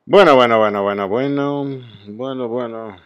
Bueno.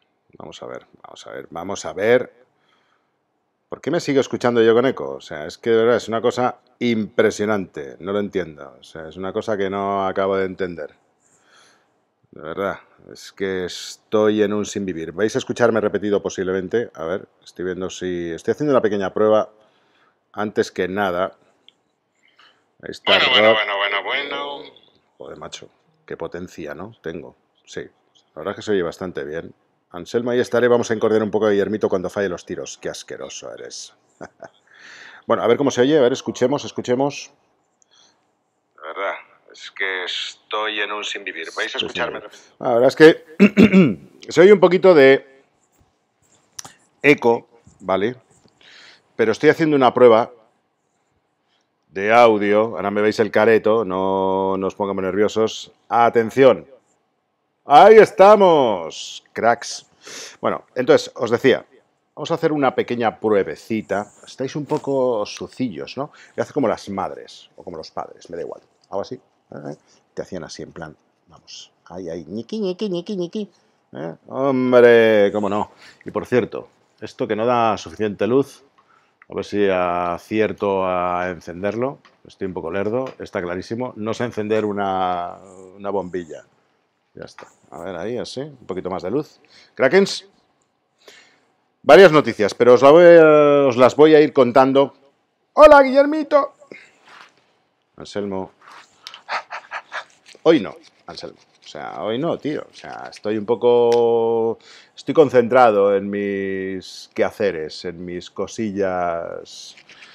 Vamos a ver. ¿Por qué me sigo escuchando yo con eco? O sea, es que de verdad es una cosa impresionante. No lo entiendo. O sea, es una cosa que no acabo de entender. De verdad, es que estoy en un sin vivir. ¿Vais a escucharme repetido posiblemente? A ver, estoy viendo si... Estoy haciendo una pequeña prueba. Antes que nada... Ahí está Rob. Joder, macho. Qué potencia, ¿no? Tengo. Sí. La verdad es que se oye bastante bien. Anselmo, ahí estaré. Vamos a encordear un poco a Guillermito cuando falle los tiros. Qué asqueroso eres. Bueno, a ver cómo se oye. A ver, escuchemos. La verdad, es que estoy en un sin vivir. ¿Vais a escucharme? La verdad es que se oye un poquito de eco, ¿vale? Pero estoy haciendo una prueba de audio. Ahora me veis el careto, no os pongamos nerviosos. ¡Atención! ¡Ahí estamos! Cracks. Bueno, entonces, os decía, vamos a hacer una pequeña pruebecita. Estáis un poco sucillos, ¿no? Voy a hacer como las madres, o como los padres, me da igual. Hago así. Te hacían así, en plan, vamos, ahí, ñiqui. Hombre, cómo no. Y por cierto, esto que no da suficiente luz, a ver si acierto a encenderlo. Estoy un poco lerdo, está clarísimo. No sé encender una bombilla. Ya está. A ver, ahí, así. Un poquito más de luz. Krakens. Varias noticias, pero os las voy a ir contando. ¡Hola, Guillermito! Anselmo. Hoy no, Anselmo. O sea, hoy no, tío. O sea, estoy un poco... Estoy concentrado en mis quehaceres, en mis cosillas...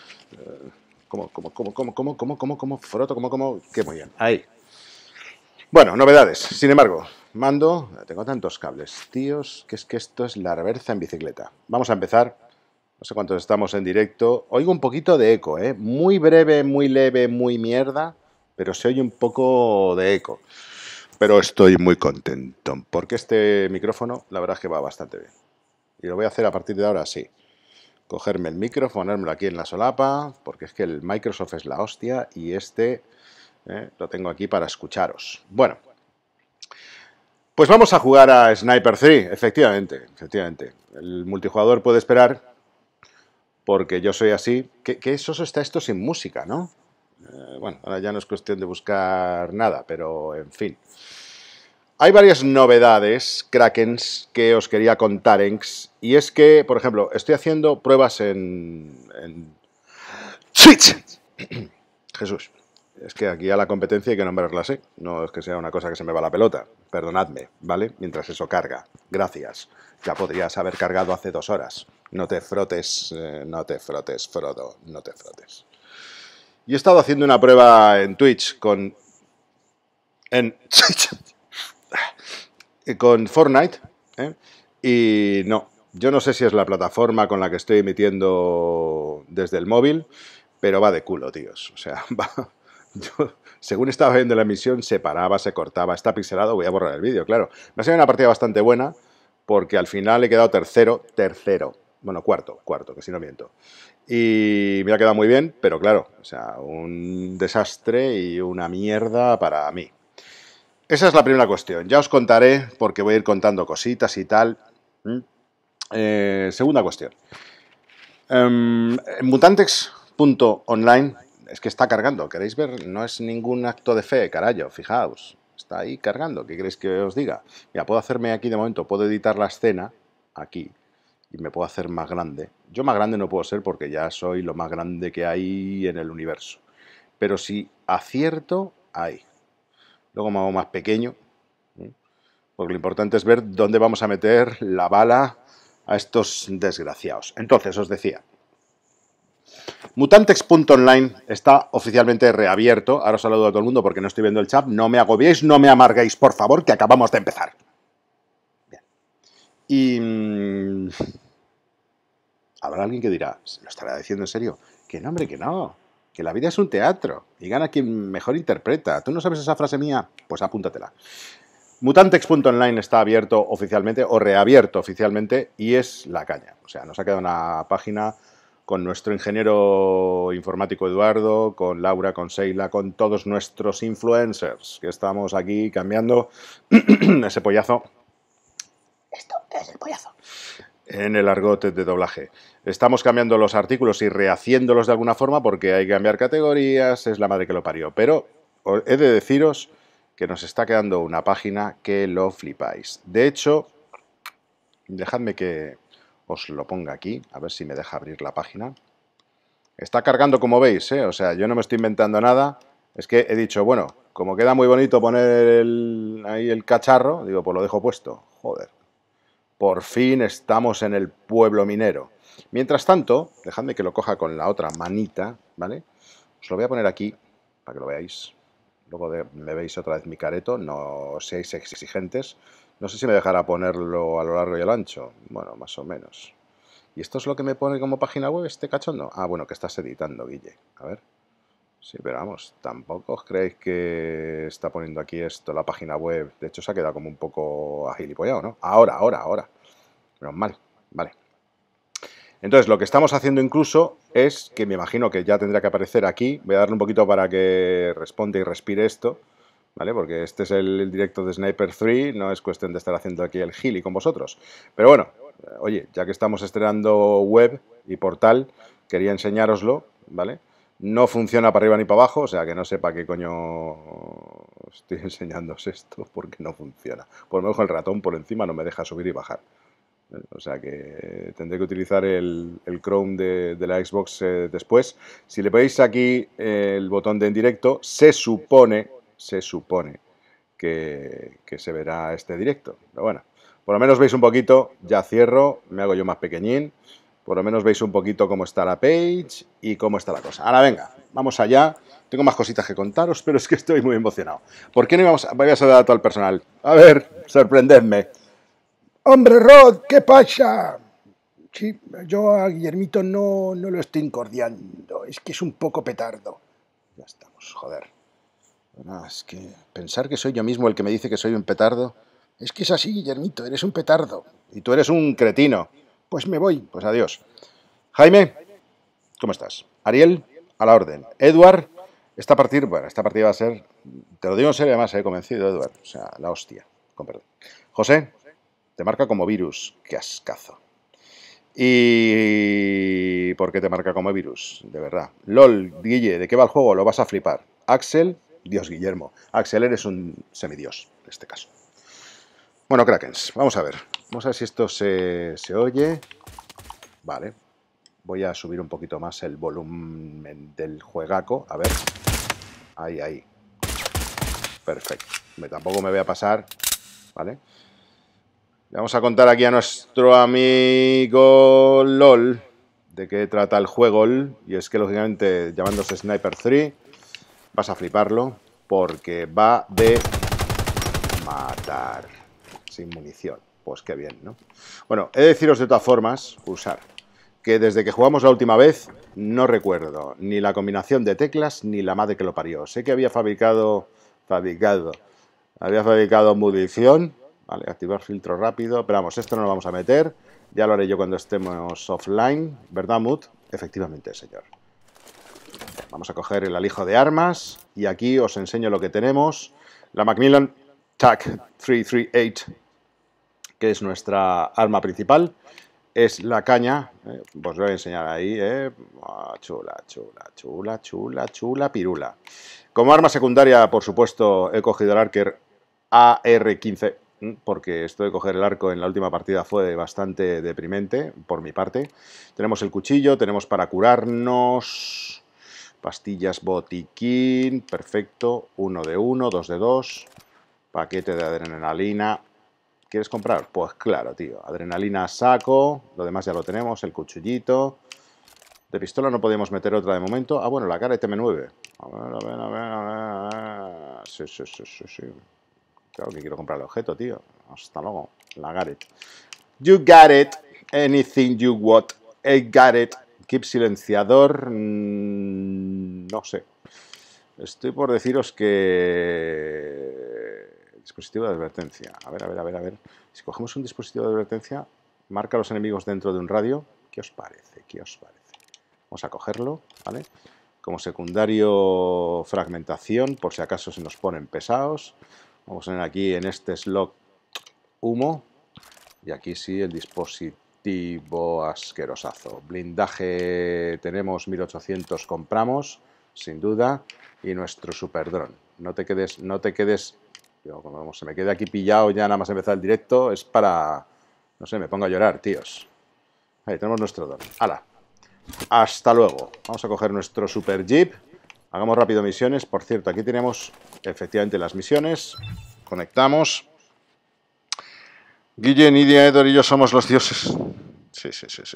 ¿Cómo? Froto, ¿cómo? Qué muy bien. Ahí. Bueno, novedades. Sin embargo, mando... Tengo tantos cables, tíos, que es que esto es la reversa en bicicleta. Vamos a empezar. No sé cuántos estamos en directo. Oigo un poquito de eco, ¿eh? Muy breve, muy leve, muy mierda, pero se oye un poco de eco. Pero estoy muy contento, porque este micrófono, la verdad es que va bastante bien. Y lo voy a hacer a partir de ahora así. Cogerme el micro, ponérmelo aquí en la solapa, porque es que el Microsoft es la hostia y lo tengo aquí para escucharos. Bueno, pues vamos a jugar a Sniper 3, efectivamente. El multijugador puede esperar, porque yo soy así. ¿Qué soso está esto sin música, no? Bueno, ahora ya no es cuestión de buscar nada, pero en fin. Hay varias novedades, Krakens, que os quería contar, y es que, por ejemplo, estoy haciendo pruebas en Switch. Jesús, es que aquí a la competencia hay que nombrarla así. No es que sea una cosa que se me va la pelota. Perdonadme, ¿vale? Mientras eso carga. Gracias. Ya podrías haber cargado hace 2 horas. No te frotes, Frodo, no te frotes. Y he estado haciendo una prueba en Twitch con Fortnite, ¿eh? Y no, yo no sé si es la plataforma con la que estoy emitiendo desde el móvil, pero va de culo, tíos. O sea, según estaba viendo la emisión, se paraba, se cortaba, está pixelado, voy a borrar el vídeo, claro. Me ha sido una partida bastante buena, porque al final he quedado tercero, bueno, cuarto, que si no miento. Y me ha quedado muy bien, pero claro, o sea, un desastre y una mierda para mí. Esa es la primera cuestión. Ya os contaré, porque voy a ir contando cositas y tal. Segunda cuestión. Mutantex.online es que está cargando. ¿Queréis ver? No es ningún acto de fe, carajo. Fijaos. Está ahí cargando. ¿Qué queréis que os diga? Ya puedo hacerme aquí de momento. Puedo editar la escena aquí y me puedo hacer más grande. Yo más grande no puedo ser porque ya soy lo más grande que hay en el universo. Pero si acierto, ahí. Luego me hago más pequeño, porque lo importante es ver dónde vamos a meter la bala a estos desgraciados. Entonces, os decía, Mutantex.online está oficialmente reabierto. Ahora os saludo a todo el mundo porque no estoy viendo el chat. No me agobiéis, no me amarguéis, por favor, que acabamos de empezar. Bien. Y... habrá alguien que dirá, ¿lo estará diciendo en serio? Que no, hombre, que no. Que la vida es un teatro y gana quien mejor interpreta. ¿Tú no sabes esa frase mía? Pues apúntatela. Mutantex.online está abierto oficialmente o reabierto oficialmente y es la caña. O sea, nos ha quedado una página con nuestro ingeniero informático Eduardo, con Laura, con Seila, con todos nuestros influencers, que estamos aquí cambiando ese pollazo. Esto es el pollazo. En el argot de doblaje. Estamos cambiando los artículos y rehaciéndolos de alguna forma porque hay que cambiar categorías, es la madre que lo parió. Pero he de deciros que nos está quedando una página que lo flipáis. De hecho, dejadme que os lo ponga aquí, a ver si me deja abrir la página. Está cargando como veis, ¿eh? O sea, yo no me estoy inventando nada. Es que he dicho, bueno, como queda muy bonito poner ahí el cacharro, digo, pues lo dejo puesto. Joder. Por fin estamos en el pueblo minero. Mientras tanto, dejadme que lo coja con la otra manita, ¿vale? Os lo voy a poner aquí para que lo veáis. Luego me veis otra vez mi careto, no seáis exigentes. No sé si me dejará ponerlo a lo largo y a lo ancho. Bueno, más o menos. ¿Y esto es lo que me pone como página web este cachondo? Ah, bueno, que estás editando, Guille. A ver. Sí, pero vamos, tampoco os creéis que está poniendo aquí esto la página web. De hecho, se ha quedado como un poco agilipollado, ¿no? Ahora. Menos mal, vale. Entonces, lo que estamos haciendo incluso es, que me imagino que ya tendría que aparecer aquí, voy a darle un poquito para que responda y respire esto, ¿vale? Porque este es el directo de Sniper 3, no es cuestión de estar haciendo aquí el gili con vosotros. Pero bueno, oye, ya que estamos estrenando web y portal, quería enseñároslo, ¿vale? No funciona para arriba ni para abajo, o sea que no sé para qué coño estoy enseñándoos esto, porque no funciona. Por lo menos el ratón por encima no me deja subir y bajar. O sea que tendré que utilizar el Chrome de la Xbox después. Si le veis aquí el botón de en directo, se supone que se verá este directo. Pero bueno, por lo menos veis un poquito, ya cierro, me hago yo más pequeñín. Por lo menos veis un poquito cómo está la page y cómo está la cosa. Ahora venga, vamos allá. Tengo más cositas que contaros, pero es que estoy muy emocionado. ¿Por qué no voy a saludar a todo el personal? A ver, sorprendedme. Hombre, Rod, ¿qué pasa? Sí, yo a Guillermito no lo estoy incordiando, es que es un poco petardo. Ya estamos, joder. No, es que pensar que soy yo mismo el que me dice que soy un petardo. Es que es así, Guillermito, eres un petardo. Y tú eres un cretino. Pues me voy. Pues adiós. Jaime, ¿cómo estás? Ariel, a la orden. Edward, esta partida va a ser, te lo digo en serio, además, he convencido, Edward. O sea, la hostia, con perdón. José, te marca como virus. Qué ascazo. ¿Y por qué te marca como virus? De verdad. LOL, Guille, ¿de qué va el juego? Lo vas a flipar. Axel, Dios Guillermo. Axel, eres un semidios, en este caso. Bueno, Krakens, vamos a ver. Vamos a ver si esto se oye. Vale. Voy a subir un poquito más el volumen del juegaco. A ver. Ahí. Perfecto. Tampoco me voy a pasar. Vale. Le vamos a contar aquí a nuestro amigo LOL de qué trata el juego. Y es que, lógicamente, llamándose Sniper 3, vas a fliparlo porque va de matar sin munición. Pues qué bien, ¿no? Bueno, he de deciros de todas formas, usar, que desde que jugamos la última vez no recuerdo ni la combinación de teclas ni la madre que lo parió. Sé que había fabricado munición. Vale, activar filtro rápido. Pero vamos, esto no lo vamos a meter. Ya lo haré yo cuando estemos offline. ¿Verdad, Mood? Efectivamente, señor. Vamos a coger el alijo de armas. Y aquí os enseño lo que tenemos. La Macmillan TAC 338, que es nuestra arma principal. Es la caña. Os voy a enseñar ahí. Chula, pirula. Como arma secundaria, por supuesto, he cogido el Archer AR-15, porque esto de coger el arco en la última partida fue bastante deprimente, por mi parte. Tenemos el cuchillo, tenemos para curarnos, pastillas botiquín, perfecto, 1 de 1, 2 de 2, paquete de adrenalina. ¿Quieres comprar? Pues claro, tío, adrenalina a saco, lo demás ya lo tenemos, el cuchillito. De pistola no podíamos meter otra de momento. Ah, bueno, la cara de TM9. A ver. Sí. Claro que quiero comprar el objeto, tío. Hasta luego. La Gareth. You got it. Anything you want. I got it. Keep silenciador. No sé. Estoy por deciros que... Dispositivo de advertencia. A ver. Si cogemos un dispositivo de advertencia, marca a los enemigos dentro de un radio. ¿Qué os parece? Vamos a cogerlo, ¿vale? Como secundario, fragmentación, por si acaso se nos ponen pesados. Vamos a poner aquí en este slot humo. Y aquí sí el dispositivo asquerosazo. Blindaje tenemos 1800, compramos, sin duda. Y nuestro super dron. No te quedes... Yo, como se me quede aquí pillado ya nada más empezar el directo, es para... No sé, me pongo a llorar, tíos. Ahí tenemos nuestro dron. ¡Hala! Hasta luego. Vamos a coger nuestro super jeep. Hagamos rápido misiones. Por cierto, aquí tenemos efectivamente las misiones. Conectamos. Guille, Nidia, Edor y yo somos los dioses. Sí.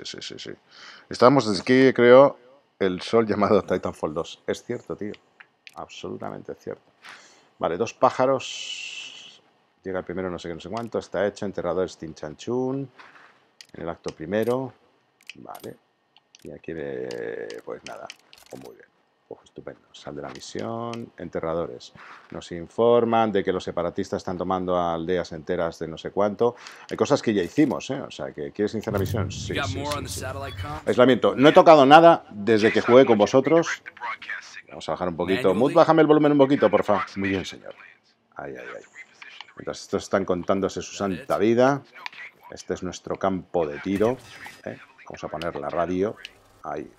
Estamos desde que creó el sol llamado Titanfall 2. Es cierto, tío. Absolutamente cierto. Vale, 2 pájaros. Llega el primero, no sé qué, no sé cuánto. Está hecho. Enterrador Steam Chanchun. En el acto primero. Vale. Y aquí, pues nada. Pues muy bien. Pues estupendo. Sal de la misión. Enterradores. Nos informan de que los separatistas están tomando aldeas enteras de no sé cuánto. Hay cosas que ya hicimos, ¿eh? O sea, que ¿quieres iniciar la misión? Sí. Aislamiento. No he tocado nada desde que jugué con vosotros. Vamos a bajar un poquito. Mood, bájame el volumen un poquito, por favor. Muy bien, señor. Ay. Mientras estos están contándose su santa vida. Este es nuestro campo de tiro. Vamos a poner la radio. Ahí.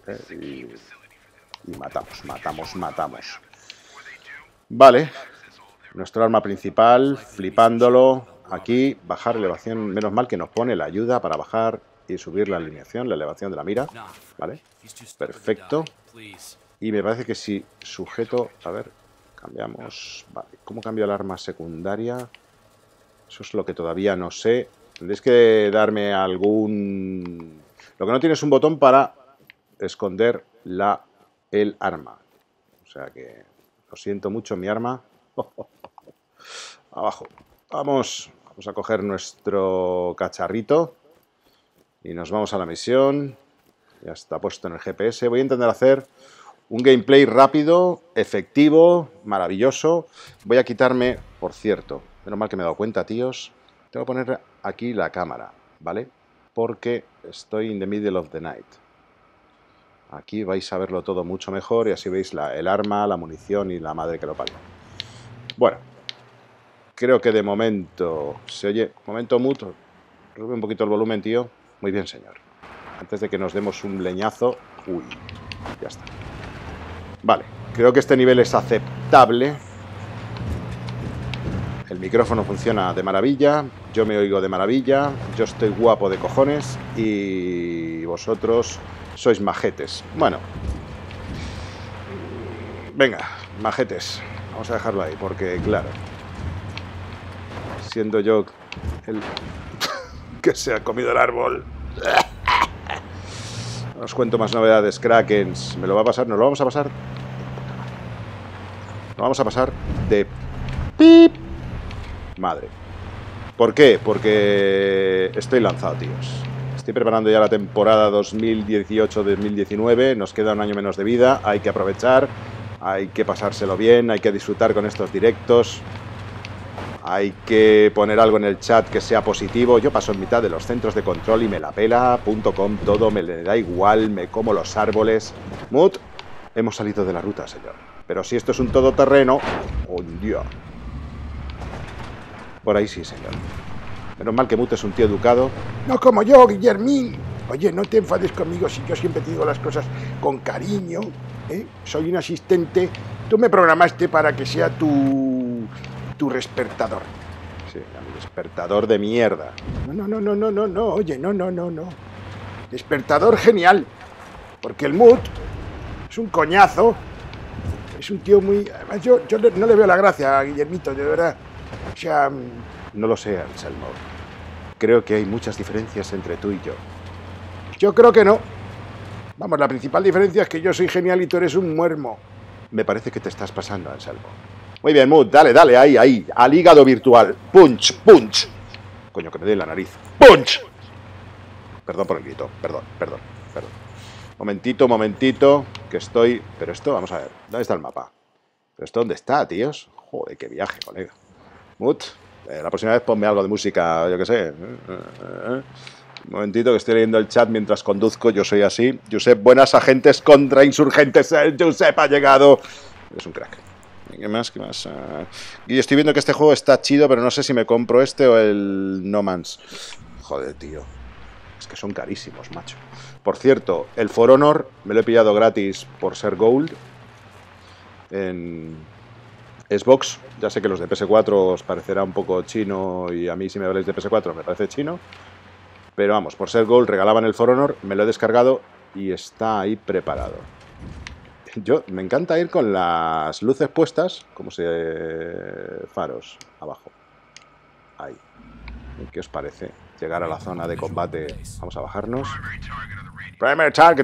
Y matamos. Vale. Nuestro arma principal. Flipándolo. Aquí. Bajar elevación. Menos mal que nos pone la ayuda para bajar y subir la alineación. La elevación de la mira. Vale. Perfecto. Y me parece que si sujeto... A ver, cambiamos... Vale, ¿cómo cambio el arma secundaria? Eso es lo que todavía no sé. Tendréis que darme algún... Lo que no tiene es un botón para esconder el arma. O sea que... Lo siento mucho, mi arma. Abajo. Vamos a coger nuestro cacharrito. Y nos vamos a la misión. Ya está puesto en el GPS. Voy a intentar hacer... un gameplay rápido, efectivo, maravilloso. Voy a quitarme, por cierto, menos mal que me he dado cuenta, tíos. Tengo que poner aquí la cámara, ¿vale? Porque estoy in the middle of the night. Aquí vais a verlo todo mucho mejor y así veis el arma, la munición y la madre que lo parió. Bueno, creo que de momento se oye... Momento mutuo. Sube un poquito el volumen, tío. Muy bien, señor. Antes de que nos demos un leñazo... Uy, ya está. Vale, creo que este nivel es aceptable. El micrófono funciona de maravilla. Yo me oigo de maravilla. Yo estoy guapo de cojones. Y vosotros sois majetes. Bueno. Venga, majetes. Vamos a dejarlo ahí, porque claro, siendo yo el que se ha comido el árbol. Os cuento más novedades, Krakens. ¿Me lo va a pasar? ¿Nos lo vamos a pasar? Lo vamos a pasar de... ¡Pip! Madre. ¿Por qué? Porque estoy lanzado, tíos. Estoy preparando ya la temporada 2018-2019. Nos queda un año menos de vida. Hay que aprovechar. Hay que pasárselo bien. Hay que disfrutar con estos directos. Hay que poner algo en el chat que sea positivo. Yo paso en mitad de los centros de control y me la pela. .com, todo, me le da igual. Me como los árboles. Mut, hemos salido de la ruta, señor. Pero si esto es un todoterreno... ¡Oh, Dios! Por ahí sí, señor. Menos mal que Mut es un tío educado. No como yo, Guillermín. Oye, no te enfades conmigo si yo siempre te digo las cosas con cariño. Soy un asistente. Tú me programaste para que sea tu despertador. Sí, mi despertador de mierda. No. Oye, no. Despertador genial. Porque el Mut es un coñazo. Es un tío muy... Además, yo no le veo la gracia a Guillermito, de verdad. O sea... No lo sé, Anselmo. Creo que hay muchas diferencias entre tú y yo. Yo creo que no. Vamos, la principal diferencia es que yo soy genial y tú eres un muermo. Me parece que te estás pasando, Anselmo. Muy bien, Mood, dale, ahí, al hígado virtual. Punch. Coño, que me dé la nariz. Punch. Perdón por el grito, perdón. Momentito, que estoy... Pero esto, vamos a ver, ¿dónde está el mapa? ¿Pero esto dónde está, tíos? Joder, qué viaje, colega. Mood, la próxima vez ponme algo de música, yo qué sé. Un momentito que estoy leyendo el chat mientras conduzco. Yo soy así. Josep, buenas agentes contra insurgentes. Josep ha llegado. Es un crack. ¿Qué más? ¿Qué más? Y estoy viendo que este juego está chido, pero no sé si me compro este o el No Man's. Joder, tío. Es que son carísimos, macho. Por cierto, el For Honor me lo he pillado gratis por ser Gold en Xbox. Ya sé que los de PS4 os parecerá un poco chino y a mí si me habláis de PS4 me parece chino. Pero vamos, por ser Gold regalaban el For Honor, me lo he descargado y está ahí preparado. Yo me encanta ir con las luces puestas, como si faros abajo. Ahí. ¿Qué os parece? Llegar a la zona de combate. Vamos a bajarnos. Primary target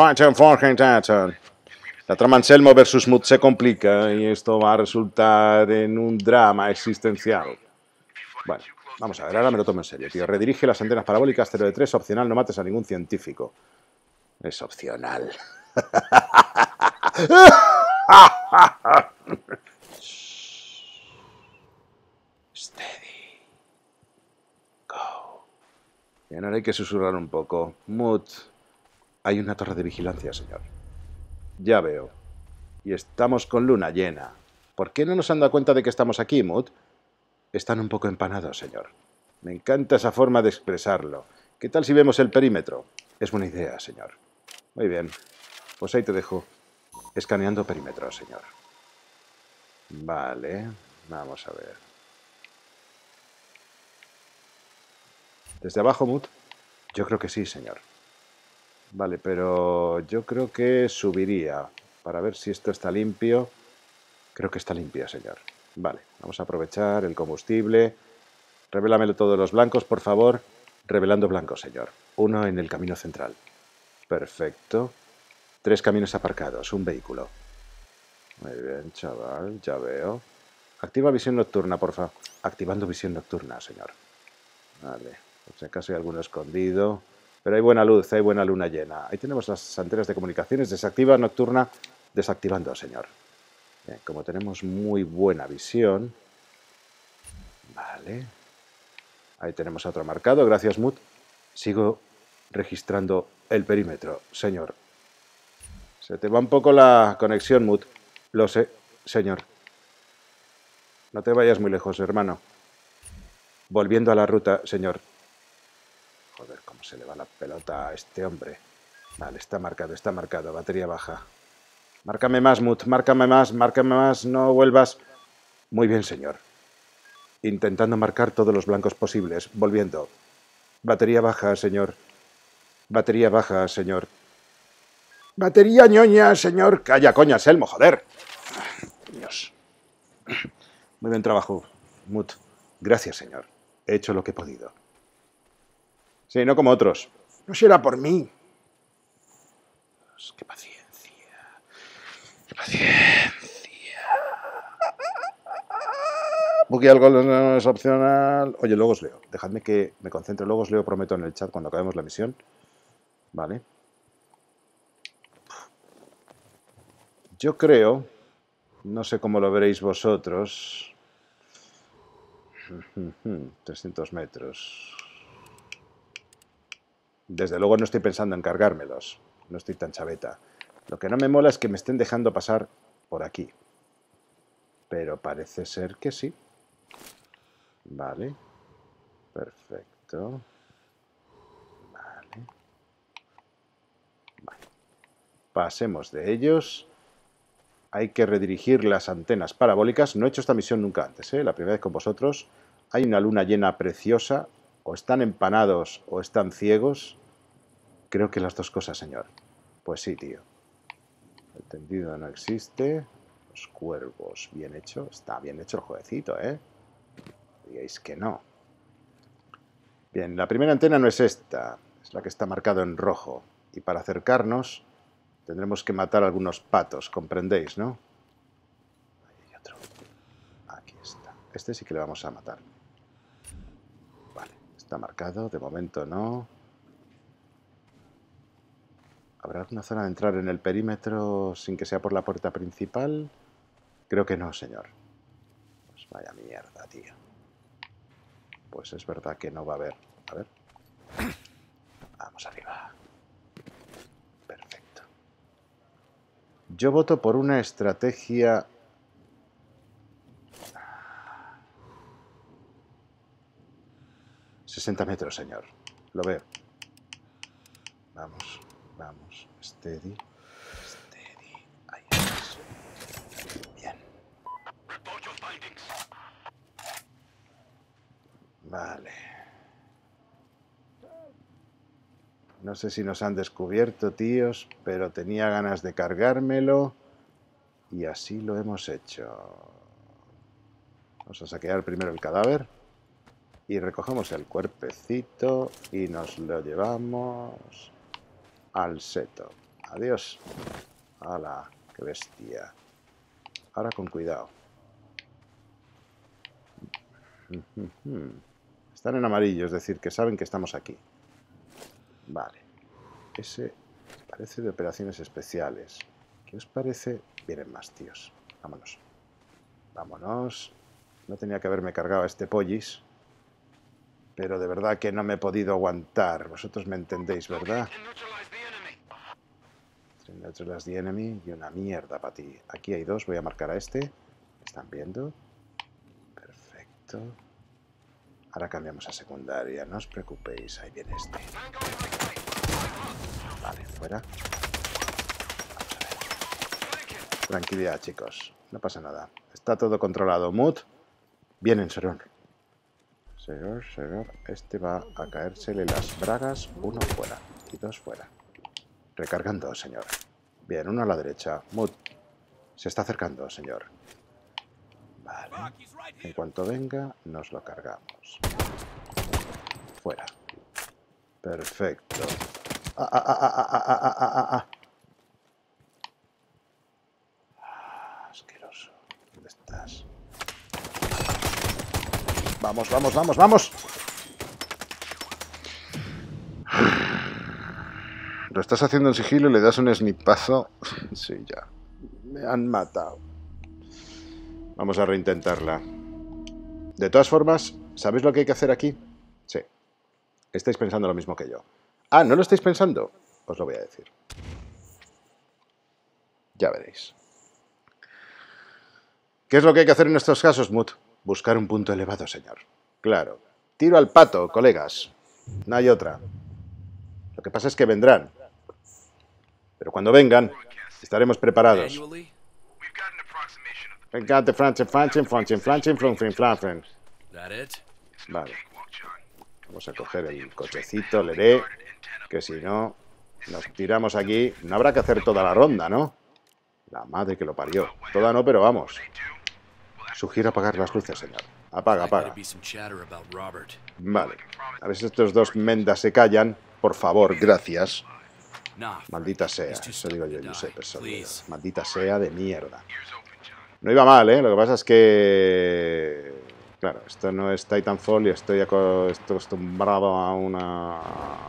La trama Anselmo versus Mood se complica y esto va a resultar en un drama existencial. Bueno, vamos a ver, ahora me lo tomo en serio, tío. Redirige las antenas parabólicas 0 de 3, opcional, no mates a ningún científico. Es opcional. Steady. Go. Y ahora hay que susurrar un poco. Mood. Hay una torre de vigilancia, señor. Ya veo. Y estamos con luna llena. ¿Por qué no nos han dado cuenta de que estamos aquí, Mood? Están un poco empanados, señor. Me encanta esa forma de expresarlo. ¿Qué tal si vemos el perímetro? Es buena idea, señor. Muy bien. Pues ahí te dejo. Escaneando perímetro, señor. Vale. Vamos a ver. ¿Desde abajo, Mood? Yo creo que sí, señor. Vale, pero yo creo que subiría para ver si esto está limpio. Creo que está limpio, señor. Vale, vamos a aprovechar el combustible. Revélamelo todos los blancos, por favor. Revelando blancos, señor. Uno en el camino central. Perfecto. 3 caminos aparcados, un vehículo. Muy bien, chaval, ya veo. Activa visión nocturna, por favor. Activando visión nocturna, señor. Vale, por si acaso hay alguno escondido. Pero hay buena luz, hay buena luna llena. Ahí tenemos las antenas de comunicaciones. Desactiva nocturna, desactivando, señor. Bien, como tenemos muy buena visión. Vale. Ahí tenemos otro marcado, gracias, Mood. Sigo registrando el perímetro, señor. Se te va un poco la conexión, Mood. Lo sé, señor. No te vayas muy lejos, hermano. Volviendo a la ruta, señor. Joder, cómo se le va la pelota a este hombre. Vale, está marcado. Batería baja. Márcame más, Mood. Márcame más. No vuelvas. Muy bien, señor. Intentando marcar todos los blancos posibles. Volviendo. Batería baja, señor. Batería baja, señor. Batería ñoña, señor. Calla, coña, Selmo, joder. Dios. Muy buen trabajo, Mood. Gracias, señor. He hecho lo que he podido. Sí, no como otros. No será por mí. Qué paciencia. Qué paciencia. Porque algo no es opcional. Oye, luego os leo. Dejadme que me concentre. Luego os leo, prometo, en el chat cuando acabemos la misión. Vale. Yo creo, no sé cómo lo veréis vosotros. 300 metros. Desde luego no estoy pensando en cargármelos. No estoy tan chaveta. Lo que no me mola es que me estén dejando pasar por aquí. Pero parece ser que sí. Vale. Perfecto. Vale. Pasemos de ellos. Hay que redirigir las antenas parabólicas. No he hecho esta misión nunca antes, ¿eh? La primera vez con vosotros. Hay una luna llena preciosa. O están empanados o están ciegos. Creo que las dos cosas, señor. Pues sí, tío. El tendido no existe. Los cuervos, bien hecho. Está bien hecho el jueguecito, ¿eh? Digáis que no. Bien, la primera antena no es esta. Es la que está marcada en rojo. Y para acercarnos tendremos que matar algunos patos, comprendéis, ¿no? Ahí hay otro. Aquí está. Este sí que le vamos a matar. Vale, está marcado. De momento no. ¿Habrá alguna zona de entrar en el perímetro sin que sea por la puerta principal? Creo que no, señor. Pues vaya mierda, tío. Pues es verdad que no va a haber. A ver. Vamos arriba. Perfecto. Yo voto por una estrategia... ...60 metros, señor. Lo veo. Vamos, vamos. Steady. Steady. Ahí estás. Bien. Vale. No sé si nos han descubierto, tíos, pero tenía ganas de cargármelo y así lo hemos hecho. Vamos a saquear primero el cadáver y recogemos el cuerpecito y nos lo llevamos al seto. Adiós. ¡Hala! ¡Qué bestia! Ahora con cuidado. Están en amarillo, es decir, que saben que estamos aquí. Vale. Ese parece de operaciones especiales. ¿Qué os parece? Vienen más, tíos. Vámonos. Vámonos. No tenía que haberme cargado a este pollis. Pero de verdad que no me he podido aguantar. Vosotros me entendéis, ¿verdad? Neutralize the enemy y una mierda para ti. Aquí hay dos. Voy a marcar a este. ¿Están viendo? Perfecto. Ahora cambiamos a secundaria. No os preocupéis. Ahí viene este. Vale, fuera. Vamos a ver. Tranquilidad, chicos. No pasa nada. Está todo controlado. Mood. Vienen, Serón. Serón. Este va a caérsele las bragas. Uno fuera. Y dos fuera. Recargando, señor. Bien, uno a la derecha. Mood. Se está acercando, señor. Vale. En cuanto venga, nos lo cargamos. Fuera. Perfecto. Asqueroso. ¿Dónde estás? Vamos, vamos, vamos, vamos. Lo estás haciendo en sigilo y le das un snipazo. Sí, ya. Me han matado. Vamos a reintentarla. De todas formas, ¿sabéis lo que hay que hacer aquí? Sí. Estáis pensando lo mismo que yo. Ah, ¿no lo estáis pensando? Os lo voy a decir. Ya veréis. ¿Qué es lo que hay que hacer en estos casos, Mut? Buscar un punto elevado, señor. Claro. Tiro al pato, colegas. No hay otra. Lo que pasa es que vendrán. Pero cuando vengan, estaremos preparados. Vale. Vamos a coger el cochecito, Leré, que si no, nos tiramos aquí. No habrá que hacer toda la ronda, ¿no? La madre que lo parió. Toda no, pero vamos. Sugiero apagar las luces, señor. Apaga, apaga. Vale. A ver si estos dos mendas se callan. Por favor, gracias. Maldita sea. Eso digo yo, Giuseppe. Maldita sea de mierda. No iba mal, ¿eh? Lo que pasa es que... Claro, esto no es Titanfall y estoy acostumbrado a una...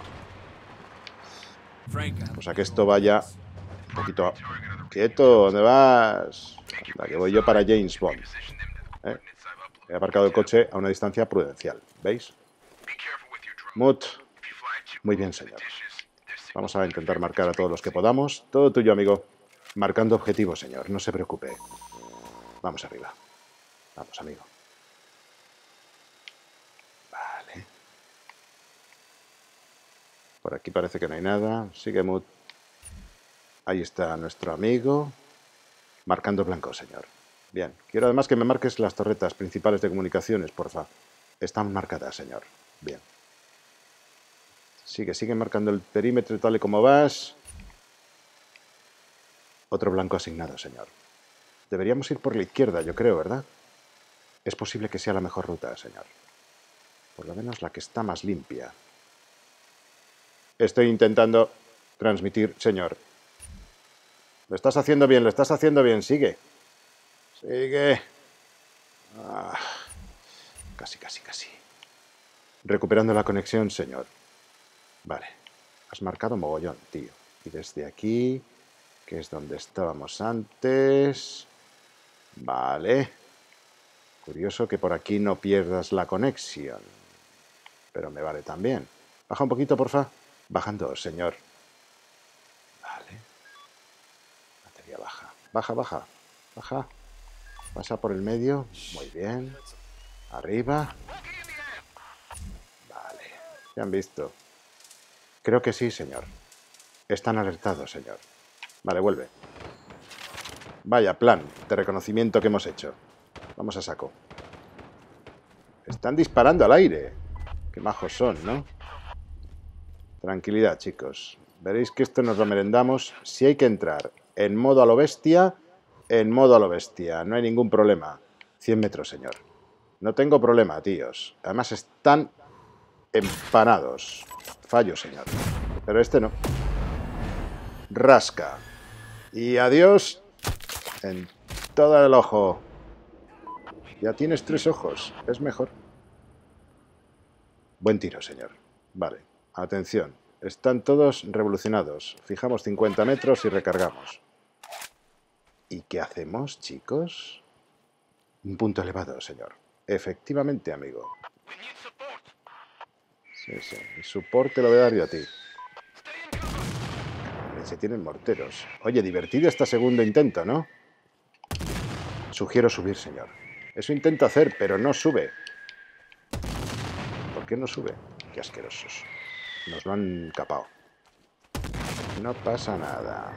Pues a que esto vaya un poquito... ¡Quieto! ¿Dónde vas? Anda, que voy yo para James Bond. He aparcado el coche a una distancia prudencial. ¿Veis? Mut. Muy bien, señor. Vamos a intentar marcar a todos los que podamos. Todo tuyo, amigo. Marcando objetivos, señor. No se preocupe. Vamos arriba. Vamos, amigo. Vale. Por aquí parece que no hay nada. Sigue Mut. Ahí está nuestro amigo. Marcando blanco, señor. Bien. Quiero además que me marques las torretas principales de comunicaciones, porfa. Están marcadas, señor. Bien. Sigue marcando el perímetro tal y como vas. Otro blanco asignado, señor. Deberíamos ir por la izquierda, yo creo, ¿verdad? Es posible que sea la mejor ruta, señor. Por lo menos la que está más limpia. Estoy intentando transmitir, señor. Lo estás haciendo bien, lo estás haciendo bien. Sigue. Sigue. Casi. Recuperando la conexión, señor. Vale. Has marcado mogollón, tío. Y desde aquí, que es donde estábamos antes... Vale. Curioso que por aquí no pierdas la conexión. Pero me vale también. Baja un poquito, porfa. Bajando, señor. Vale. Batería baja. Baja, baja. Baja. Pasa por el medio. Muy bien. Arriba. Vale. ¿Ya han visto? Creo que sí, señor. Están alertados, señor. Vale, vuelve. Vaya plan de reconocimiento que hemos hecho. Vamos a saco. Están disparando al aire. Qué majos son, ¿no? Tranquilidad, chicos. Veréis que esto nos lo merendamos. Si hay que entrar en modo a lo bestia, en modo a lo bestia. No hay ningún problema. 100 metros, señor. No tengo problema, tíos. Además están empanados. Fallo, señor. Pero este no. Rasca. Y adiós en todo el ojo. Ya tienes 3 ojos. Es mejor. Buen tiro, señor. Vale. Atención. Están todos revolucionados. Fijamos 50 metros y recargamos. ¿Y qué hacemos, chicos? Un punto elevado, señor. Efectivamente, amigo. Sí, sí. El soporte lo voy a dar yo a ti. Se tienen morteros. Oye, divertido este segundo intento, ¿no? Sugiero subir, señor. Eso intento hacer, pero no sube. ¿Por qué no sube? Qué asquerosos. Nos lo han capado. No pasa nada.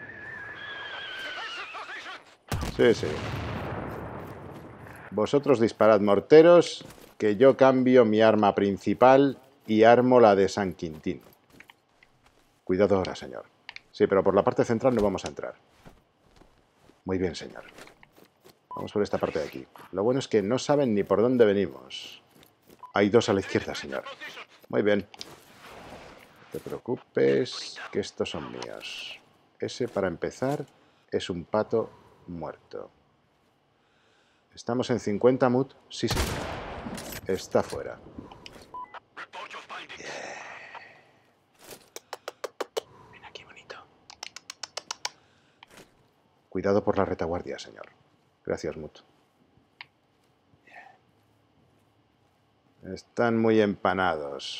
Sí, sí. Vosotros disparad morteros, que yo cambio mi arma principal y armo la de San Quintín. Cuidado ahora, señor. Sí, pero por la parte central no vamos a entrar. Muy bien, señor. Vamos por esta parte de aquí. Lo bueno es que no saben ni por dónde venimos. Hay 2 a la izquierda, señor. Muy bien. No te preocupes, que estos son míos. Ese, para empezar, es un pato muerto. ¿Estamos en 50, Mut? Sí, señor. Está fuera. Ven aquí, bonito. Cuidado por la retaguardia, señor. Gracias, Mut. Están muy empanados.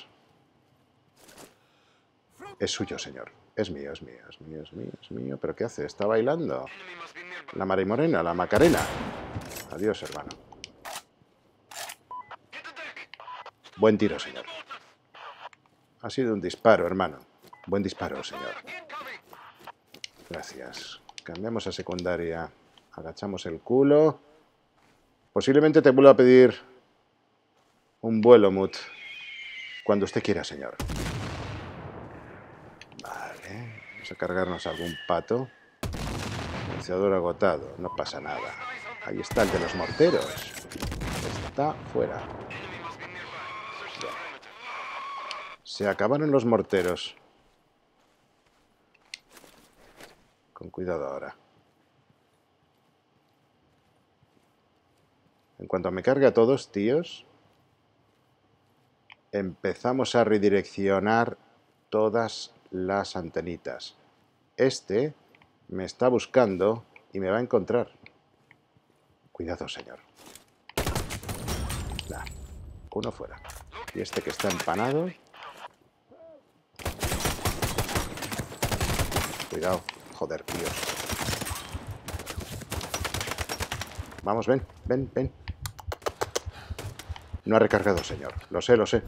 Es suyo, señor. Es mío, es mío, es mío, es mío, es mío. ¿Pero qué hace? ¿Está bailando? La Marimorena, la Macarena. Adiós, hermano. Buen tiro, señor. Ha sido un disparo, hermano. Buen disparo, señor. Gracias. Cambiamos a secundaria. Agachamos el culo. Posiblemente te vuelva a pedir un vuelo, Mut. Cuando usted quiera, señor. Vale. Vamos a cargarnos algún pato. Silenciador agotado. No pasa nada. Ahí está el de los morteros. Está fuera. Bien. Se acabaron los morteros. Con cuidado ahora. En cuanto me cargue a todos, tíos, empezamos a redireccionar todas las antenitas. Este me está buscando y me va a encontrar. Cuidado, señor. Nah, uno fuera. Y este que está empanado. Cuidado. Joder, tíos. Vamos, ven, ven, ven. No ha recargado, señor. Lo sé, lo sé.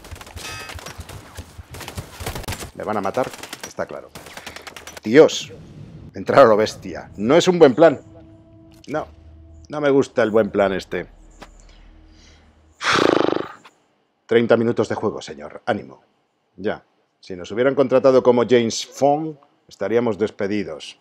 ¿Me van a matar? Está claro. Dios. Entrar a lo bestia. No es un buen plan. No. No me gusta el buen plan este. 30 minutos de juego, señor. Ánimo. Ya. Si nos hubieran contratado como James Bond, estaríamos despedidos.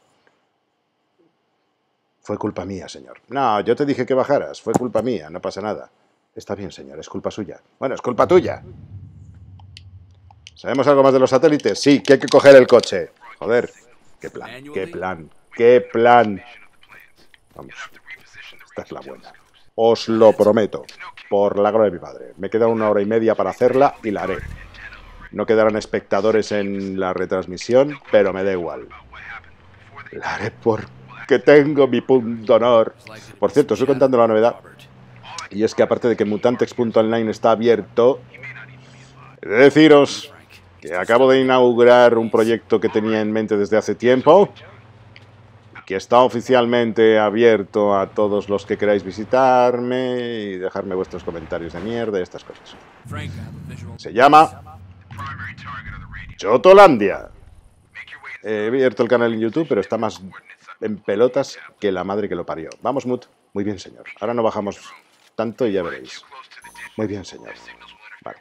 Fue culpa mía, señor. No, yo te dije que bajaras. Fue culpa mía. No pasa nada. Está bien, señor. Es culpa suya. Bueno, es culpa tuya. ¿Sabemos algo más de los satélites? Sí, que hay que coger el coche. Joder. ¿Qué plan? ¿Qué plan? ¿Qué plan? Vamos. Esta es la buena. Os lo prometo. Por la gloria de mi padre. Me queda 1 hora y media para hacerla y la haré. No quedarán espectadores en la retransmisión, pero me da igual. La haré porque tengo mi punto honor. Por cierto, estoy contando la novedad. Y es que aparte de que Mutantex.online está abierto, he de deciros Que acabo de inaugurar un proyecto que tenía en mente desde hace tiempo, que está oficialmente abierto a todos los que queráis visitarme y dejarme vuestros comentarios de mierda y estas cosas. Se llama Chotolandia. He abierto el canal en YouTube, pero está más en pelotas que la madre que lo parió. Vamos, Mut. Muy bien, señor. Ahora no bajamos tanto y ya veréis. Muy bien, señor. Vale.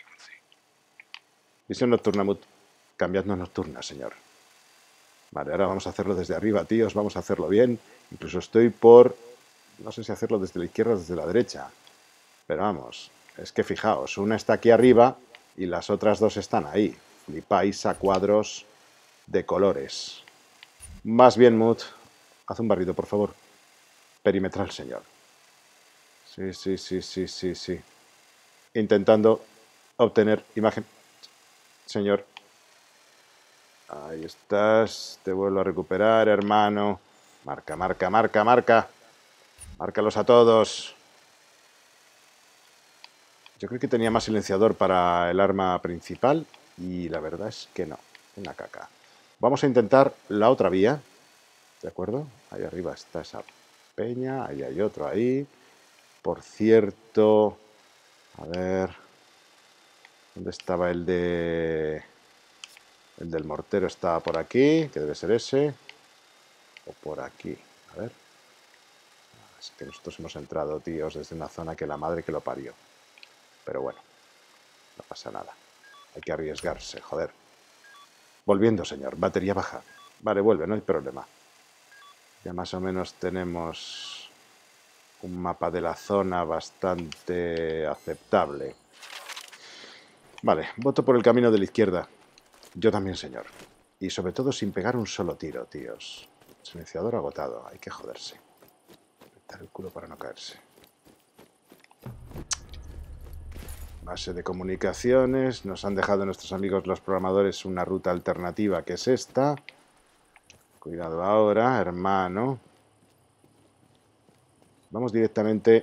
Visión nocturna, Mut. Cambiando nocturna, señor. Vale, ahora vamos a hacerlo desde arriba, tíos. Vamos a hacerlo bien. Incluso estoy por... No sé si hacerlo desde la izquierda o desde la derecha. Pero vamos, es que fijaos, una está aquí arriba y las otras dos están ahí. Flipáis a cuadros de colores. Más bien, Mut, haz un barrido, por favor. Perimetral, señor. Sí. Intentando obtener imagen. Señor. Ahí estás. Te vuelvo a recuperar, hermano. Marca. Márcalos a todos. Yo creo que tenía más silenciador para el arma principal y la verdad es que no. Una caca. Vamos a intentar la otra vía. ¿De acuerdo? Ahí arriba está esa peña. Ahí hay otro ahí. Por cierto... A ver... ¿Dónde estaba el de...? El del mortero estaba por aquí, que debe ser ese. O por aquí. A ver. Es que nosotros hemos entrado, tíos, desde una zona que la madre que lo parió. Pero bueno. No pasa nada. Hay que arriesgarse, joder. Volviendo, señor. Batería baja. Vale, vuelve, no hay problema. Ya más o menos tenemos un mapa de la zona bastante aceptable. Vale, voto por el camino de la izquierda. Yo también, señor. Y sobre todo sin pegar un solo tiro, tíos. Silenciador agotado. Hay que joderse. Apretar el culo para no caerse. Base de comunicaciones. Nos han dejado nuestros amigos los programadores una ruta alternativa que es esta. Cuidado ahora, hermano. Vamos directamente...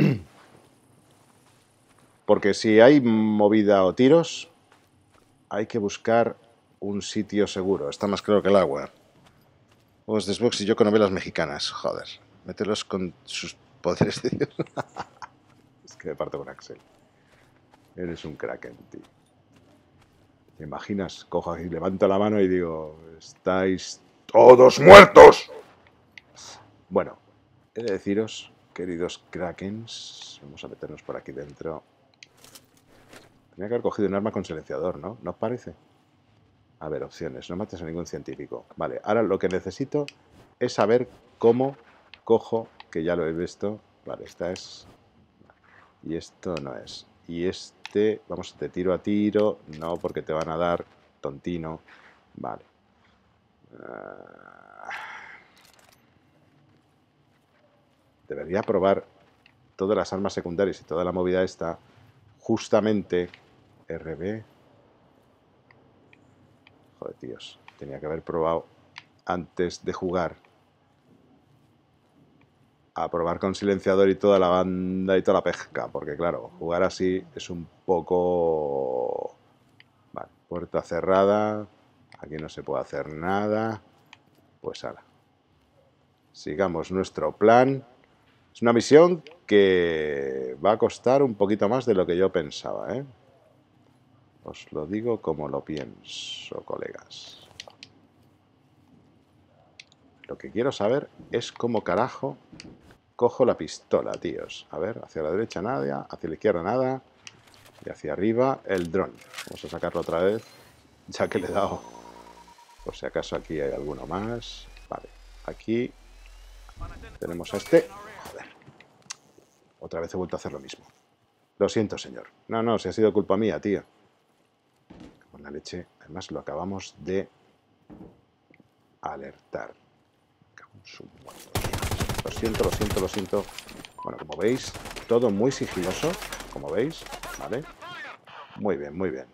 Porque si hay movida o tiros, hay que buscar un sitio seguro. Está más claro que el agua. Juegos de Xbox y yo con novelas mexicanas. Joder. Mételos con sus poderes de Dios. Es que me parto con Axel. Eres un kraken, tío. ¿Te imaginas? Cojo y levanto la mano y digo... Estáis todos muertos. Bueno, he de deciros, queridos krakens... Vamos a meternos por aquí dentro... Tenía que haber cogido un arma con silenciador, ¿no? ¿No os parece? A ver, opciones. No mates a ningún científico. Vale, ahora lo que necesito es saber cómo cojo, que ya lo he visto. Vale, esta es... Y esto no es. Y este, vamos, de tiro a tiro. No, porque te van a dar tontino. Vale. Debería probar todas las armas secundarias y toda la movida esta. Justamente... RB. Joder, tíos. Tenía que haber probado antes de jugar a probar con silenciador y toda la banda y toda la pesca. Porque claro, jugar así es un poco... Vale, puerta cerrada. Aquí no se puede hacer nada. Pues ahora. Sigamos nuestro plan. Es una misión que va a costar un poquito más de lo que yo pensaba, ¿eh? Os lo digo como lo pienso, colegas. Lo que quiero saber es cómo carajo cojo la pistola, tíos. A ver, hacia la derecha nada, hacia la izquierda nada. Y hacia arriba el dron. Vamos a sacarlo otra vez, ya que le he dado. Por si acaso aquí hay alguno más. Vale, aquí tenemos a este. Joder. Otra vez he vuelto a hacer lo mismo. Lo siento, señor. No, si ha sido culpa mía, tío. Con la leche. Además lo acabamos de alertar. Lo siento. Bueno, como veis, todo muy sigiloso. Como veis, ¿vale? Muy bien.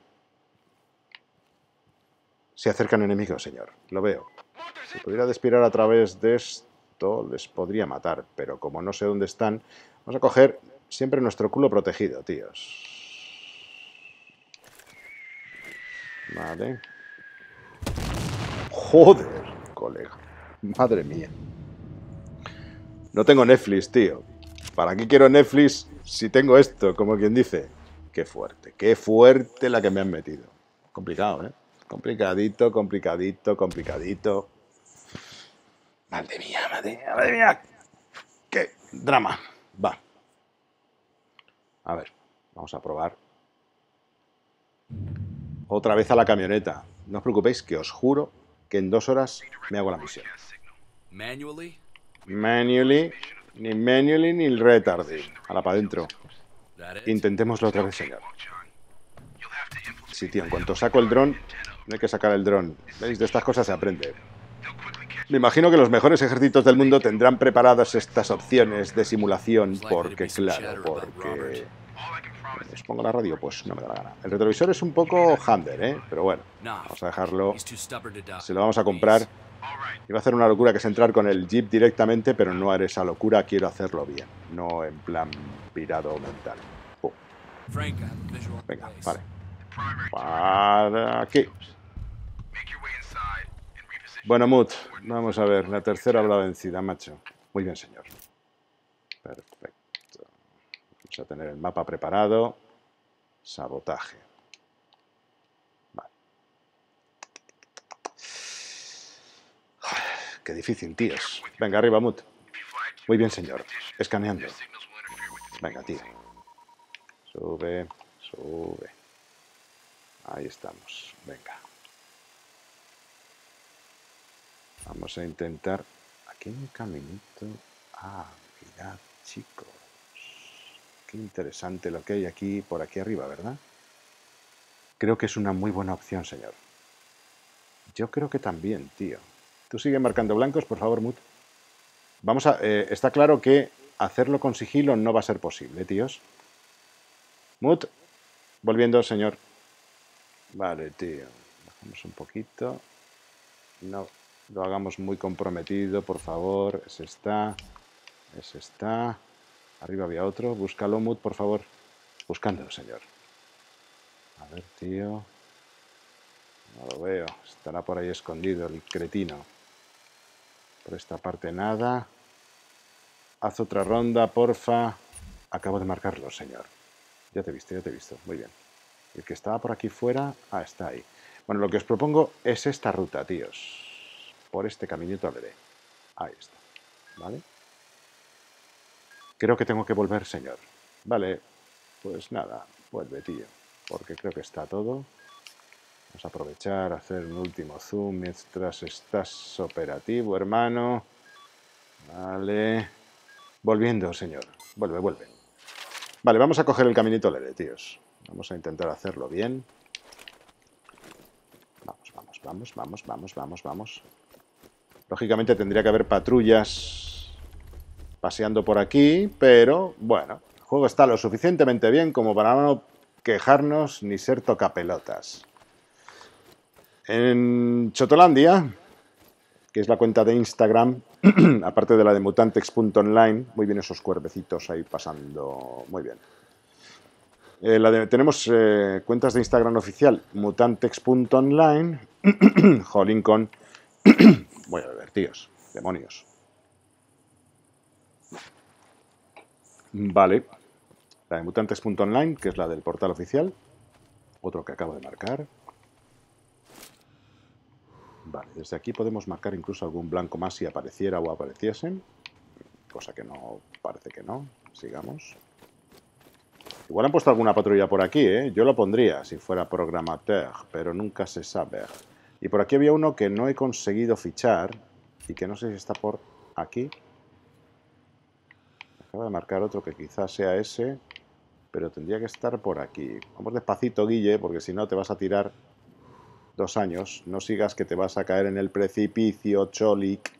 Se acercan enemigos, señor. Lo veo. Si pudiera despirar a través de esto, les podría matar. Pero como no sé dónde están, vamos a coger siempre nuestro culo protegido, tíos. Vale. Joder, colega. Madre mía. No tengo Netflix, tío. ¿Para qué quiero Netflix si tengo esto? Como quien dice. Qué fuerte la que me han metido. Complicado, ¿eh? Complicadito, complicadito, complicadito. Madre mía, madre mía, madre mía. Qué drama. Va. A ver, vamos a probar. Otra vez a la camioneta. No os preocupéis, que os juro que en 2 horas me hago la misión. Manually, ni retarding. A la para adentro. Intentémoslo otra vez, señor. Sí, tío, en cuanto saco el dron, no hay que sacar el dron. ¿Veis? De estas cosas se aprende. Me imagino que los mejores ejércitos del mundo tendrán preparadas estas opciones de simulación porque, claro, porque... ¿Os pongo la radio? Pues no me da la gana. El retrovisor es un poco Humber, ¿eh? Pero bueno, vamos a dejarlo. Se lo vamos a comprar. Iba a hacer una locura que es entrar con el Jeep directamente, pero no haré esa locura, quiero hacerlo bien. No en plan pirado mental. Pum. Venga, vale. Para aquí. Bueno, Mut, vamos a ver. La tercera habla vencida, macho. Muy bien, señor. Perfecto. Vamos a tener el mapa preparado. Sabotaje. Vale. Qué difícil, tíos. Venga, arriba, Mut. Muy bien, señor. Escaneando. Venga, tío. Sube, sube. Ahí estamos. Venga. Vamos a intentar... Aquí hay un caminito. Ah, mirad, chicos. Qué interesante lo que hay aquí, por aquí arriba, ¿verdad? Creo que es una muy buena opción, señor. Yo creo que también, tío. Tú sigue marcando blancos, por favor, Mut. Vamos a... está claro que hacerlo con sigilo no va a ser posible, tíos. Mut. Volviendo, señor. Vale, tío. Bajamos un poquito. No lo hagamos muy comprometido, por favor. Ese está. Ese está. Arriba había otro. Búscalo, Mut, por favor. Buscándolo, señor. A ver, tío. No lo veo. Estará por ahí escondido el cretino. Por esta parte nada. Haz otra ronda, porfa. Acabo de marcarlo, señor. Ya te he visto, ya te he visto. Muy bien. El que estaba por aquí fuera... Ah, está ahí. Bueno, lo que os propongo es esta ruta, tíos. Por este caminito al bebé. Ahí está. ¿Vale? Creo que tengo que volver, señor. Vale. Pues nada. Vuelve, tío. Porque creo que está todo. Vamos a aprovechar, hacer un último zoom mientras estás operativo, hermano. Vale. Volviendo, señor. Vuelve, vuelve. Vale, vamos a coger el caminito leve, tíos. Vamos a intentar hacerlo bien. Vamos, vamos, vamos, vamos, vamos, vamos, vamos. Lógicamente tendría que haber patrullas paseando por aquí, pero bueno, el juego está lo suficientemente bien como para no quejarnos ni ser tocapelotas. En Chotolandia, que es la cuenta de Instagram, aparte de la de mutantex.online, muy bien esos cuervecitos ahí pasando, muy bien. Tenemos cuentas de Instagram oficial, mutantex.online, jolín con... Voy a beber, tíos, demonios. Vale, la de mutantex.online, que es la del portal oficial, otro que acabo de marcar. Vale, desde aquí podemos marcar incluso algún blanco más si apareciera o apareciesen, cosa que no, parece que no. Sigamos. Igual han puesto alguna patrulla por aquí, ¿eh? Yo lo pondría si fuera programateur, pero nunca se sabe. Y por aquí había uno que no he conseguido fichar y que no sé si está por aquí. Acaba de marcar otro que quizás sea ese, pero tendría que estar por aquí. Vamos despacito, Guille, porque si no te vas a tirar 2 años. No sigas que te vas a caer en el precipicio, Cholik.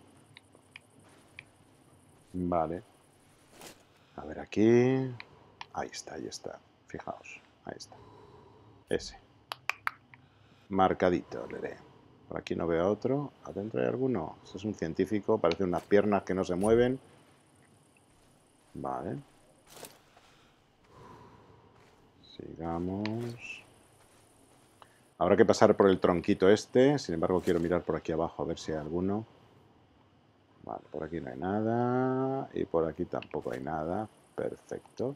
Vale. A ver aquí... Ahí está, ahí está. Fijaos, ahí está. Ese. Marcadito, Leré. Por aquí no veo otro. ¿Adentro hay alguno? Este es un científico. Parece unas piernas que no se mueven. Vale. Sigamos. Habrá que pasar por el tronquito este. Sin embargo, quiero mirar por aquí abajo a ver si hay alguno. Vale, por aquí no hay nada. Y por aquí tampoco hay nada. Perfecto.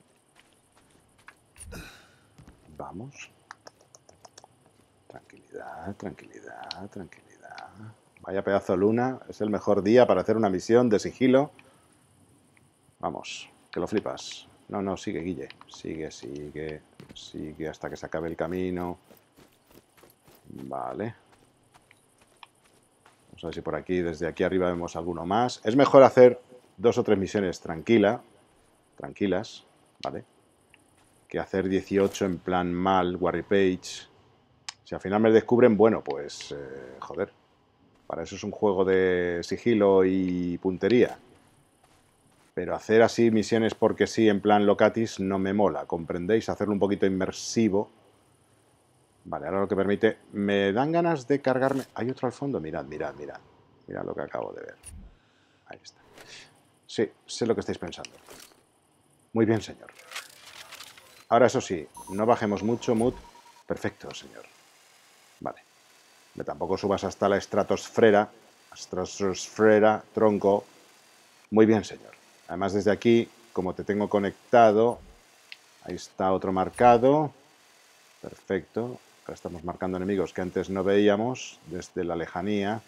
Vamos. Tranquilidad, tranquilidad, tranquilidad. Vaya pedazo de luna. Es el mejor día para hacer una misión de sigilo. Vamos, que lo flipas. No, no, sigue, Guille. Sigue, sigue, sigue hasta que se acabe el camino. Vale. Vamos a ver si por aquí, desde aquí arriba vemos alguno más. Es mejor hacer 2 o 3 misiones tranquilas, ¿vale? Que hacer 18 en plan mal, Warry Page. Si al final me descubren, bueno, pues, joder. Para eso es un juego de sigilo y puntería. Pero hacer así misiones porque sí, en plan locatis, no me mola, ¿comprendéis? Hacerlo un poquito inmersivo. Vale, ahora lo que permite... Me dan ganas de cargarme... Hay otro al fondo, mirad, mirad, mirad. Mirad lo que acabo de ver. Ahí está. Sí, sé lo que estáis pensando. Muy bien, señor. Ahora, eso sí, no bajemos mucho, Mood. Perfecto, señor. Vale. Tampoco subas hasta la estratosfera. Estratosfera, tronco. Muy bien, señor. Además, desde aquí, como te tengo conectado... Ahí está otro marcado. Perfecto. Ahora estamos marcando enemigos que antes no veíamos desde la lejanía.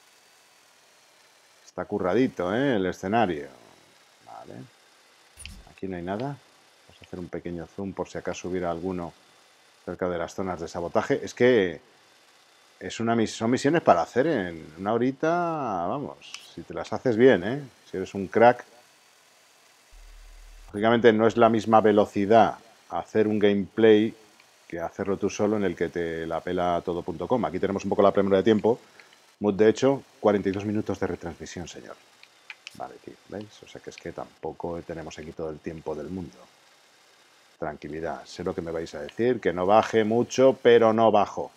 Está curradito, ¿eh? El escenario. Vale. Aquí no hay nada. Vamos a hacer un pequeño zoom por si acaso hubiera alguno cerca de las zonas de sabotaje. Es que son misiones para hacer en una horita, vamos, si te las haces bien, ¿eh? Si eres un crack. Lógicamente no es la misma velocidad hacer un gameplay que hacerlo tú solo en el que te la pela todo.com. Aquí tenemos un poco la premura de tiempo. Mood, de hecho, 42 minutos de retransmisión, señor. Vale, tío, ¿veis? O sea que es que tampoco tenemos aquí todo el tiempo del mundo. Tranquilidad, sé lo que me vais a decir, que no baje mucho, pero no bajo.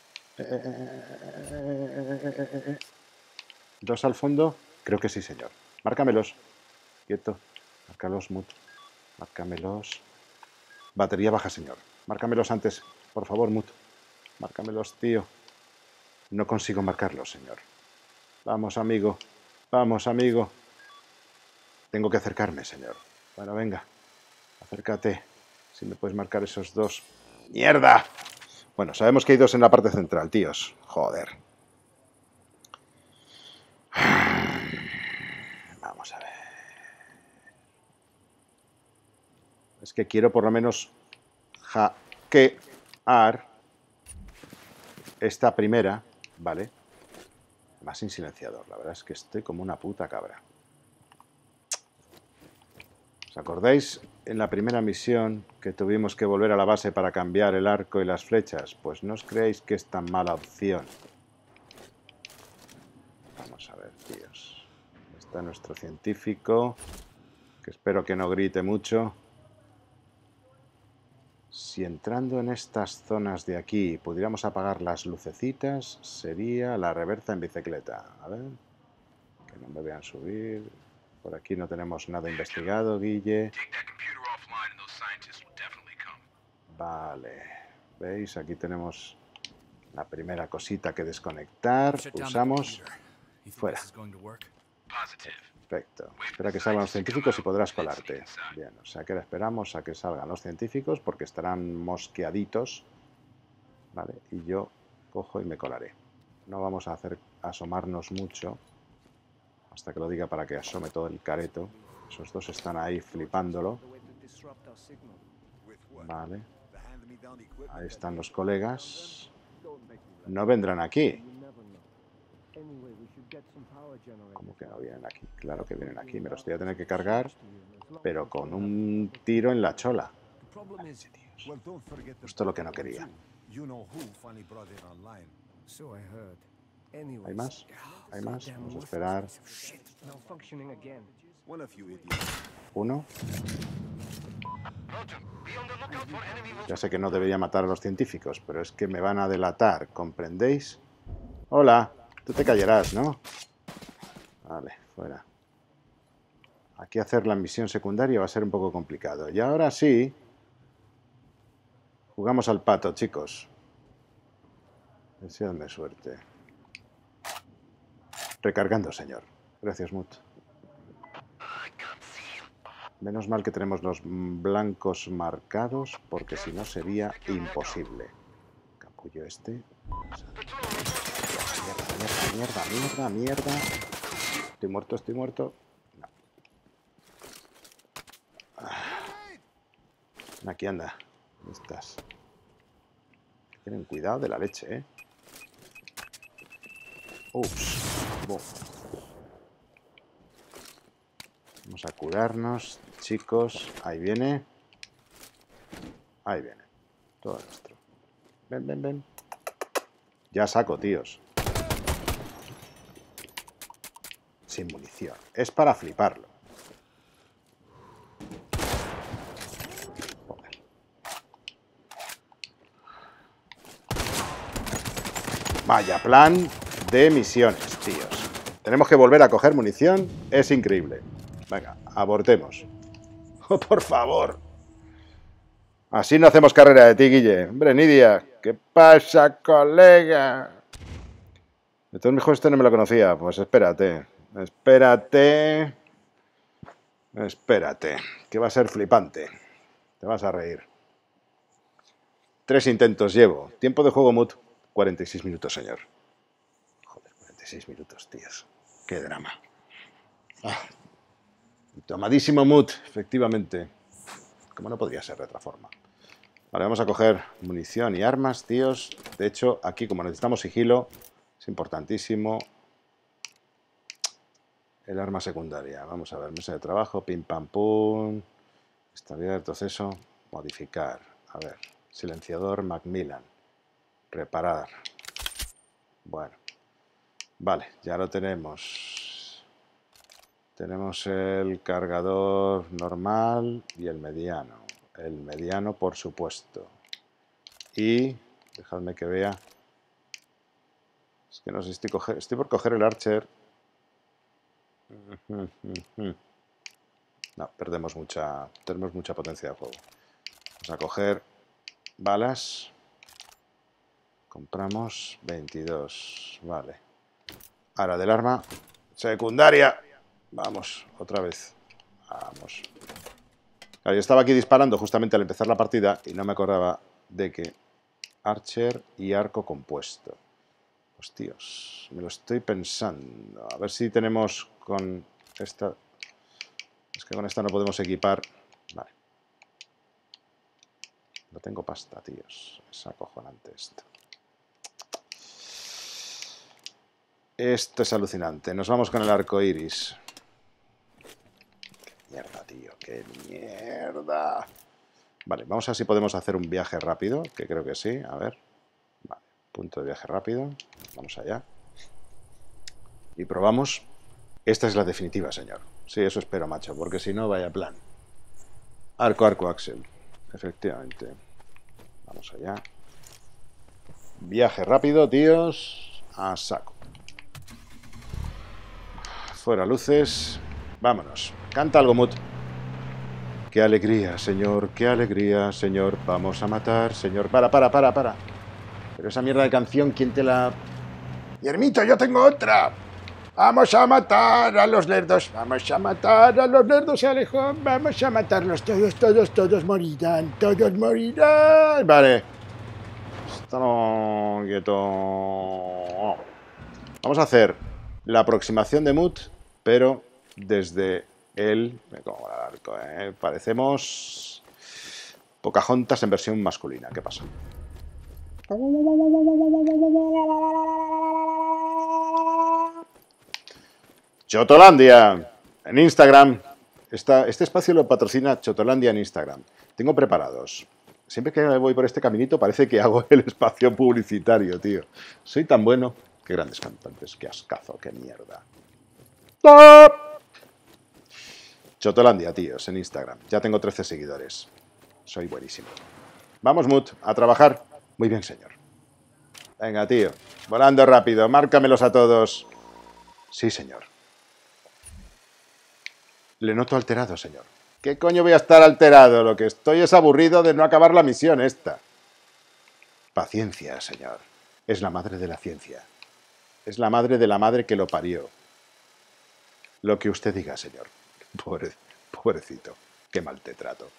¿Dos al fondo? Creo que sí, señor. Márcamelos. Quieto. Márcalos, Mood. Márcamelos. Batería baja, señor. Márcamelos antes. Por favor, Mood. Márcamelos, tío. No consigo marcarlos, señor. Vamos, amigo. Vamos, amigo. Tengo que acercarme, señor. Bueno, venga. Acércate. Si me puedes marcar esos dos. ¡Mierda! Bueno, sabemos que hay dos en la parte central, tíos. Joder. Vamos a ver. Es que quiero por lo menos hackear esta primera, ¿vale? Más sin silenciador. La verdad es que estoy como una puta cabra. ¿Os acordáis en la primera misión que tuvimos que volver a la base para cambiar el arco y las flechas? Pues no os creéis que es tan mala opción. Vamos a ver, tíos. Está nuestro científico, que espero que no grite mucho. Si entrando en estas zonas de aquí pudiéramos apagar las lucecitas, sería la reversa en bicicleta. A ver, que no me vean subir. Por aquí no tenemos nada investigado, Guille. Vale, ¿veis? Aquí tenemos la primera cosita que desconectar. Pulsamos. Fuera. Perfecto. Espera que salgan los científicos y podrás colarte. Bien, o sea que ahora esperamos a que salgan los científicos porque estarán mosqueaditos. Vale, y yo cojo y me colaré. No vamos a hacer asomarnos mucho hasta que lo diga para que asome todo el careto. Esos dos están ahí flipándolo. Vale. Ahí están los colegas. No vendrán aquí. ¿Cómo que no vienen aquí? Claro que vienen aquí. Me los voy a tener que cargar, pero con un tiro en la chola. Justo lo que no quería. ¿Hay más? ¿Hay más? Vamos a esperar. Uno. Ya sé que no debería matar a los científicos, pero es que me van a delatar, ¿comprendéis? Hola, tú te callarás, ¿no? Vale, fuera. Aquí hacer la misión secundaria va a ser un poco complicado. Y ahora sí, jugamos al pato, chicos. Deseadme suerte. Recargando, señor. Gracias, Mut. Menos mal que tenemos los blancos marcados, porque si no sería imposible. Capullo este. Mierda. Estoy muerto. No. Aquí anda. ¿Dónde estás? Tienen cuidado de la leche, ¿eh? Ups. Boom. Vamos a curarnos, chicos. Ahí viene. Todo nuestro. Ven. Ya saco, tíos. Sin munición. Es para fliparlo. Joder. Vaya plan de misiones, tíos. Tenemos que volver a coger munición. Es increíble. Venga, abortemos. Oh, por favor. Así no hacemos carrera de ti, Guille. Hombre, Nidia. ¿Qué pasa, colega? Entonces, mejor este no me lo conocía. Pues espérate. Que va a ser flipante. Te vas a reír. 3 intentos llevo. Tiempo de juego, Mut. 46 minutos, señor. Joder, 46 minutos, tíos. Qué drama. Tomadísimo Mut, efectivamente. Como no podría ser de otra forma. Vale, vamos a coger munición y armas, tíos. De hecho, aquí como necesitamos sigilo, es importantísimo el arma secundaria. Vamos a ver, mesa de trabajo, pim pam pum. Estabilidad del proceso, modificar. A ver, silenciador Macmillan. Reparar. Bueno. Vale, ya lo tenemos. Tenemos el cargador normal y el mediano. El mediano, por supuesto. Y, dejadme que vea. Es que no sé, estoy por coger el Archer. No, tenemos mucha potencia de fuego. Vamos a coger balas. Compramos 22. Vale. Ahora del arma secundaria. Vamos, otra vez. Vamos. Claro, yo estaba aquí disparando justamente al empezar la partida y no me acordaba de que Archer y arco compuesto. Pues tíos, me lo estoy pensando. A ver si tenemos con esta... Es que con esta no podemos equipar. Vale. No tengo pasta, tíos. Es acojonante esto. Esto es alucinante. Nos vamos con el arco iris. ¡Qué mierda, tío! ¡Qué mierda! Vale, vamos a ver si podemos hacer un viaje rápido, que creo que sí. A ver. Vale, punto de viaje rápido. Vamos allá. Y probamos. Esta es la definitiva, señor. Sí, eso espero, macho, porque si no, vaya plan. Arco, Axel. Efectivamente. Vamos allá. Viaje rápido, tíos. A saco. Fuera luces. Vámonos. Canta algo, Mut. Qué alegría, señor. Qué alegría, señor. Vamos a matar, señor. Para. Pero esa mierda de canción, ¿quién te la...? Guillermito, yo tengo otra. Vamos a matar a los nerdos. Vamos a matar a los nerdos, Alejón. Vamos a matarlos todos morirán. Todos morirán. Vale. Estamos quietos. Vamos a hacer la aproximación de Mut, pero desde el... Me como el arco, ¿eh? Parecemos Pocahontas en versión masculina. ¿Qué pasa? Chotolandia en Instagram. Este espacio lo patrocina Chotolandia en Instagram. Tengo preparados. Siempre que voy por este caminito parece que hago el espacio publicitario, tío. Soy tan bueno. Qué grandes cantantes, qué ascazo, qué mierda. ¡Top! Chotolandia, tíos, en Instagram. Ya tengo 13 seguidores. Soy buenísimo. Vamos, Mut, a trabajar. Muy bien, señor. Venga, tío. Volando rápido. Márcamelos a todos. Sí, señor. Le noto alterado, señor. ¿Qué coño voy a estar alterado? Lo que estoy es aburrido de no acabar la misión esta. Paciencia, señor. es la madre de la ciencia. Es la madre de la madre que lo parió. Lo que usted diga, señor. Pobrecito. Qué mal te trato.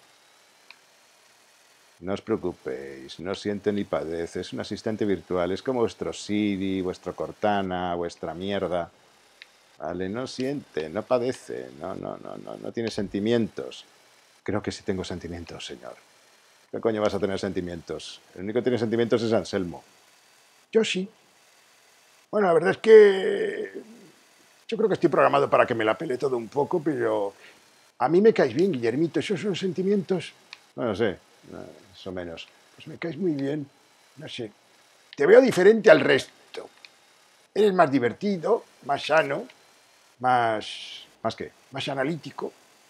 No os preocupéis, no siente ni padece. Es un asistente virtual. Es como vuestro Siri, vuestro Cortana, vuestra mierda. Vale, no siente, no padece. No tiene sentimientos. Creo que sí tengo sentimientos, señor. ¿Qué coño vas a tener sentimientos? El único que tiene sentimientos es Anselmo. Yo sí. Bueno, la verdad es que yo creo que estoy programado para que me la pele todo un poco, pero a mí me caes bien, Guillermito. ¿Esos son sentimientos? Bueno, sí, más o menos. Pues me caes muy bien. No sé. Te veo diferente al resto. Eres más divertido, más sano, más... ¿Más qué? más analítico.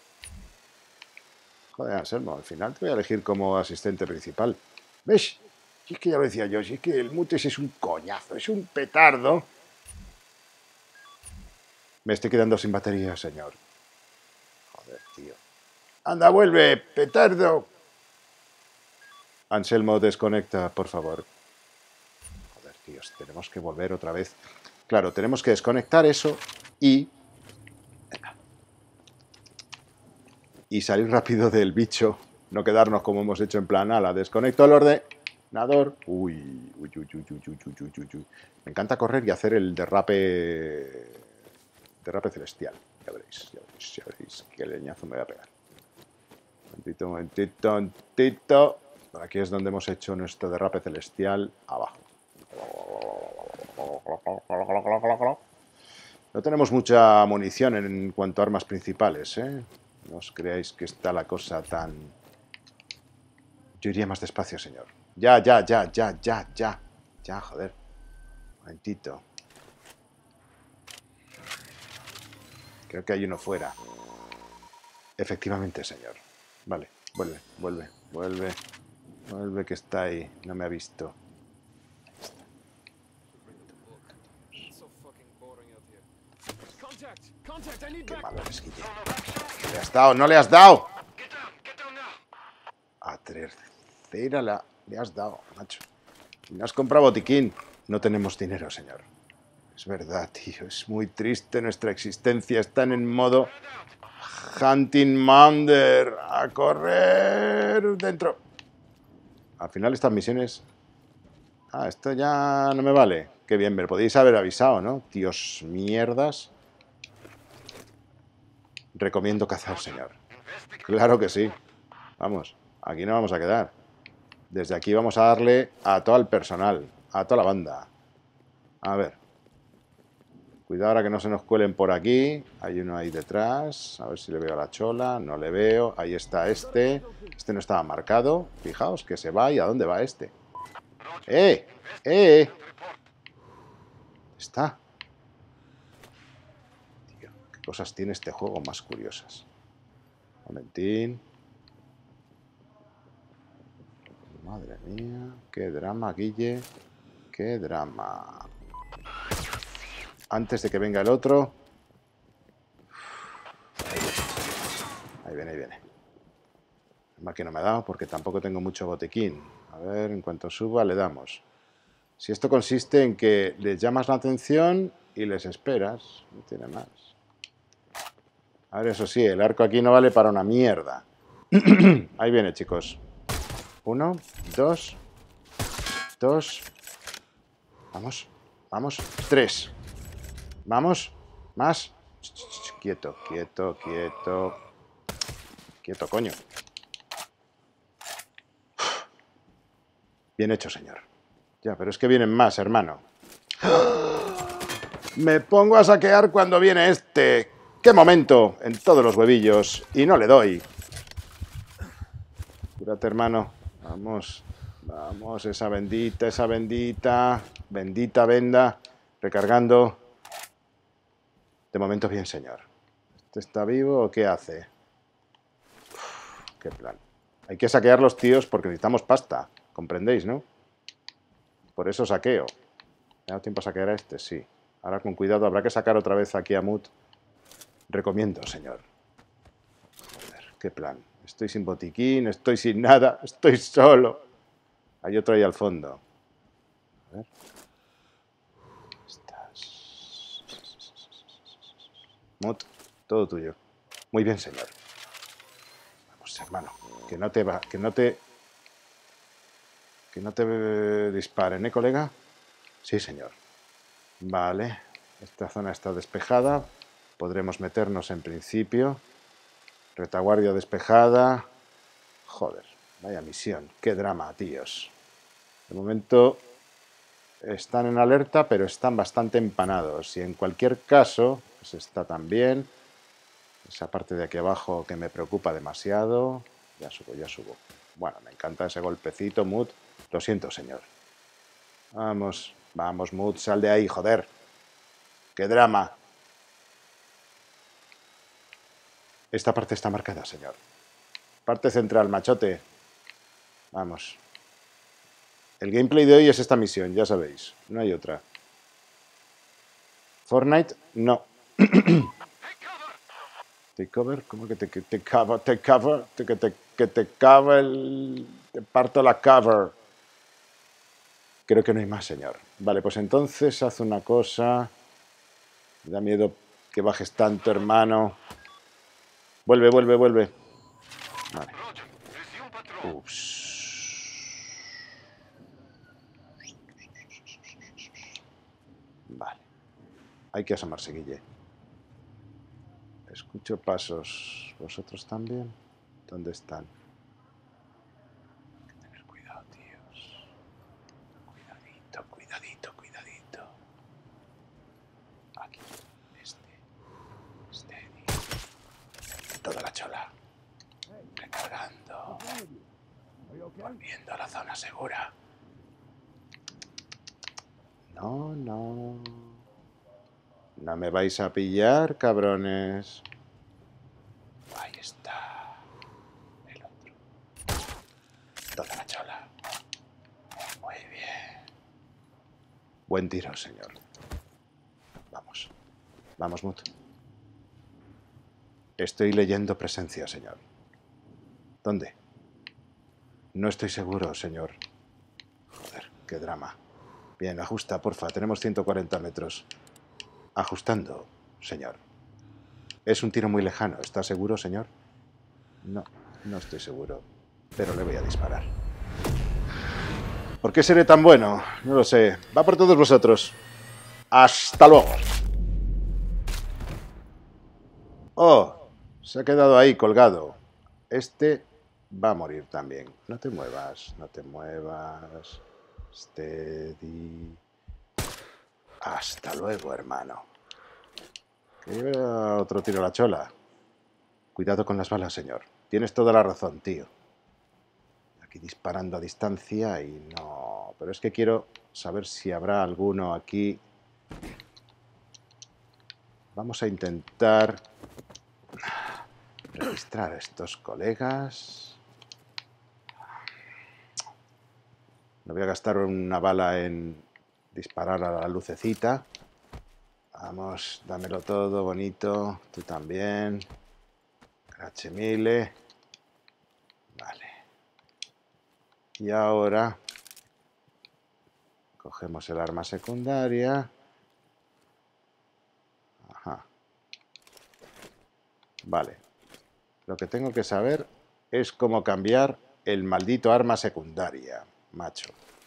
Joder, Anselmo, al final te voy a elegir como asistente principal. ¿Ves? Si es que ya lo decía yo, si es que el Mutes es un coñazo, es un petardo. Me estoy quedando sin batería, señor. Joder, tío. Anda, vuelve, petardo. Anselmo, desconecta, por favor. Joder, tíos, tenemos que volver otra vez. Claro, tenemos que desconectar eso y... y salir rápido del bicho. No quedarnos como hemos hecho en plan, ala, desconecto el ordenador. Uy. Me encanta correr y hacer el derrape celestial. Ya veréis. Qué leñazo me voy a pegar. Momentito. Aquí es donde hemos hecho nuestro derrape celestial. Abajo. No tenemos mucha munición en cuanto a armas principales, ¿eh? No os creáis que está la cosa tan... Yo iría más despacio, señor. Ya, joder. Momentito. Creo que hay uno fuera. Efectivamente, señor. Vale, vuelve, que está ahí. No me ha visto. Qué malo eres, Guille. ¿Le has dado? ¡No le has dado! A tercera le has dado, macho. ¿No has comprado botiquín? No tenemos dinero, señor. Es verdad, tío. Es muy triste nuestra existencia. Están en modo... Hunting Maunder. A correr dentro. Al final estas misiones... Ah, esto ya no me vale. Qué bien, me podéis haber avisado, ¿no? Tíos mierdas. Recomiendo cazar, señor. Claro que sí. Vamos, aquí no vamos a quedar. Desde aquí vamos a darle a todo el personal, a toda la banda. A ver. Cuidado ahora que no se nos cuelen por aquí. Hay uno ahí detrás. A ver si le veo a la chola. No le veo. Ahí está este. Este no estaba marcado. Fijaos que se va. ¿Y a dónde va este? ¡Eh! Está. Tío, qué cosas tiene este juego más curiosas. Momentín. Madre mía. Qué drama, Guille. Qué drama. Antes de que venga el otro. Ahí viene. Más que no me ha dado porque tampoco tengo mucho botiquín. A ver, en cuanto suba le damos. Si esto consiste en que les llamas la atención y les esperas. No tiene más. A ver, eso sí, el arco aquí no vale para una mierda. Ahí viene, chicos. 1, 2. Vamos. 3. Vamos. Más. Quieto, coño. Bien hecho, señor. Ya, pero es que vienen más, hermano. Me pongo a saquear cuando viene este. ¡Qué momento! En todos los huevillos. Y no le doy. Cúrate, hermano. Vamos, esa bendita. Bendita venda. Recargando. De momento bien, señor. ¿Este está vivo o qué hace? Qué plan. Hay que saquear los tíos porque necesitamos pasta. ¿Comprendéis, no? Por eso saqueo. ¿Me ha dado tiempo a saquear a este? Sí. Ahora con cuidado, habrá que sacar otra vez aquí a Mut. Recomiendo, señor. Joder, qué plan. Estoy sin botiquín, estoy sin nada, estoy solo. Hay otro ahí al fondo. A ver. Mut, todo tuyo. Muy bien, señor. Vamos, hermano, que no te va, que no te disparen, ¿eh, colega? Sí, señor. Vale, esta zona está despejada. Podremos meternos en principio. Retaguardia despejada. Joder, vaya misión. Qué drama, tíos. De momento están en alerta, pero están bastante empanados. Y en cualquier caso, pues está también esa parte de aquí abajo que me preocupa demasiado. Ya subo, ya subo. Bueno, me encanta ese golpecito, Mut. Lo siento, señor. Vamos, vamos, Mut, sal de ahí, joder. ¡Qué drama! Esta parte está marcada, señor. Parte central, machote. Vamos. El gameplay de hoy es esta misión, ya sabéis. No hay otra. Fortnite, no. Take cover, ¿cómo que te cover? Te cover, que te cover el... Te parto la cover. Creo que no hay más, señor. Vale, pues entonces haz una cosa. Me da miedo que bajes tanto, hermano. Vuelve, vuelve, vuelve. Vale. Ups. Vale. Hay que asomarse, Guille. Escucho pasos. ¿Vosotros también? ¿Dónde están? Hay que tener cuidado, tíos. Cuidadito, cuidadito, cuidadito. Aquí. Toda la chola. Recargando. Volviendo a la zona segura. No, no. No me vais a pillar, cabrones. Ahí está. El otro. Toda la chola. Muy bien. Buen tiro, señor. Vamos. Vamos, Mut. Estoy leyendo presencia, señor. ¿Dónde? No estoy seguro, señor. Joder, qué drama. Bien, ajusta, porfa. Tenemos 140 metros. Ajustando, señor. Es un tiro muy lejano. ¿Está seguro, señor? No, no estoy seguro. Pero le voy a disparar. ¿Por qué seré tan bueno? No lo sé. Va por todos vosotros. ¡Hasta luego! ¡Oh! Se ha quedado ahí colgado. Este va a morir también. No te muevas, no te muevas. Steady. Hasta luego, hermano. Que lleva otro tiro a la chola. Cuidado con las balas, señor. Tienes toda la razón, tío. Aquí disparando a distancia y no... Pero es que quiero saber si habrá alguno aquí. Vamos a intentar registrar a estos colegas. No voy a gastar una bala en disparar a la lucecita. Vamos, dámelo todo, bonito. Tú también. Grazie mille. Vale. Y ahora cogemos el arma secundaria. Ajá. Vale. Lo que tengo que saber es cómo cambiar el maldito arma secundaria, macho.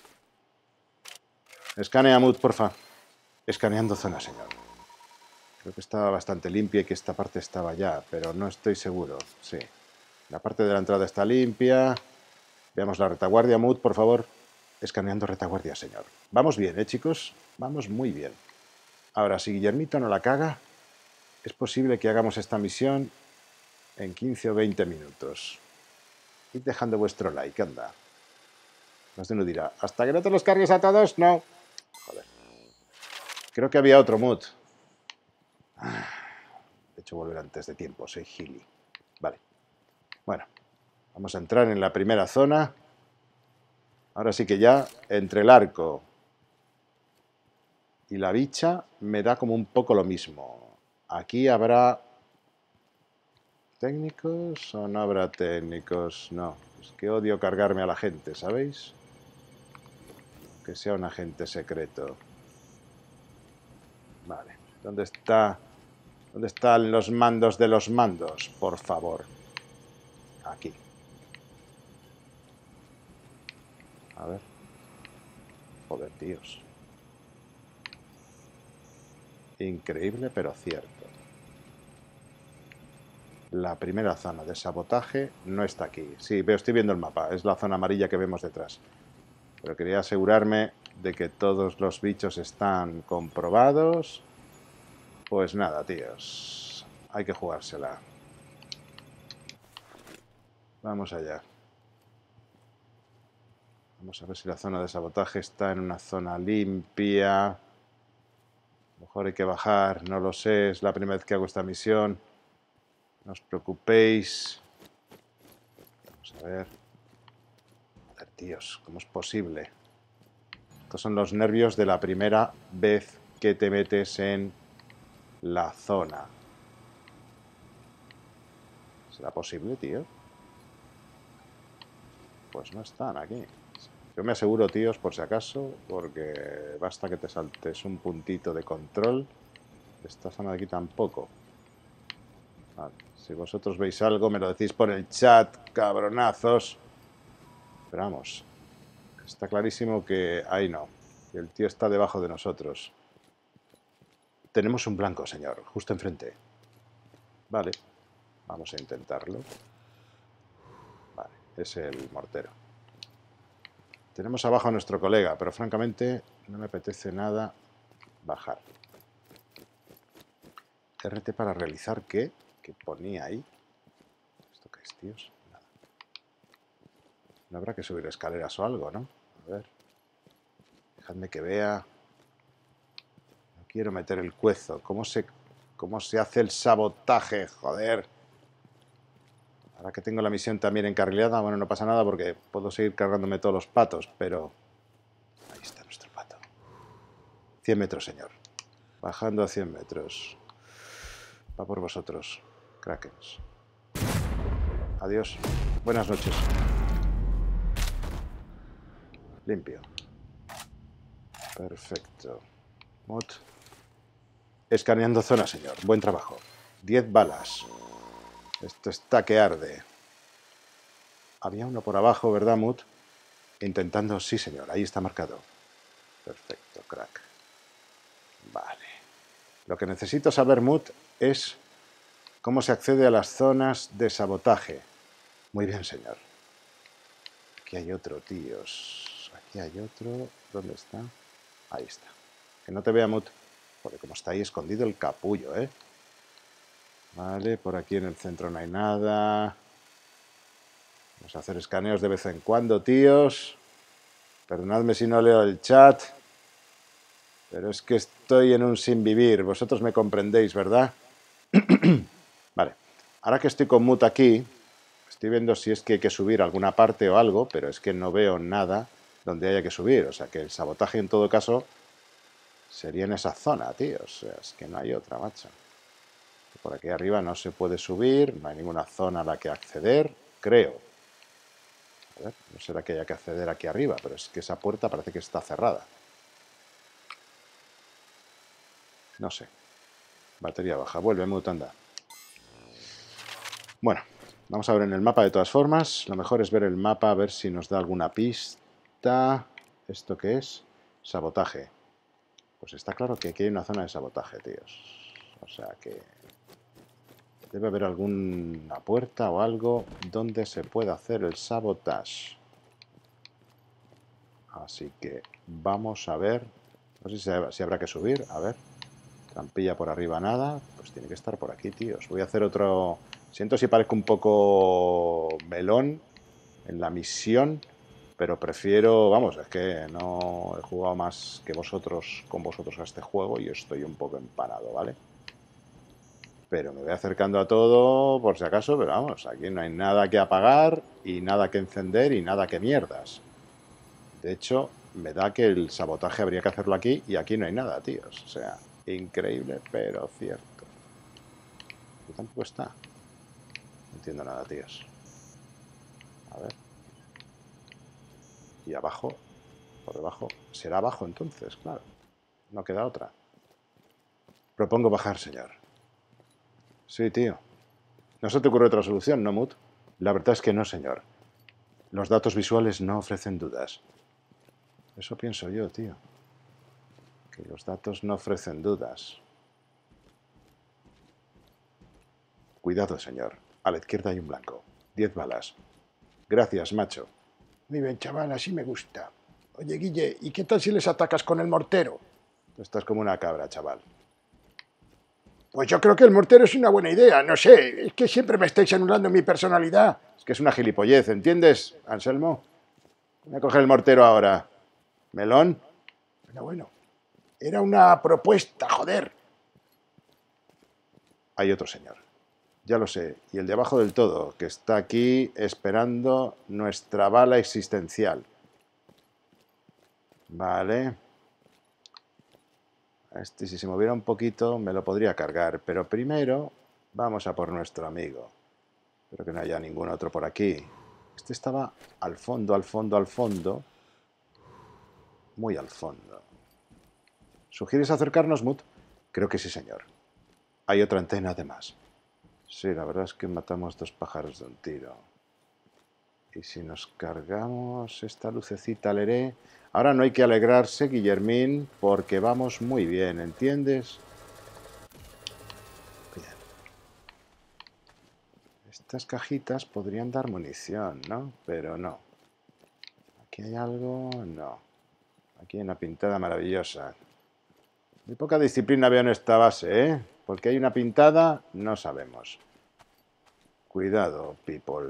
Escanea, Mut, porfa. Escaneando zona, señor. Creo que estaba bastante limpia y que esta parte estaba ya, pero no estoy seguro. Sí. La parte de la entrada está limpia. Veamos la retaguardia, Mut, por favor. Escaneando retaguardia, señor. Vamos bien, chicos? Vamos muy bien. Ahora, si Guillermito no la caga, es posible que hagamos esta misión en 15 o 20 minutos. Id dejando vuestro like, anda. Más de uno dirá, ¿hasta que no te los cargues a todos? No. Joder. Creo que había otro Mut. De hecho, volver antes de tiempo, soy gili. Vale. Bueno, vamos a entrar en la primera zona. Ahora sí que ya, entre el arco y la bicha, me da como un poco lo mismo. Aquí habrá... ¿técnicos o no habrá técnicos? No, es que odio cargarme a la gente, ¿sabéis? Que sea un agente secreto. Vale, ¿dónde está ¿Dónde están los mandos de los mandos? Por favor. Aquí. A ver. Joder, tíos. Increíble, pero cierto. La primera zona de sabotaje no está aquí. Sí, estoy viendo el mapa. Es la zona amarilla que vemos detrás. Pero quería asegurarme de que todos los bichos están comprobados. Pues nada, tíos. Hay que jugársela. Vamos allá. Vamos a ver si la zona de sabotaje está en una zona limpia. A lo mejor hay que bajar, no lo sé. Es la primera vez que hago esta misión. No os preocupéis. Vamos a ver. Joder, tíos, ¿cómo es posible? Estos son los nervios de la primera vez que te metes en la zona. ¿Será posible, tío? Pues no están aquí. Yo me aseguro, tíos, por si acaso, porque basta que te saltes un puntito de control. Esta zona de aquí tampoco. Vale. Si vosotros veis algo, me lo decís por el chat, cabronazos. Pero vamos, está clarísimo que ahí no. Que el tío está debajo de nosotros. Tenemos un blanco, señor, justo enfrente. Vale, vamos a intentarlo. Vale, es el mortero. Tenemos abajo a nuestro colega, pero francamente no me apetece nada bajar. RT para realizar ¿qué? ¿Qué ponía ahí? ¿Esto qué es, tíos? Nada. No habrá que subir escaleras o algo, ¿no? A ver. Dejadme que vea. No quiero meter el cuezo. ¿Cómo se hace el sabotaje? Joder. Ahora que tengo la misión también encarrilada, bueno, no pasa nada porque puedo seguir cargándome todos los patos, pero... Ahí está nuestro pato. 100 metros, señor. Bajando a 100 metros. Va por vosotros, Krakens. Adiós. Buenas noches. Limpio. Perfecto. Mod. Escaneando zona, señor. Buen trabajo. 10 balas. Esto está que arde. Había uno por abajo, ¿verdad, Mut? Intentando... Sí, señor. Ahí está marcado. Perfecto, crack. Vale. Lo que necesito saber, Mut, es cómo se accede a las zonas de sabotaje. Muy bien, señor. Aquí hay otro, tíos. Aquí hay otro. ¿Dónde está? Ahí está. Que no te vea, Mut. Joder, como está ahí escondido el capullo, ¿eh? Vale, por aquí en el centro no hay nada. Vamos a hacer escaneos de vez en cuando, tíos. Perdonadme si no leo el chat. Pero es que estoy en un sin vivir. Vosotros me comprendéis, ¿verdad? Vale. Ahora que estoy con Mut aquí, estoy viendo si es que hay que subir alguna parte o algo, pero es que no veo nada donde haya que subir. O sea que el sabotaje en todo caso sería en esa zona, tío. O sea, es que no hay otra, macho. Por aquí arriba no se puede subir, no hay ninguna zona a la que acceder, creo. A ver, no será que haya que acceder aquí arriba, pero es que esa puerta parece que está cerrada. No sé. Batería baja. Vuelve, mutanda. Bueno, vamos a ver en el mapa de todas formas. Lo mejor es ver el mapa, a ver si nos da alguna pista. ¿Esto qué es? Sabotaje. Pues está claro que aquí hay una zona de sabotaje, tíos. O sea que... debe haber alguna puerta o algo donde se pueda hacer el sabotaje. Así que vamos a ver. No sé si habrá que subir. A ver. Trampilla por arriba nada. Pues tiene que estar por aquí, tíos. Voy a hacer otro... Siento si parezco un poco melón en la misión, pero prefiero... Vamos, es que no he jugado más que vosotros con vosotros a este juego y estoy un poco empanado, ¿vale? Pero me voy acercando a todo por si acaso, pero vamos, aquí no hay nada que apagar y nada que encender y nada que mierdas. De hecho, me da que el sabotaje habría que hacerlo aquí y aquí no hay nada, tíos. O sea, increíble, pero cierto. ¿Y tampoco está? No entiendo nada, tíos. A ver. Y abajo, por debajo. ¿Será abajo entonces? Claro. No queda otra. Propongo bajar, señor. Sí, tío. ¿No se te ocurre otra solución, no, Mut? La verdad es que no, señor. Los datos visuales no ofrecen dudas. Eso pienso yo, tío. Que los datos no ofrecen dudas. Cuidado, señor. A la izquierda hay un blanco. 10 balas. Gracias, macho. Muy bien, chaval, así me gusta. Oye, Guille, ¿y qué tal si les atacas con el mortero? Tú estás como una cabra, chaval. Pues yo creo que el mortero es una buena idea, no sé, es que siempre me estáis anulando mi personalidad. Es que es una gilipollez, ¿entiendes, Anselmo? Voy a coger el mortero ahora. ¿Melón? Bueno, era una propuesta, joder. Hay otro señor. Ya lo sé. Y el de abajo del todo, que está aquí esperando nuestra bala existencial. Vale. Este, si se moviera un poquito, me lo podría cargar. Pero primero, vamos a por nuestro amigo. Espero que no haya ningún otro por aquí. Este estaba al fondo, al fondo, al fondo. Muy al fondo. ¿Sugieres acercarnos, Mut? Creo que sí, señor. Hay otra antena además. Sí, la verdad es que matamos 2 pájaros de un tiro. Y si nos cargamos esta lucecita leré... Ahora no hay que alegrarse, Guillermín, porque vamos muy bien, ¿entiendes? Bien. Estas cajitas podrían dar munición, ¿no? Pero no. ¿Aquí hay algo? No. Aquí hay una pintada maravillosa. Muy poca disciplina veo en esta base, ¿eh? Porque hay una pintada, no sabemos. Cuidado, people.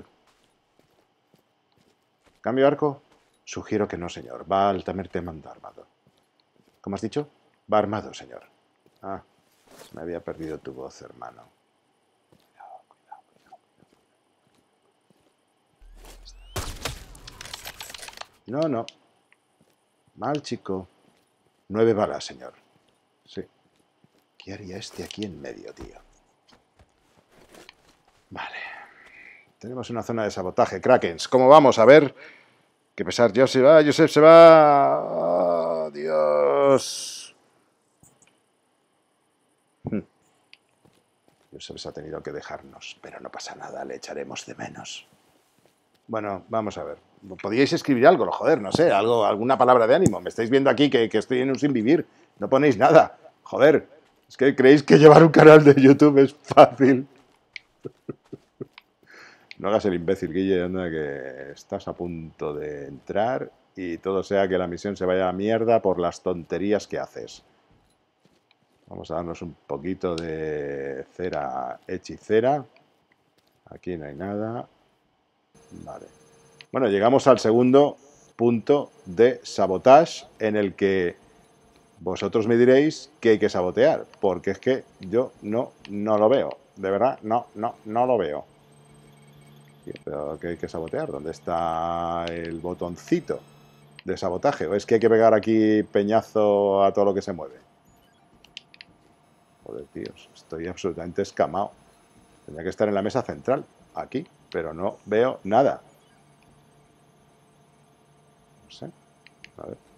¿Cambio arco? Sugiero que no, señor. Va altamente armado. ¿Cómo has dicho? Va armado, señor. Ah, me había perdido tu voz, hermano. Cuidado, cuidado, cuidado. No, no. Mal, chico. 9 balas, señor. Sí. ¿Qué haría este aquí en medio, tío? Vale. Tenemos una zona de sabotaje. Krakens, ¿cómo vamos? A ver. Qué pesar. Joseph se va. Joseph se va. Oh, Dios. Joseph se ha tenido que dejarnos. Pero no pasa nada. Le echaremos de menos. Bueno, vamos a ver. Podríais escribir algo, joder, no sé, algo, alguna palabra de ánimo. Me estáis viendo aquí que estoy en un sin vivir. No ponéis nada. Joder. Es que creéis que llevar un canal de YouTube es fácil. No hagas el imbécil, Guille, anda, que estás a punto de entrar y todo sea que la misión se vaya a la mierda por las tonterías que haces. Vamos a darnos un poquito de cera hechicera. Aquí no hay nada. Vale. Bueno, llegamos al segundo punto de sabotaje en el que vosotros me diréis que hay que sabotear, porque es que yo no lo veo. De verdad, no lo veo. Pero que hay que sabotear. ¿Dónde está el botoncito de sabotaje? ¿O es que hay que pegar aquí peñazo a todo lo que se mueve? Joder, tíos, estoy absolutamente escamado. Tendría que estar en la mesa central, aquí, pero no veo nada. No sé. A ver.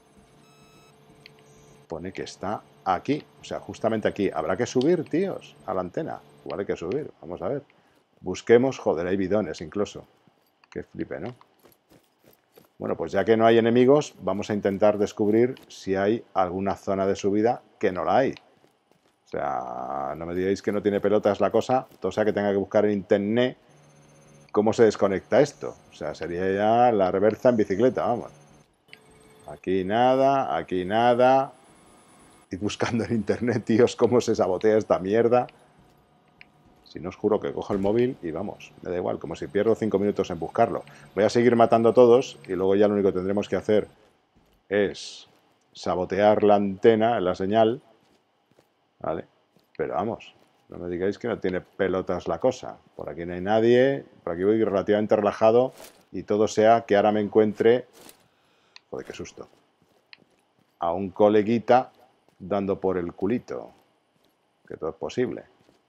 Pone que está aquí, o sea, justamente aquí. Habrá que subir, tíos, a la antena. Igual hay que subir, vamos a ver. Busquemos, joder, hay bidones incluso. Que flipe, ¿no? Bueno, pues ya que no hay enemigos, vamos a intentar descubrir si hay alguna zona de subida que no la hay. O sea, no me digáis que no tiene pelotas la cosa, o sea que tenga que buscar en internet cómo se desconecta esto. O sea, sería ya la reversa en bicicleta, vamos. Aquí nada, aquí nada. Y buscando en internet, tíos, cómo se sabotea esta mierda. Si no os juro que cojo el móvil y vamos, me da igual, como si pierdo 5 minutos en buscarlo. Voy a seguir matando a todos y luego ya lo único que tendremos que hacer es sabotear la antena, la señal, ¿vale? Pero vamos, no me digáis que no tiene pelotas la cosa. Por aquí no hay nadie, por aquí voy relativamente relajado y todo sea que ahora me encuentre, joder, qué susto, a un coleguita dando por el culito, que todo es posible.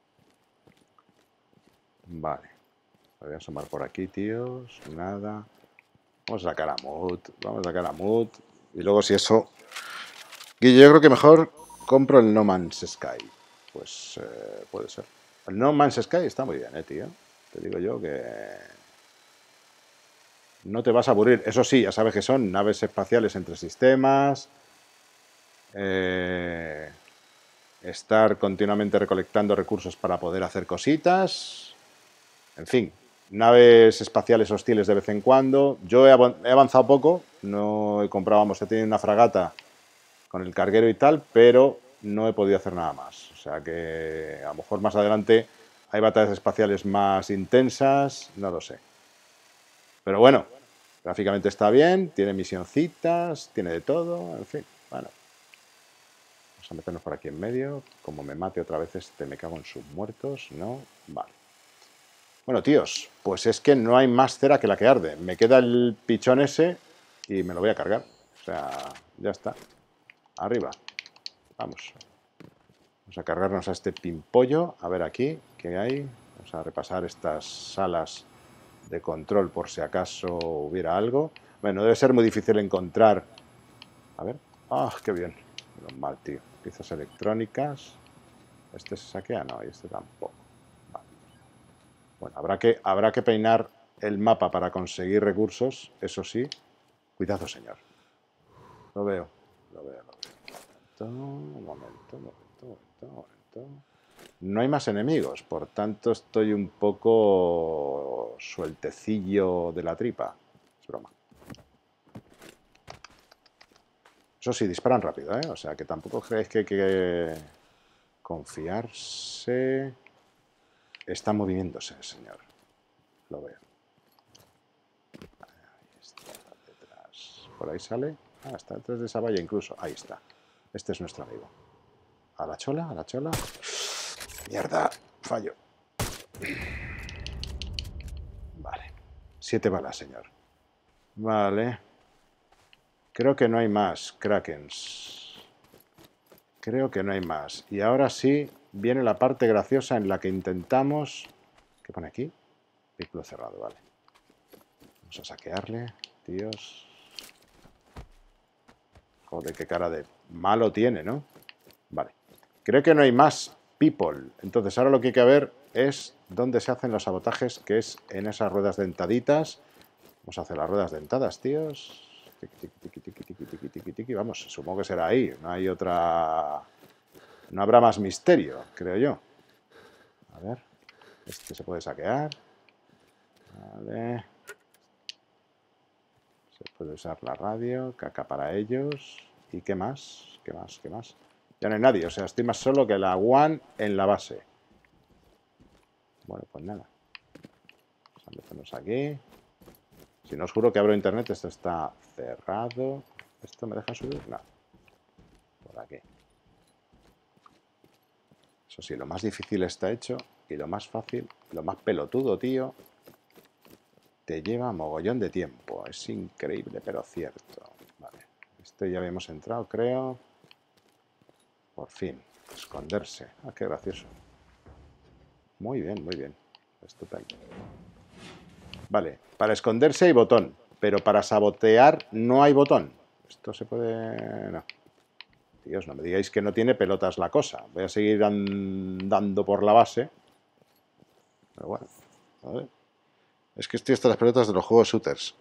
Vale. Voy a asomar por aquí, tíos. Nada. Vamos a sacar a Mut. Vamos a sacar a Mut. Y luego si eso... Guille, yo creo que mejor compro el No Man's Sky. Pues puede ser. El No Man's Sky está muy bien, tío. Te digo yo que no te vas a aburrir. Eso sí, ya sabes que son naves espaciales entre sistemas. Estar continuamente recolectando recursos para poder hacer cositas. En fin, naves espaciales hostiles de vez en cuando. Yo he avanzado poco. No he comprado, vamos, he tenido una fragata con el carguero y tal, pero no he podido hacer nada más. O sea que a lo mejor más adelante hay batallas espaciales más intensas, no lo sé. Pero bueno, gráficamente está bien, tiene misioncitas, tiene de todo, en fin, bueno. Vamos a meternos por aquí en medio. Como me mate otra vez este, me cago en sus muertos, ¿no? Vale. Bueno, tíos, pues es que no hay más cera que la que arde. Me queda el pichón ese y me lo voy a cargar. O sea, ya está. Arriba. Vamos. Vamos a cargarnos a este pimpollo. A ver aquí, ¿qué hay? Vamos a repasar estas salas de control por si acaso hubiera algo. Bueno, debe ser muy difícil encontrar. A ver. ¡Ah, qué bien! Menos mal, tío. Piezas electrónicas. ¿Este se saquea? No, y este tampoco. Vale. Bueno, habrá que peinar el mapa para conseguir recursos, eso sí. Cuidado, señor. Lo veo, lo veo, lo veo. Un momento. No hay más enemigos, por tanto estoy un poco sueltecillo de la tripa. Es broma. Eso sí, disparan rápido, ¿eh? O sea, que tampoco creéis que hay que confiarse. Está moviéndose el señor. Lo veo. Ahí está detrás. Por ahí sale. Ah, está detrás de esa valla incluso. Ahí está. Este es nuestro amigo. A la chola, a la chola. Mierda, fallo. Vale. 7 balas, señor. Vale. Creo que no hay más Krakens. Creo que no hay más. Y ahora sí viene la parte graciosa en la que intentamos... ¿Qué pone aquí? Vehículo cerrado, vale. Vamos a saquearle, tíos. Joder, qué cara de malo tiene, ¿no? Vale. Creo que no hay más people. Entonces ahora lo que hay que ver es dónde se hacen los sabotajes, que es en esas ruedas dentaditas. Vamos a hacer las ruedas dentadas, tíos. Tiki. Vamos, supongo que será ahí. No hay otra... No habrá más misterio, creo yo. A ver. Este se puede saquear. Vale. Se puede usar la radio. Caca para ellos. ¿Y qué más? ¿Qué más? ¿Qué más? Ya no hay nadie. O sea, estoy más solo que la One en la base. Bueno, pues nada. Vamos a meternos aquí. Si no os juro que abro internet, esto está cerrado. ¿Esto me deja subir? No. Por aquí. Eso sí, lo más difícil está hecho y lo más fácil, lo más pelotudo, tío, te lleva mogollón de tiempo. Es increíble, pero cierto. Vale. Este ya habíamos entrado, creo. Por fin. Esconderse. Ah, qué gracioso. Muy bien, muy bien. Estupendo. Vale, para esconderse hay botón, pero para sabotear no hay botón. Esto se puede... No. Dios, no me digáis que no tiene pelotas la cosa. Voy a seguir andando por la base. Pero bueno, a ver. Es que estoy hasta las pelotas de los juegos shooters.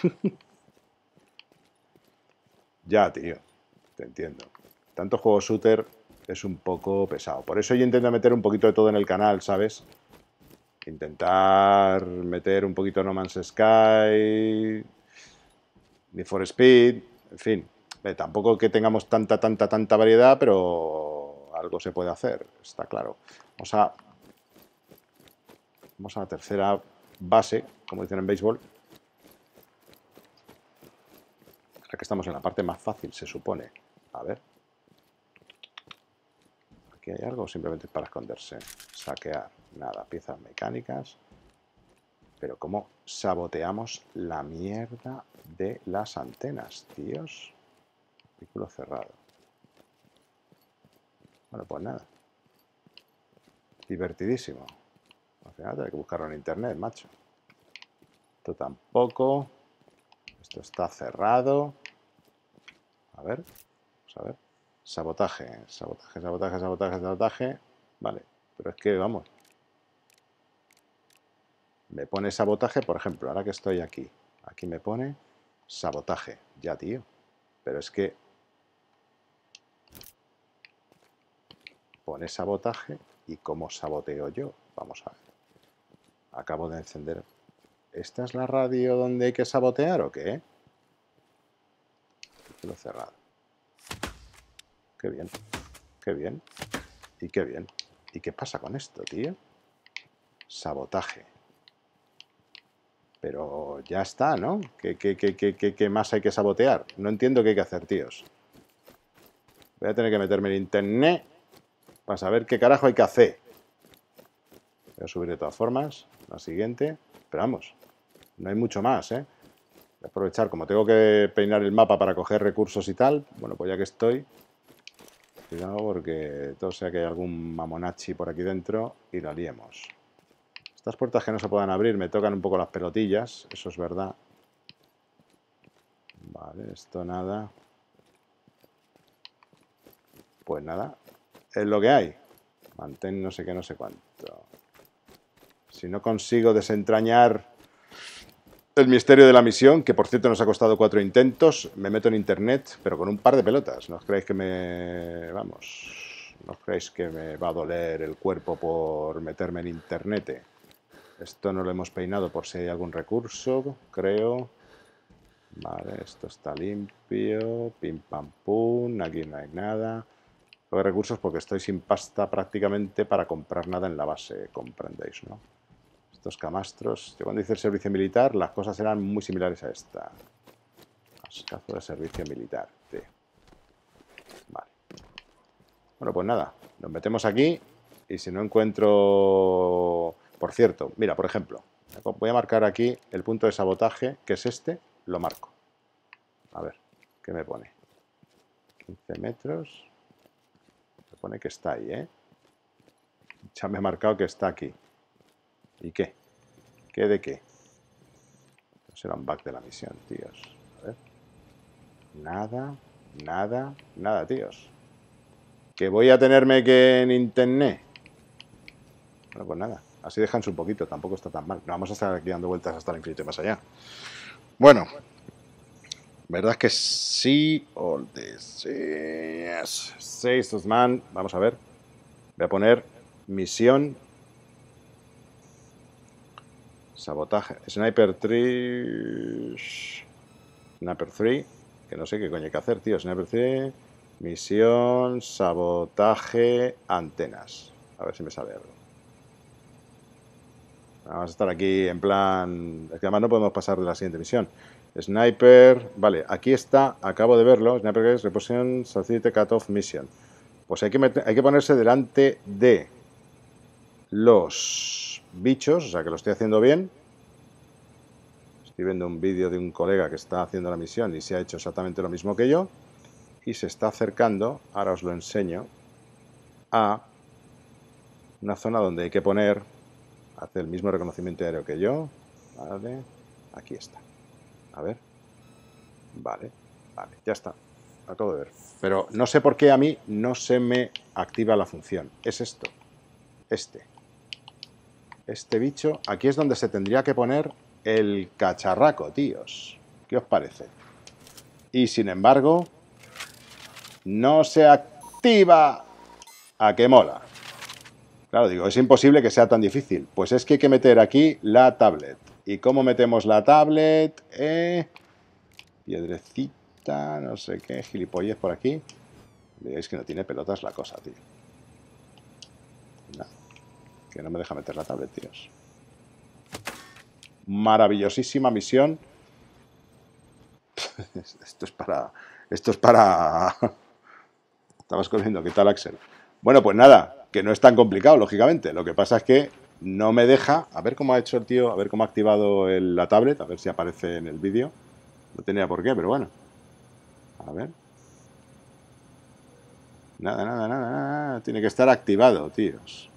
Ya, tío. Te entiendo. Tanto juego shooter es un poco pesado. Por eso yo intento meter un poquito de todo en el canal, ¿sabes? Intentar meter un poquito No Man's Sky, Need for Speed, en fin. Tampoco que tengamos tanta variedad, pero algo se puede hacer, está claro. Vamos a la tercera base, como dicen en béisbol. Ahora que estamos en la parte más fácil, se supone. A ver. ¿Aquí hay algo? Simplemente para esconderse. Saquear. Nada, piezas mecánicas. Pero ¿cómo saboteamos la mierda de las antenas, tíos? Vehículo cerrado. Bueno, pues nada. Divertidísimo. Al final tengo que buscarlo en internet, macho. Esto tampoco. Esto está cerrado. A ver. Vamos a ver. Sabotaje. Vale. Pero es que, vamos. Me pone sabotaje, por ejemplo, ahora que estoy aquí. Aquí me pone sabotaje. Ya, tío. Pero es que pone sabotaje y ¿cómo saboteo yo? Vamos a ver. Acabo de encender. ¿Esta es la radio donde hay que sabotear o qué? Lo he cerrado. Qué bien. Qué bien. Y qué bien. ¿Y qué pasa con esto, tío? Sabotaje. Pero ya está, ¿no? ¿Qué más hay que sabotear? No entiendo qué hay que hacer, tíos. Voy a tener que meterme en internet para saber qué carajo hay que hacer. Voy a subir de todas formas. La siguiente. Pero vamos, no hay mucho más, ¿eh? Voy a aprovechar, como tengo que peinar el mapa para coger recursos y tal. Bueno, pues ya que estoy, cuidado porque todo sea que hay algún mamonachi por aquí dentro y la liemos. Estas puertas que no se puedan abrir me tocan un poco las pelotillas, eso es verdad. Vale, esto nada. Pues nada, es lo que hay. Mantén no sé qué, no sé cuánto. Si no consigo desentrañar el misterio de la misión, que por cierto nos ha costado 4 intentos, me meto en internet, pero con un par de pelotas. No os creáis que me... Vamos... No os creáis que me va a doler el cuerpo por meterme en internet. Esto no lo hemos peinado por si hay algún recurso, creo. Vale, esto está limpio. Pim pam pum. Aquí no hay nada. No hay recursos porque estoy sin pasta prácticamente para comprar nada en la base, comprendéis, ¿no? Estos camastros. Yo cuando hice el servicio militar, las cosas eran muy similares a esta. Cascazo de servicio militar, tío. Vale. Bueno, pues nada. Nos metemos aquí. Y si no encuentro... Por cierto, mira, por ejemplo. Voy a marcar aquí el punto de sabotaje, que es este. Lo marco. A ver, ¿qué me pone? 15 metros. Me pone que está ahí, ¿eh? Ya me he marcado que está aquí. ¿Y qué? ¿Qué de qué? No será un bug de la misión, tíos. A ver. Nada, nada, nada, tíos. ¿Que voy a tenerme que en internet? Bueno, pues nada. Así dejanse un poquito, tampoco está tan mal. No vamos a estar aquí dando vueltas hasta el infinito y más allá. Bueno. ¿Verdad que sí? All this, yes. Six man. Vamos a ver. Voy a poner misión. Sabotaje. Sniper 3. Sniper 3. Que no sé qué coño hay que hacer, tío. Sniper 3. Misión. Sabotaje. Antenas. A ver si me sale algo. Vamos a estar aquí en plan... Es que además no podemos pasar de la siguiente misión. Sniper... Vale, aquí está. Acabo de verlo. Sniper Reposition Society Cut-Off Mission. Pues hay que ponerse delante de los bichos. O sea, que lo estoy haciendo bien. Estoy viendo un vídeo de un colega que está haciendo la misión y se ha hecho exactamente lo mismo que yo. Y se está acercando, ahora os lo enseño, a una zona donde hay que poner... Hace el mismo reconocimiento aéreo que yo. Vale. Aquí está. A ver. Vale. Vale. Ya está. Acabo de ver. Pero no sé por qué a mí no se me activa la función. Es esto. Este bicho. Aquí es donde se tendría que poner el cacharraco, tíos. ¿Qué os parece? Y sin embargo, no se activa. ¿A qué mola? Claro, digo, es imposible que sea tan difícil. Pues es que hay que meter aquí la tablet. ¿Y cómo metemos la tablet? Piedrecita, no sé qué, gilipollez por aquí. Veis que no tiene pelotas la cosa, tío. No, que no me deja meter la tablet, tíos. Maravillosísima misión. Esto es para... Estabas corriendo, ¿qué tal, Axel? Bueno, pues nada, que no es tan complicado, lógicamente. Lo que pasa es que no me deja... A ver cómo ha hecho el tío, a ver cómo ha activado la tablet, a ver si aparece en el vídeo. No tenía por qué, pero bueno. A ver. Nada. Tiene que estar activado, tíos.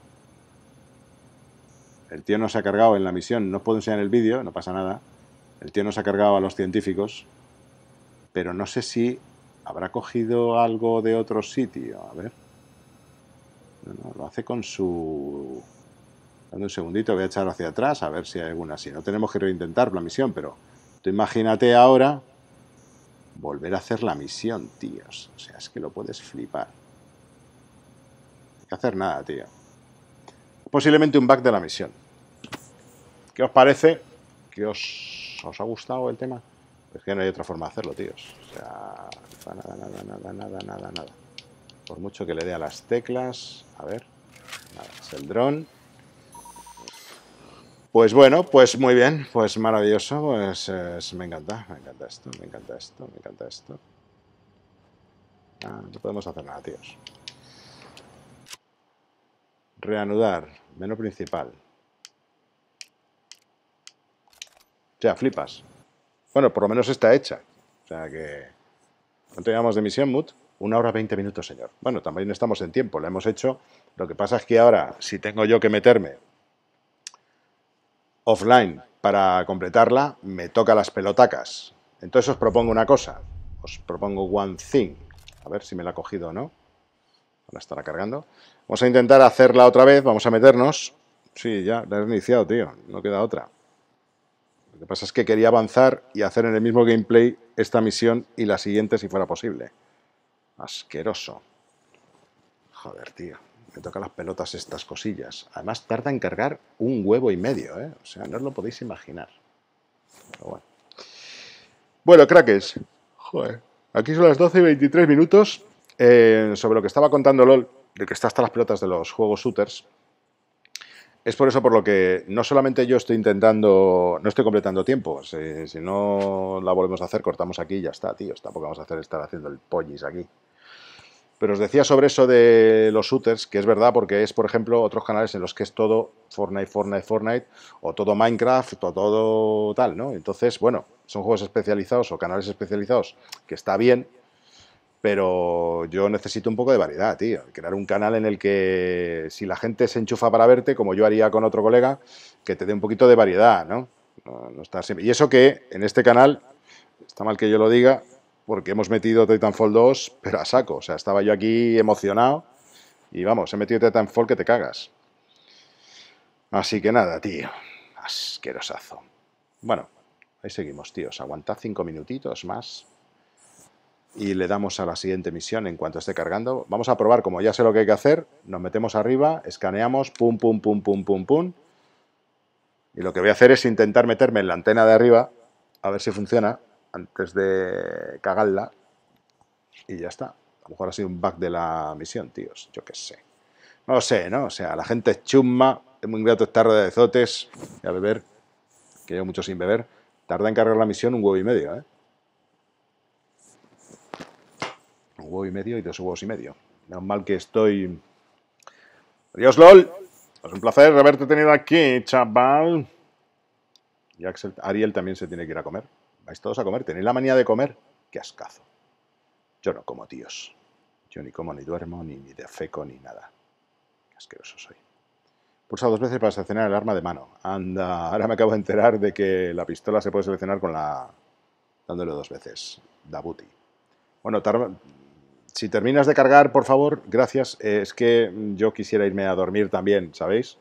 El tío no se ha cargado en la misión. No os puedo enseñar el vídeo, no pasa nada. El tío no se ha cargado a los científicos. Pero no sé si habrá cogido algo de otro sitio. A ver. No, lo hace con su Dame un segundito, voy a echar hacia atrás a ver si hay alguna. Si no, tenemos que reintentar la misión, pero tú imagínate ahora volver a hacer la misión, tíos. O sea, es que lo puedes flipar. No hay que hacer nada, tío. Posiblemente un bug de la misión. ¿Qué os parece? ¿Qué os ha gustado el tema? Es que no hay otra forma de hacerlo, tíos. O sea, nada. Por mucho que le dé a las teclas. A ver. Nada, es el dron. Pues bueno, pues muy bien. Pues maravilloso. Pues me encanta. Me encanta esto, me encanta esto, me encanta esto. No podemos hacer nada, tíos. Reanudar. Menú principal. O sea, flipas. Bueno, por lo menos está hecha. O sea que... ¿Cuánto llevamos de misión, Mut? 1 hora 20 minutos, señor. Bueno, también estamos en tiempo, la hemos hecho. Lo que pasa es que ahora, si tengo yo que meterme offline para completarla, me toca las pelotacas. Entonces os propongo una cosa. Os propongo one thing. A ver si me la ha cogido o no. Ahora estará cargando. Vamos a intentar hacerla otra vez. Vamos a meternos. Sí, ya, la he iniciado, tío. No queda otra. Lo que pasa es que quería avanzar y hacer en el mismo gameplay esta misión y la siguiente si fuera posible. Asqueroso. Joder, tío. Me tocan las pelotas estas cosillas. Además, tarda en cargar 1 huevo y medio, ¿eh? O sea, no os lo podéis imaginar. Pero bueno. Bueno, crackers. Joder. Aquí son las 12 y 23 minutos. Sobre lo que estaba contando LOL, de que está hasta las pelotas de los juegos shooters. Es por eso por lo que no solamente yo estoy intentando, no estoy completando tiempo. Si no la volvemos a hacer, cortamos aquí y ya está, tíos. Tampoco vamos a estar haciendo el pollis aquí. Pero os decía sobre eso de los shooters, que es verdad porque es, por ejemplo, otros canales en los que es todo Fortnite, o todo Minecraft, o todo tal, ¿no? Entonces, bueno, son juegos especializados o canales especializados, que está bien, pero yo necesito un poco de variedad, tío. Crear un canal en el que, si la gente se enchufa para verte, como yo haría con otro colega, que te dé un poquito de variedad, ¿no? No estar siempre. Y eso que en este canal, está mal que yo lo diga, porque hemos metido Titanfall 2, pero a saco. O sea, estaba yo aquí emocionado y vamos, he metido Titanfall que te cagas. Así que nada, tío. Asquerosazo. Bueno, ahí seguimos, tíos. Aguantad 5 minutitos más y le damos a la siguiente misión en cuanto esté cargando. Vamos a probar, como ya sé lo que hay que hacer. Nos metemos arriba, escaneamos, pum, pum, pum, pum, pum, pum. Y lo que voy a hacer es intentar meterme en la antena de arriba, a ver si funciona, antes de cagarla. Y ya está. A lo mejor ha sido un bug de la misión, tíos. Yo qué sé. No lo sé, ¿no? O sea, la gente es chumma, es muy ingrato estar de zotes y a beber, que llevo mucho sin beber. Tarda en cargar la misión 1 huevo y medio, ¿eh? 1 huevo y medio y 2 huevos y medio. Menos mal que estoy... Adiós, LOL. Es un placer haberte tenido aquí, chaval. Y Axel, Ariel también se tiene que ir a comer. ¿Vais todos a comer? ¿Tenéis la manía de comer? Qué ascazo. Yo no como, tíos. Yo ni como, ni duermo, ni defeco, ni nada. Qué asqueroso soy. Pulsa 2 veces para seleccionar el arma de mano. Anda, ahora me acabo de enterar de que la pistola se puede seleccionar con la... dándole 2 veces. Da booty. Bueno, si terminas de cargar, por favor, gracias. Es que yo quisiera irme a dormir también, ¿sabéis?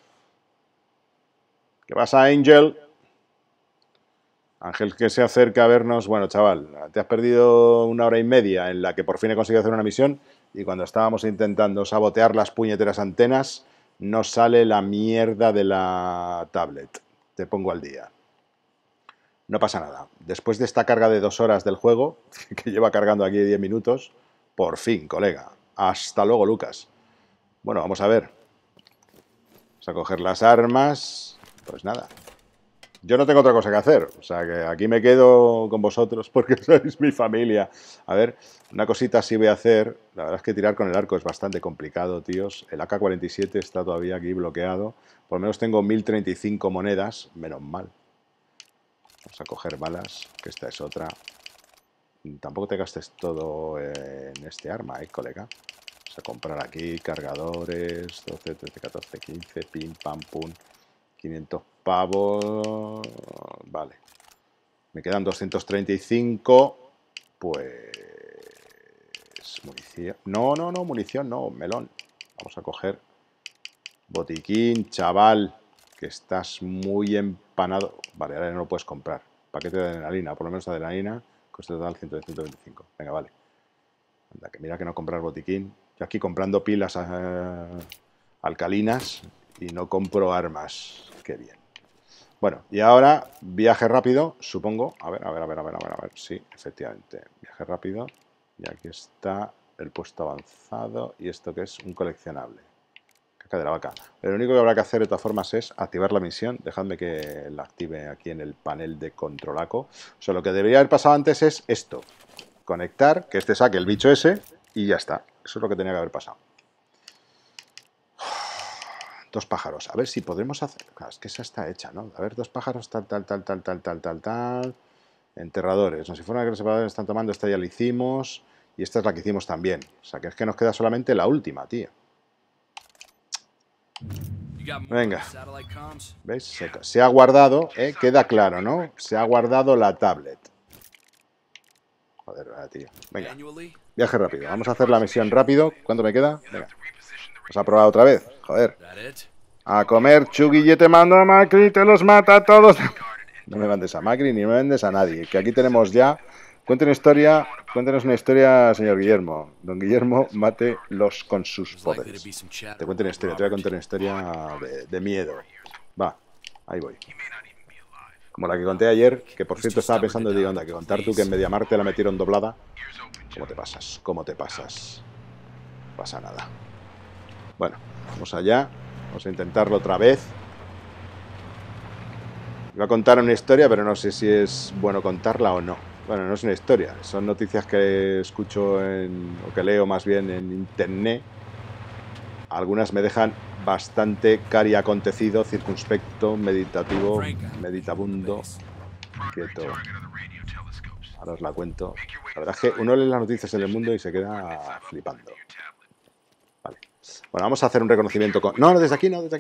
¿Qué pasa, Angel? Ángel, que se acerca a vernos. Bueno, chaval, te has perdido 1 hora y media en la que por fin he conseguido hacer una misión y cuando estábamos intentando sabotear las puñeteras antenas, nos sale la mierda de la tablet. Te pongo al día. No pasa nada. Después de esta carga de 2 horas del juego, que lleva cargando aquí 10 minutos, por fin, colega. Hasta luego, Lucas. Bueno, vamos a ver. Vamos a coger las armas. Pues nada. Yo no tengo otra cosa que hacer, o sea que aquí me quedo con vosotros porque sois mi familia. A ver, una cosita sí voy a hacer. La verdad es que tirar con el arco es bastante complicado, tíos. El AK-47 está todavía aquí bloqueado. Por lo menos tengo 1035 monedas, menos mal. Vamos a coger balas, que esta es otra. Tampoco te gastes todo en este arma, colega. Vamos a comprar aquí cargadores, 12, 13, 14, 15, pim, pam, pum. 500 pavos. Vale. Me quedan 235. Pues... munición. No, munición no, melón. Vamos a coger Botiquín, chaval, que estás muy empanado. Vale, ahora no lo puedes comprar. Paquete de adrenalina, por lo menos adrenalina. Coste total 125. Venga, vale. Anda, que mira que no comprar botiquín. Yo aquí comprando pilas alcalinas y no compro armas. Qué bien. Bueno, y ahora viaje rápido, supongo. A ver. Sí, efectivamente. Viaje rápido. Y aquí está el puesto avanzado. ¿Y esto que es? Un coleccionable. Caca de la vaca. Pero lo único que habrá que hacer de todas formas es activar la misión. Dejadme que la active aquí en el panel de controlaco. O sea, lo que debería haber pasado antes es esto. Conectar, que este saque el bicho ese y ya está. Eso es lo que tenía que haber pasado. Dos pájaros. A ver si podremos hacer... Claro, es que esa está hecha, ¿no? A ver, dos pájaros, tal. Enterradores. No, si fuera que los separadores están tomando, esta ya la hicimos. Y esta es la que hicimos también. O sea, que es que nos queda solamente la última, tío. Venga. ¿Veis? Se ha guardado, queda claro, ¿no? Se ha guardado la tablet. Joder, tío. Venga. Viaje rápido. Vamos a hacer la misión rápido. ¿Cuánto me queda? Venga. Vamos a probar otra vez. Joder. A comer, Chucky, yo te mando a Macri, te los mata a todos. No me mandes a Macri ni me mandes a nadie. Que aquí tenemos ya... Cuéntenos una historia, señor Guillermo. Don Guillermo, mátelos con sus poderes. Te cuento una historia, te voy a contar una historia de miedo. Va, ahí voy. Como la que conté ayer, que por cierto estaba pensando, digo, anda, que contar tú que en Mediamar la metieron doblada. ¿Cómo te pasas? ¿Cómo te pasas? No pasa nada. Bueno, vamos allá. Vamos a intentarlo otra vez. Voy a contar una historia, pero no sé si es bueno contarla o no. Bueno, no es una historia, son noticias que escucho o que leo más bien en internet. Algunas me dejan bastante cari acontecido, circunspecto, meditativo, meditabundo, quieto. Ahora os la cuento. La verdad es que uno lee las noticias en el mundo y se queda flipando. Vale. Bueno, vamos a hacer un reconocimiento con... No, desde aquí no, vuelve.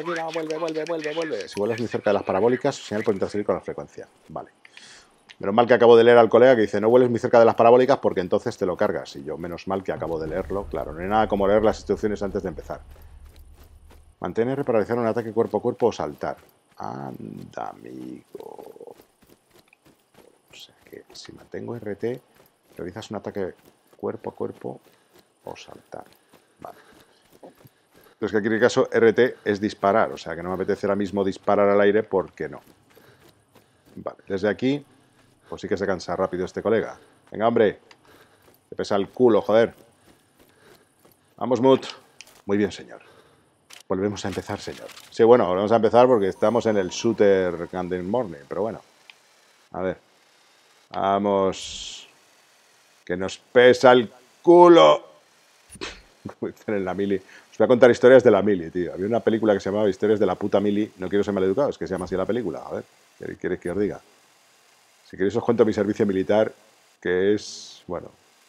Si vuelves muy cerca de las parabólicas, señal por interferir con la frecuencia. Vale. Menos mal que acabo de leer al colega que dice no vueles muy cerca de las parabólicas porque entonces te lo cargas. Y yo, menos mal que acabo de leerlo. Claro, no hay nada como leer las instrucciones antes de empezar. Mantén R para realizar un ataque cuerpo a cuerpo o saltar. Anda, amigo. O sea que si mantengo RT, realizas un ataque cuerpo a cuerpo o saltar. Vale. Pero es que aquí en el caso RT es disparar. O sea que no me apetece ahora mismo disparar al aire porque no. Vale, desde aquí... Pues sí que se cansa rápido este colega. Venga, hombre. Te pesa el culo, joder. Vamos, Mut. Muy bien, señor. Volvemos a empezar, señor. Sí, bueno, volvemos a empezar porque estamos en el shooter Candle Morning. Pero bueno. A ver. Vamos. Que nos pesa el culo. Como dicen en la mili. Os voy a contar historias de la mili, tío. Había una película que se llamaba Historias de la puta mili. No quiero ser maleducado, es que se llama así la película. A ver. ¿Qué queréis que os diga? Si queréis os cuento mi servicio militar, que es, bueno...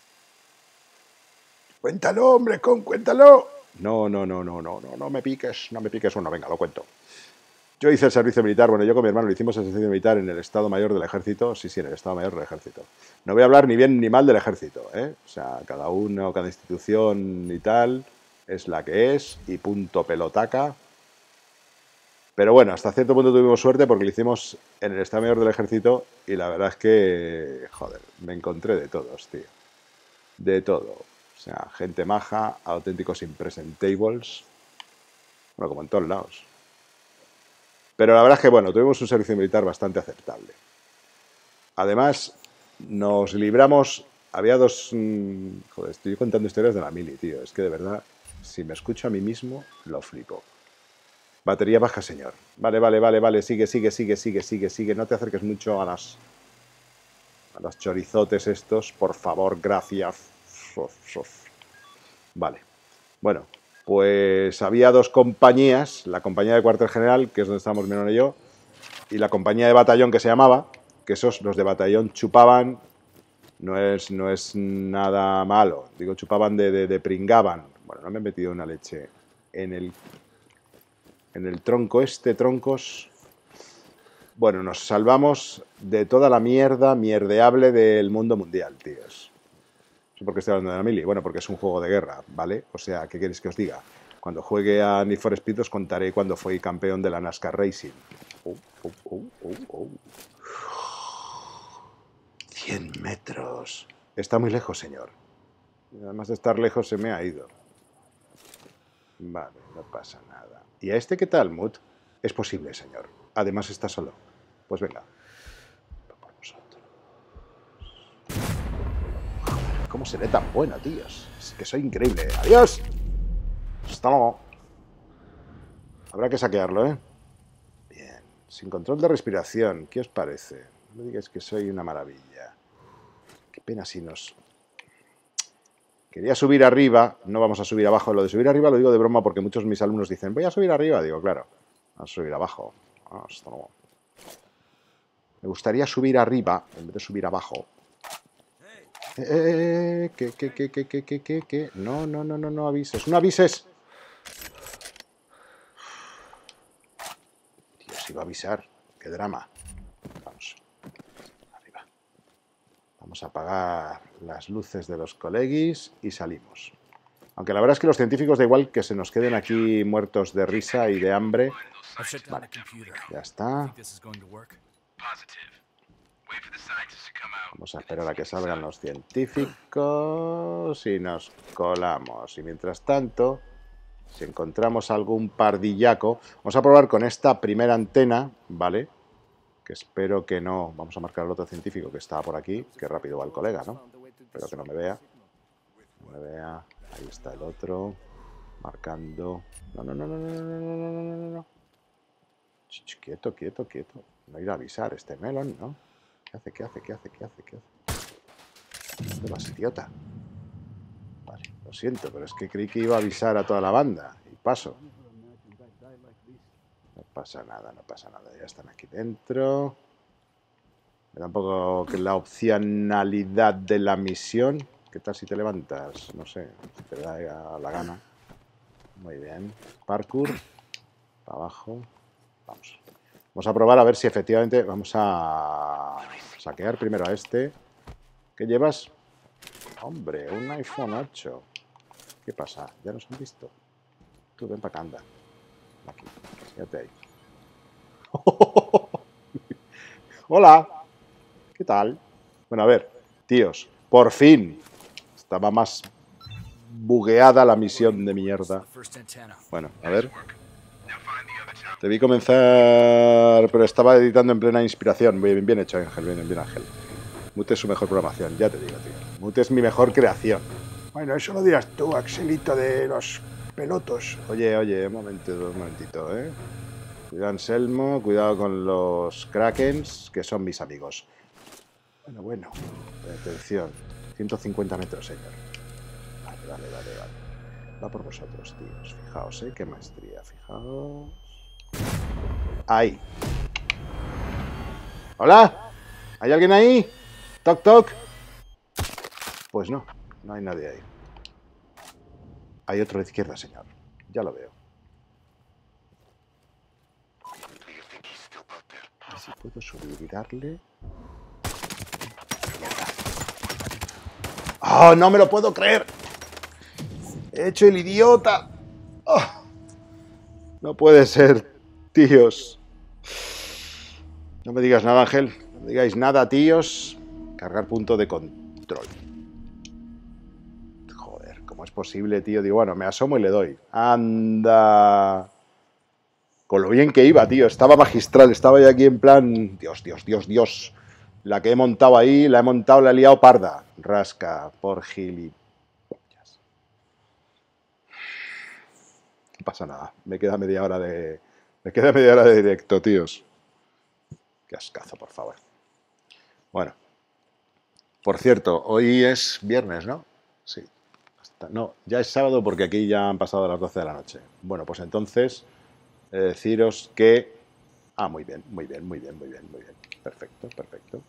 Cuéntalo, hombre, cuéntalo. No me piques, Bueno, venga, lo cuento. Yo hice el servicio militar, bueno, yo con mi hermano lo hicimos el servicio militar en el Estado Mayor del Ejército. Sí, en el Estado Mayor del Ejército. No voy a hablar ni bien ni mal del Ejército, ¿eh? O sea, cada uno, cada institución y tal, es la que es, y punto pelotaca. Pero bueno, hasta cierto punto tuvimos suerte porque lo hicimos en el Estado Mayor del Ejército y la verdad es que, joder, me encontré de todos, tío. De todo. O sea, gente maja, auténticos impresentables. Bueno, como en todos lados. Pero la verdad es que, bueno, tuvimos un servicio militar bastante aceptable. Además, nos libramos... Había dos... joder, estoy contando historias de la mili, tío. Es que de verdad, si me escucho a mí mismo, lo flipo. Batería baja, señor. Vale. Sigue. No te acerques mucho a los chorizotes estos. Por favor, gracias. Vale. Bueno, pues había dos compañías. La compañía de cuartel general, que es donde estábamos mi hermano y yo, y la compañía de batallón que se llamaba, que esos, los de batallón chupaban. No es nada malo. Digo, chupaban de pringaban. Bueno, no me he metido una leche en el tronco troncos. Bueno, nos salvamos de toda la mierdeable del mundo mundial, tíos. No sé por qué estoy hablando de la mili. Bueno, porque es un juego de guerra, ¿vale? O sea, ¿qué queréis que os diga? Cuando juegue a Need for Speed os contaré cuando fui campeón de la NASCAR Racing. 100 metros. Está muy lejos, señor. Además de estar lejos, se me ha ido. Vale, no pasa nada. ¿Y a este qué tal, Mut? Es posible, señor. Además está solo. Pues venga. Va por nosotros. Joder, ¿cómo seré tan bueno, tíos? Es que soy increíble. ¡Adiós! Hasta luego. Habrá que saquearlo, ¿eh? Bien. Sin control de respiración. ¿Qué os parece? No me digáis que soy una maravilla. Qué pena si nos... Quería subir arriba, no vamos a subir abajo. Lo de subir arriba lo digo de broma porque muchos de mis alumnos dicen, voy a subir arriba. Digo, claro, vamos a subir abajo. Hasta luego. Me gustaría subir arriba en vez de subir abajo. ¿Qué? No avises. ¡No avises! Dios, iba a avisar. ¡Qué drama! Vamos. Arriba. Vamos a apagar las luces de los coleguis y salimos. Aunque la verdad es que los científicos da igual que se nos queden aquí muertos de risa y de hambre. Vale, ya está. Vamos a esperar a que salgan los científicos y nos colamos. Y mientras tanto, si encontramos algún pardillaco, vamos a probar con esta primera antena, ¿vale? Que espero que no... Vamos a marcar al otro científico que está por aquí. Qué rápido va el colega, ¿no? Espero que no me vea. No me vea. Ahí está el otro. Marcando. No. Quieto. No ir a avisar este melón, ¿no? ¿Qué hace? ¿Dónde vas, idiota? Vale, lo siento, pero es que creí que iba a avisar a toda la banda. Y paso. No pasa nada. Ya están aquí dentro. Me da un poco que la opcionalidad de la misión. ¿Qué tal si te levantas? No sé, te da la gana. Muy bien. Parkour. Para abajo. Vamos. Vamos a probar a ver si efectivamente... Vamos a saquear primero a este. ¿Qué llevas? Hombre, un iPhone 8. ¿Qué pasa? ¿Ya nos han visto? Tú ven para acá, anda. Aquí, fíjate ahí. Hola. ¿Qué tal? Bueno, a ver, tíos, por fin. Estaba más bugueada la misión de mierda. Bueno, a ver. Te vi comenzar, pero estaba editando en plena inspiración. Bien hecho, Ángel, bien, Ángel. Mute es su mejor programación, ya te digo, tío. Mute es mi mejor creación. Bueno, eso lo dirás tú, Axelito de los pelotos. Oye, un momentito, ¿eh? Cuidado, Anselmo, cuidado con los Krakens, que son mis amigos. Bueno. Atención. 150 metros, señor. Vale. Va por vosotros, tíos. Fijaos, qué maestría. Fijaos. Ahí. ¿Hola? ¿Hay alguien ahí? Toc. Pues no hay nadie ahí. Hay otro a la izquierda, señor. Ya lo veo. A ver si puedo subir y darle... ¡Oh, no me lo puedo creer! ¡He hecho el idiota! ¡Oh! No puede ser, tíos. No me digas nada, Ángel. No me digáis nada, tíos. Cargar punto de control. Joder, ¿cómo es posible, tío? Digo, bueno, me asomo y le doy. ¡Anda! Con lo bien que iba, tío. Estaba magistral. Estaba yo aquí en plan... Dios. La que he montado ahí, la he liado parda. Rasca, por gilipollas. No pasa nada. Me queda media hora de directo, tíos. Qué ascazo, por favor. Bueno. Por cierto, hoy es viernes, ¿no? Sí. No, ya es sábado porque aquí ya han pasado las 12 de la noche. Bueno, pues entonces, deciros que... muy bien. Perfecto.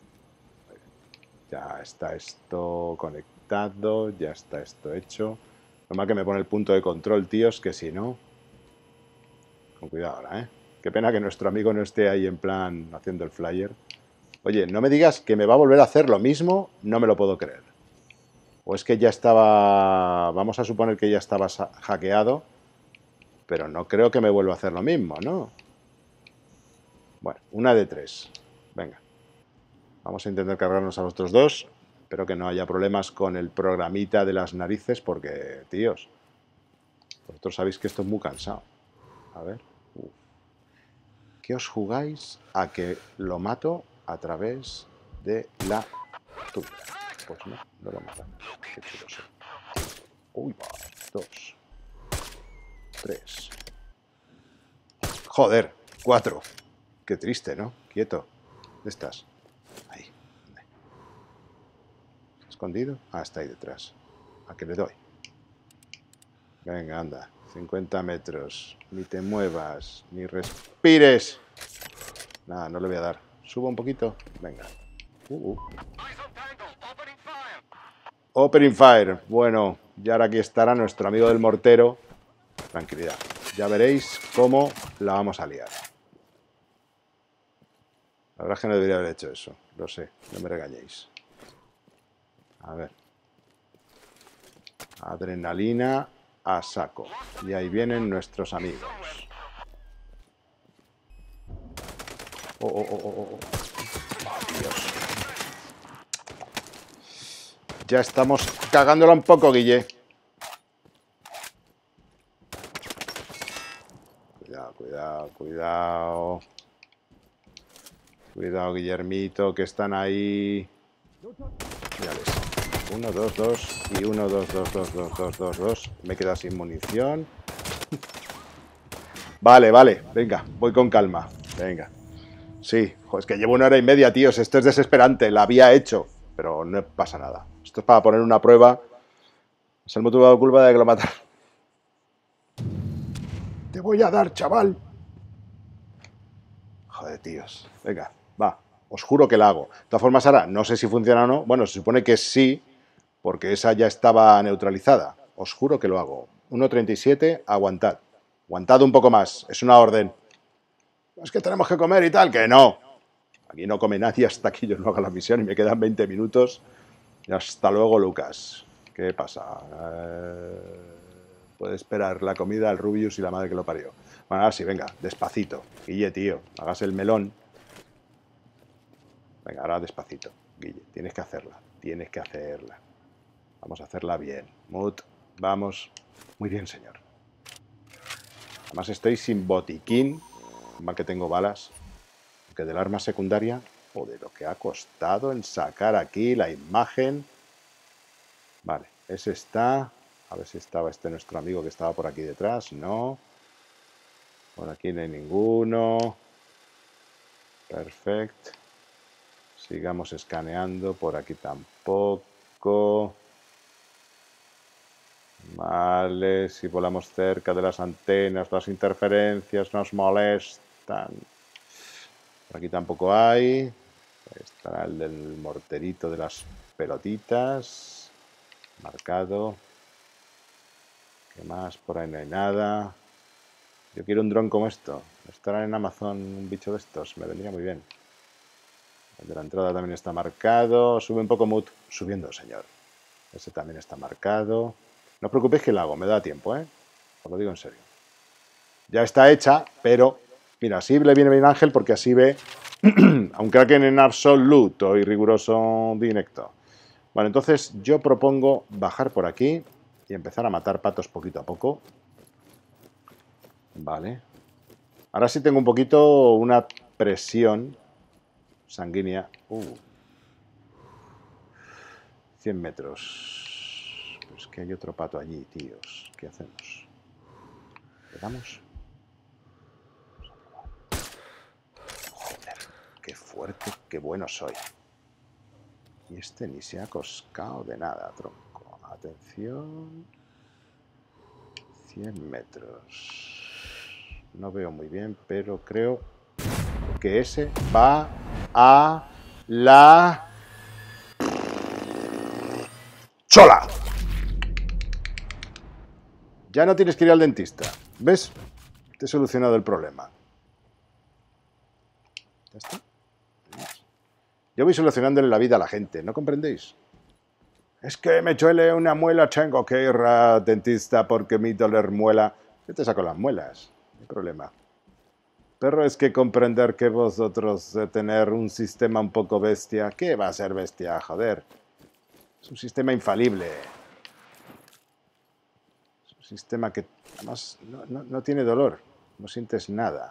Ya está esto conectado, ya está esto hecho. Normal que me pone el punto de control, tíos, que si no... Con cuidado ahora, ¿eh? Qué pena que nuestro amigo no esté ahí en plan haciendo el flyer. Oye, no me digas que me va a volver a hacer lo mismo, no me lo puedo creer. O es que ya estaba... Vamos a suponer que ya estaba hackeado pero no creo que me vuelva a hacer lo mismo, ¿no? Bueno, una de 3. Venga. Vamos a intentar cargarnos a los otros dos. Espero que no haya problemas con el programita de las narices, porque, tíos, vosotros sabéis que esto es muy cansado. A ver. ¿Qué os jugáis a que lo mato a través de la tuya? Pues no, no lo matan. Qué chulo soy. Uy, va. 2. 3. Joder, 4. Qué triste, ¿no? Quieto. ¿Dónde estás? Ahí. ¿Dónde? ¿Escondido? Ah, está ahí detrás. ¿A qué le doy? Venga, anda. 50 metros. Ni te muevas. Ni respires. Nada, no le voy a dar. Subo un poquito. Venga. Opening fire. Bueno, y ahora aquí estará nuestro amigo del mortero. Tranquilidad. Ya veréis cómo la vamos a liar. La verdad es que no debería haber hecho eso. Lo sé, no me regañéis. A ver. Adrenalina a saco. Y ahí vienen nuestros amigos. Oh. Dios. Ya estamos cagándola un poco, Guille. Cuidado. Cuidado, Guillermito, que están ahí. Mírales. 1, 2, 2. Y 1, 2, 2, 2, 2, 2, 2, 2. Me he quedado sin munición. Vale. Venga, voy con calma. Venga. Sí, es que llevo 1 hora y media, tíos. Esto es desesperante. La había hecho, pero no pasa nada. Esto es para poner una prueba. Es el motivo de culpa de que lo mataron. Te voy a dar, chaval. Joder, tíos. Venga, va. Os juro que la hago. De todas formas, ahora, no sé si funciona o no. Bueno, se supone que sí, porque esa ya estaba neutralizada. Os juro que lo hago. 1.37, aguantad. Aguantad un poco más. Es una orden. Es que tenemos que comer y tal. Que no. Aquí no come nadie hasta que yo no haga la misión y me quedan 20 minutos. Y hasta luego, Lucas. ¿Qué pasa? Puede esperar la comida al Rubius y la madre que lo parió. Bueno, ahora sí, venga, despacito. Guille, tío, hagas el melón. Venga, ahora despacito. Guille, tienes que hacerla. Vamos a hacerla bien. Mut, vamos. Muy bien, señor. Además estoy sin botiquín. Mal que tengo balas. Que del arma secundaria. O de lo que ha costado en sacar aquí la imagen. Vale, ese está. A ver si estaba nuestro amigo que estaba por aquí detrás. No. Por aquí no hay ninguno. Perfecto. Sigamos escaneando. Por aquí tampoco. Vale, si volamos cerca de las antenas, las interferencias nos molestan. Por aquí tampoco hay. Ahí estará el del morterito de las pelotitas. Marcado. ¿Qué más? Por ahí no hay nada. Yo quiero un dron como esto. Estará en Amazon un bicho de estos. Me vendría muy bien. El de la entrada también está marcado. Sube un poco, Mut. Subiendo, señor. Ese también está marcado. No os preocupéis que lo hago. Me da tiempo, ¿eh? Os lo digo en serio. Ya está hecha, pero... Mira, así le viene bien Ángel porque así ve a un Kraken en absoluto y riguroso directo. Bueno, entonces yo propongo bajar por aquí y empezar a matar patos poquito a poco. Vale. Ahora sí tengo un poquito una presión sanguínea. 100 metros. Pero es que hay otro pato allí, tíos. ¿Qué hacemos? ¿Le damos? Joder, qué fuerte, qué bueno soy. Y este ni se ha coscado de nada, tronco. Atención. 100 metros. No veo muy bien, pero creo que ese va a la... ¡Chola! Ya no tienes que ir al dentista. ¿Ves? Te he solucionado el problema. ¿Ya está? Yo voy solucionándole la vida a la gente, ¿no comprendéis? Es que me duele una muela, tengo que ir al dentista porque me duele muela. Yo te saco las muelas, no hay problema. Pero es que comprender que vosotros tener un sistema un poco bestia... ¿Qué va a ser bestia? Joder. Es un sistema infalible. Es un sistema que además no tiene dolor. No sientes nada.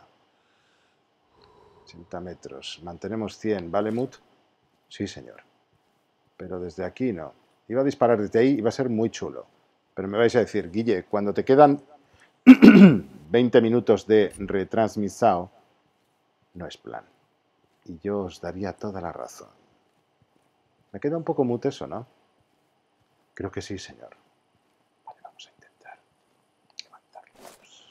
80 metros. Mantenemos 100. ¿Vale, Mut? Sí, señor. Pero desde aquí no. Iba a disparar desde ahí, iba a ser muy chulo. Pero me vais a decir, Guille, cuando te quedan 20 minutos de retransmisao, no es plan. Y yo os daría toda la razón. Me queda un poco mute eso, ¿no? Creo que sí, señor. Vale, vamos a intentar levantarnos.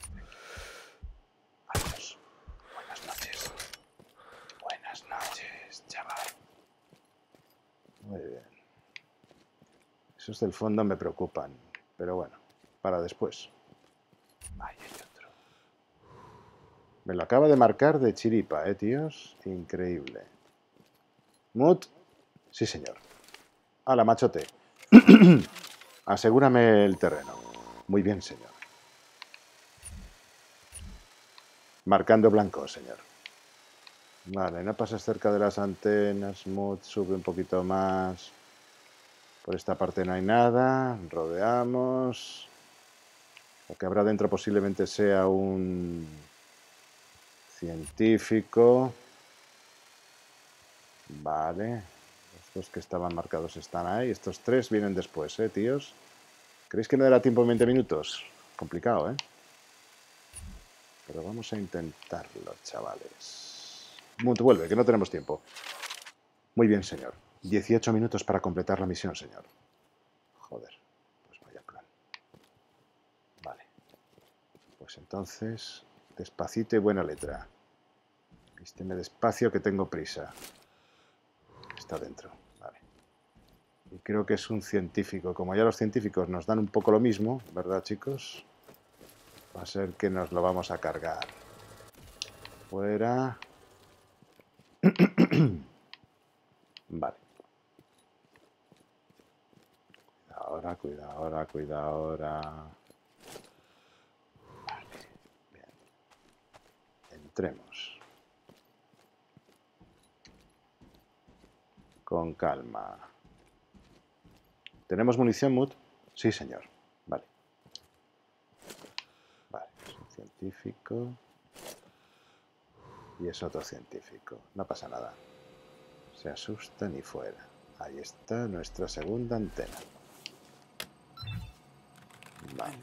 Adiós. Buenas noches. Buenas noches, chaval. Muy bien. Esos del fondo me preocupan. Pero bueno, para después. Ahí hay otro. Me lo acaba de marcar de chiripa, tíos. Increíble. Mut. Sí, señor. Hala, machote. Asegúrame el terreno. Muy bien, señor. Marcando blanco, señor. Vale, no pases cerca de las antenas. Mut, sube un poquito más. Por esta parte no hay nada. Rodeamos. Lo que habrá dentro posiblemente sea un científico. Vale. Estos que estaban marcados están ahí. Estos tres vienen después, tíos. ¿Creéis que me dará tiempo en 20 minutos? Complicado, Pero vamos a intentarlo, chavales. Mut, vuelve, que no tenemos tiempo. Muy bien, señor. 18 minutos para completar la misión, señor. Joder, pues vaya plan. Vale. Pues entonces, despacito y buena letra. Vísteme despacio que tengo prisa. Está dentro, vale. Y creo que es un científico. Como ya los científicos nos dan un poco lo mismo, ¿verdad, chicos? Va a ser que nos lo vamos a cargar. Fuera. Vale. Ahora, cuidado ahora, cuidado ahora. Vale, bien. Entremos. Con calma. ¿Tenemos munición, Mut? Sí, señor. Vale. Vale, es un científico. Y es otro científico. No pasa nada. Se asustan y fuera. Ahí está nuestra segunda antena. Vale.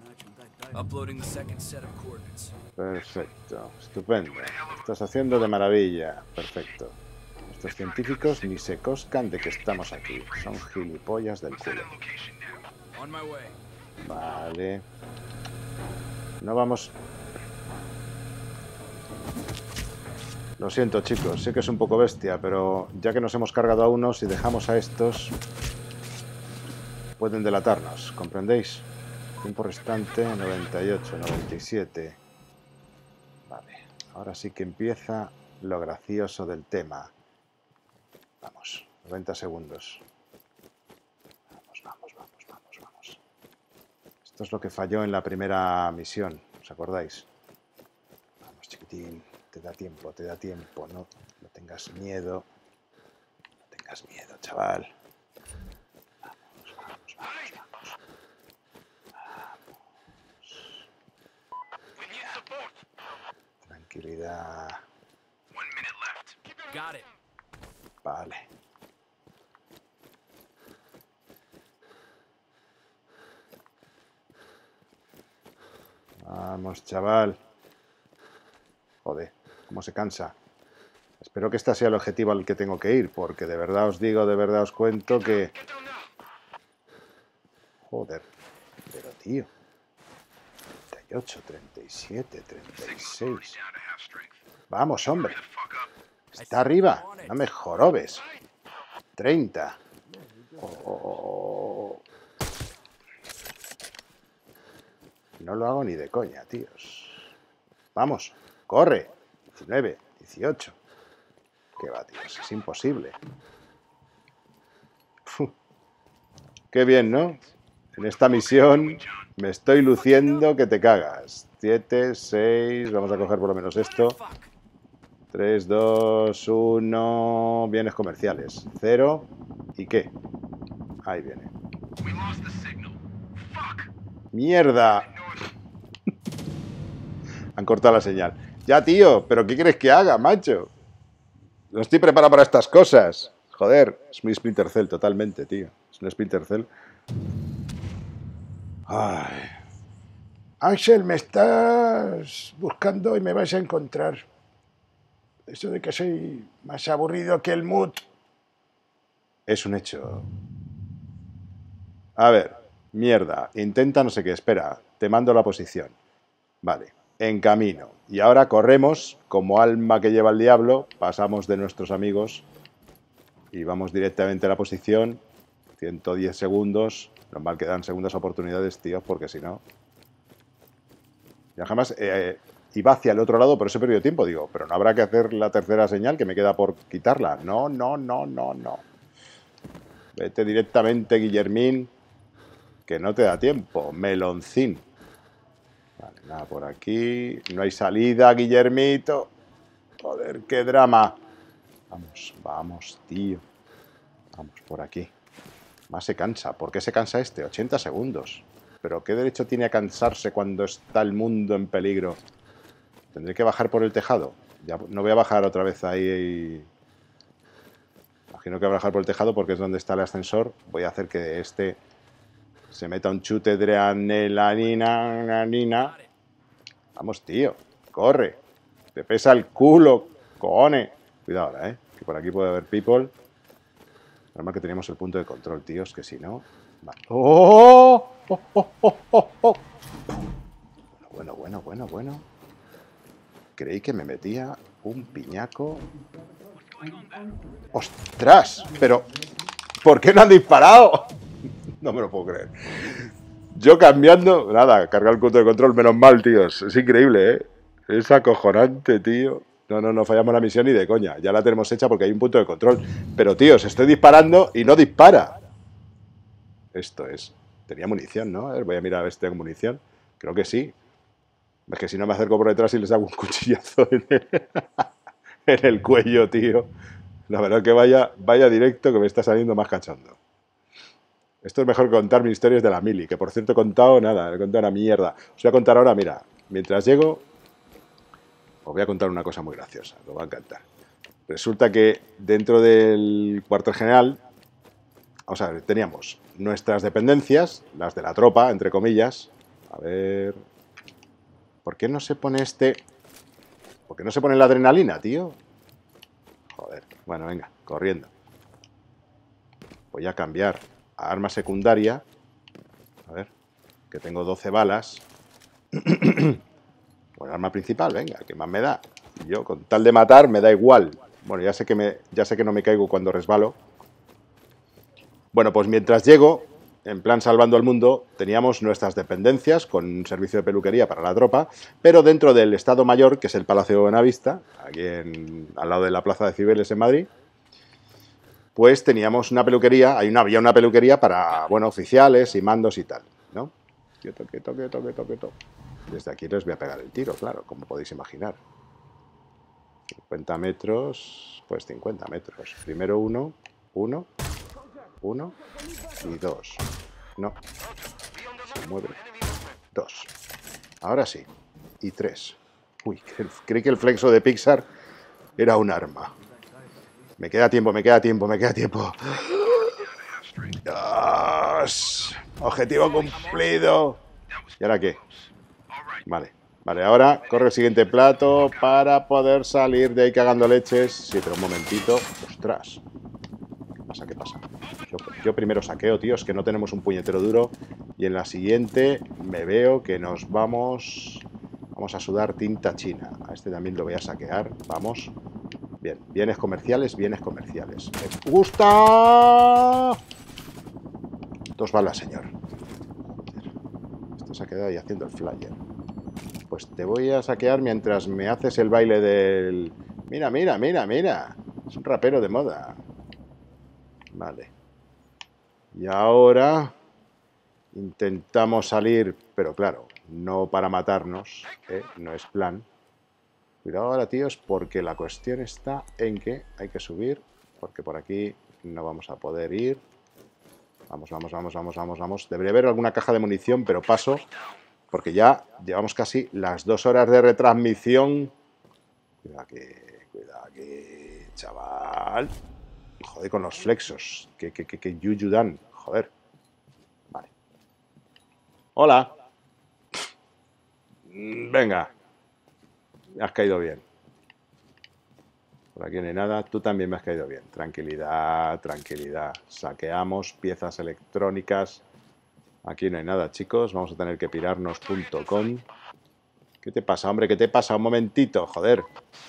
Perfecto. Estupendo. Estás haciendo de maravilla. Perfecto. Estos científicos ni se coscan de que estamos aquí. Son gilipollas del culo. Vale. No vamos... Lo siento, chicos. Sé que es un poco bestia, pero ya que nos hemos cargado a unos y dejamos a estos, pueden delatarnos. ¿Comprendéis? Tiempo restante, 98, 97. Vale. Ahora sí que empieza lo gracioso del tema. Vamos, 90 segundos. Vamos. Esto es lo que falló en la primera misión, ¿os acordáis? Vamos, chiquitín, te da tiempo, no tengas miedo. No tengas miedo, chaval. Vamos. Tranquilidad. Vale. Vamos, chaval. Joder, cómo se cansa. Espero que este sea el objetivo al que tengo que ir, porque de verdad os digo, de verdad os cuento que... Joder, pero tío. 38, 37, 36. Vamos, hombre. Está arriba. No me jorobes. 30. No lo hago ni de coña, tíos. Vamos, corre. 19, 18. ¿Qué va, tíos? Es imposible. Uf. Qué bien, ¿no? En esta misión Me estoy luciendo que te cagas. 7, 6, vamos a coger por lo menos esto. 3, 2, 1, bienes comerciales. 0, ¿y qué? Ahí viene. ¡Mierda! Han cortado la señal. Ya, tío, ¿pero qué quieres que haga, macho? No estoy preparado para estas cosas. Joder, es muy Splinter Cell totalmente, tío. Es un Splinter Cell. Ay. Axel, me estás buscando y me vais a encontrar. Eso de que soy más aburrido que el Mood. Es un hecho. A ver, mierda, intenta no sé qué, espera, te mando la posición. Vale, en camino. Y ahora corremos, como alma que lleva el diablo, pasamos de nuestros amigos y vamos directamente a la posición. 110 segundos. Normal que dan segundas oportunidades, tío, porque si no... Ya jamás iba hacia el otro lado, por eso he perdido tiempo. Digo, pero no habrá que hacer la tercera señal que me queda por quitarla. No, no, no, no, no. Vete directamente, Guillermín, que no te da tiempo. Meloncín. Vale, nada por aquí. No hay salida, Guillermito. Joder, qué drama. Vamos, vamos, tío. Vamos por aquí. Más se cansa. ¿Por qué se cansa este? 80 segundos. ¿Pero qué derecho tiene a cansarse cuando está el mundo en peligro? ¿Tendré que bajar por el tejado? Ya no voy a bajar otra vez ahí. Imagino que voy a bajar por el tejado porque es donde está el ascensor. Voy a hacer que este se meta un chute de adrenalina. Vamos, tío. Corre. Te pesa el culo, cojones. Cuidado ahora, que por aquí puede haber people. Normal que teníamos el punto de control, tíos, que si no... Vale. ¡Oh! ¡Oh, oh, oh, oh, oh! Bueno. Creí que me metía un piñaco. ¡Ostras! Pero... ¿por qué no han disparado? No me lo puedo creer. Yo cambiando... Nada, cargar el punto de control, menos mal, tíos. Es increíble, Es acojonante, tío. No fallamos la misión ni de coña. Ya la tenemos hecha porque hay un punto de control. Pero, tíos, estoy disparando y no dispara. Esto es... Tenía munición, ¿no? A ver, voy a mirar a ver si tengo munición. Creo que sí. Es que si no me acerco por detrás y les hago un cuchillazo en el cuello, tío. La verdad que vaya directo que me está saliendo más cachondo. Esto es mejor que contar mis historias de la mili, que por cierto he contado nada, he contado una mierda. Os voy a contar ahora, mira, mientras llego, os voy a contar una cosa muy graciosa, os va a encantar. Resulta que dentro del cuartel general, vamos a ver, teníamos nuestras dependencias, las de la tropa, entre comillas. A ver... ¿Por qué no se pone este...? ¿Por qué no se pone la adrenalina, tío? Joder, bueno, venga, corriendo. Voy a cambiar a arma secundaria. A ver, que tengo 12 balas. Bueno, arma principal, venga, ¿qué más me da? Yo, con tal de matar, me da igual. Bueno, ya sé que no me caigo cuando resbalo. Bueno, pues mientras llego, en plan salvando al mundo, teníamos nuestras dependencias con un servicio de peluquería para la tropa, pero dentro del Estado Mayor, que es el Palacio de Buenavista, aquí al lado de la Plaza de Cibeles en Madrid, pues teníamos una peluquería, había una peluquería para, bueno, oficiales y mandos y tal, ¿no? Quieto. Desde aquí les voy a pegar el tiro, claro, como podéis imaginar. 50 metros, pues 50 metros. Primero uno y 2. No. Se mueve. 2. Ahora sí. Y 3. Uy, creí que el flexo de Pixar era un arma. Me queda tiempo. ¡Dios! Objetivo cumplido. ¿Y ahora qué? Vale, ahora corre el siguiente plato para poder salir de ahí cagando leches. Sí, pero un momentito. ¡Ostras! ¿Qué pasa? Yo primero saqueo, tíos, que no tenemos un puñetero duro. Y en la siguiente me veo que nos vamos a sudar tinta china. A este también lo voy a saquear. Vamos. Bien, bienes comerciales. Me gusta. 2 balas, señor. Joder. Esto se ha quedado ahí haciendo el flyer. Pues te voy a saquear mientras me haces el baile del... Mira. Es un rapero de moda. Vale. Y ahora... Intentamos salir, pero claro, no para matarnos, no es plan. Cuidado ahora, tíos, porque la cuestión está en que hay que subir, porque por aquí no vamos a poder ir. Vamos, vamos, vamos, vamos, vamos, vamos. Debería haber alguna caja de munición, pero paso, porque ya llevamos casi las 2 horas de retransmisión. Cuidado aquí, chaval. Joder, con los flexos. Que yuyu dan. Joder. Vale. Hola. Venga. Me has caído bien. Por aquí no hay nada. Tú también me has caído bien. Tranquilidad, tranquilidad. Saqueamos piezas electrónicas. Aquí no hay nada, chicos. Vamos a tener que pirarnos.com. ¿Qué te pasa, hombre? ¿Qué te pasa? Un momentito, joder.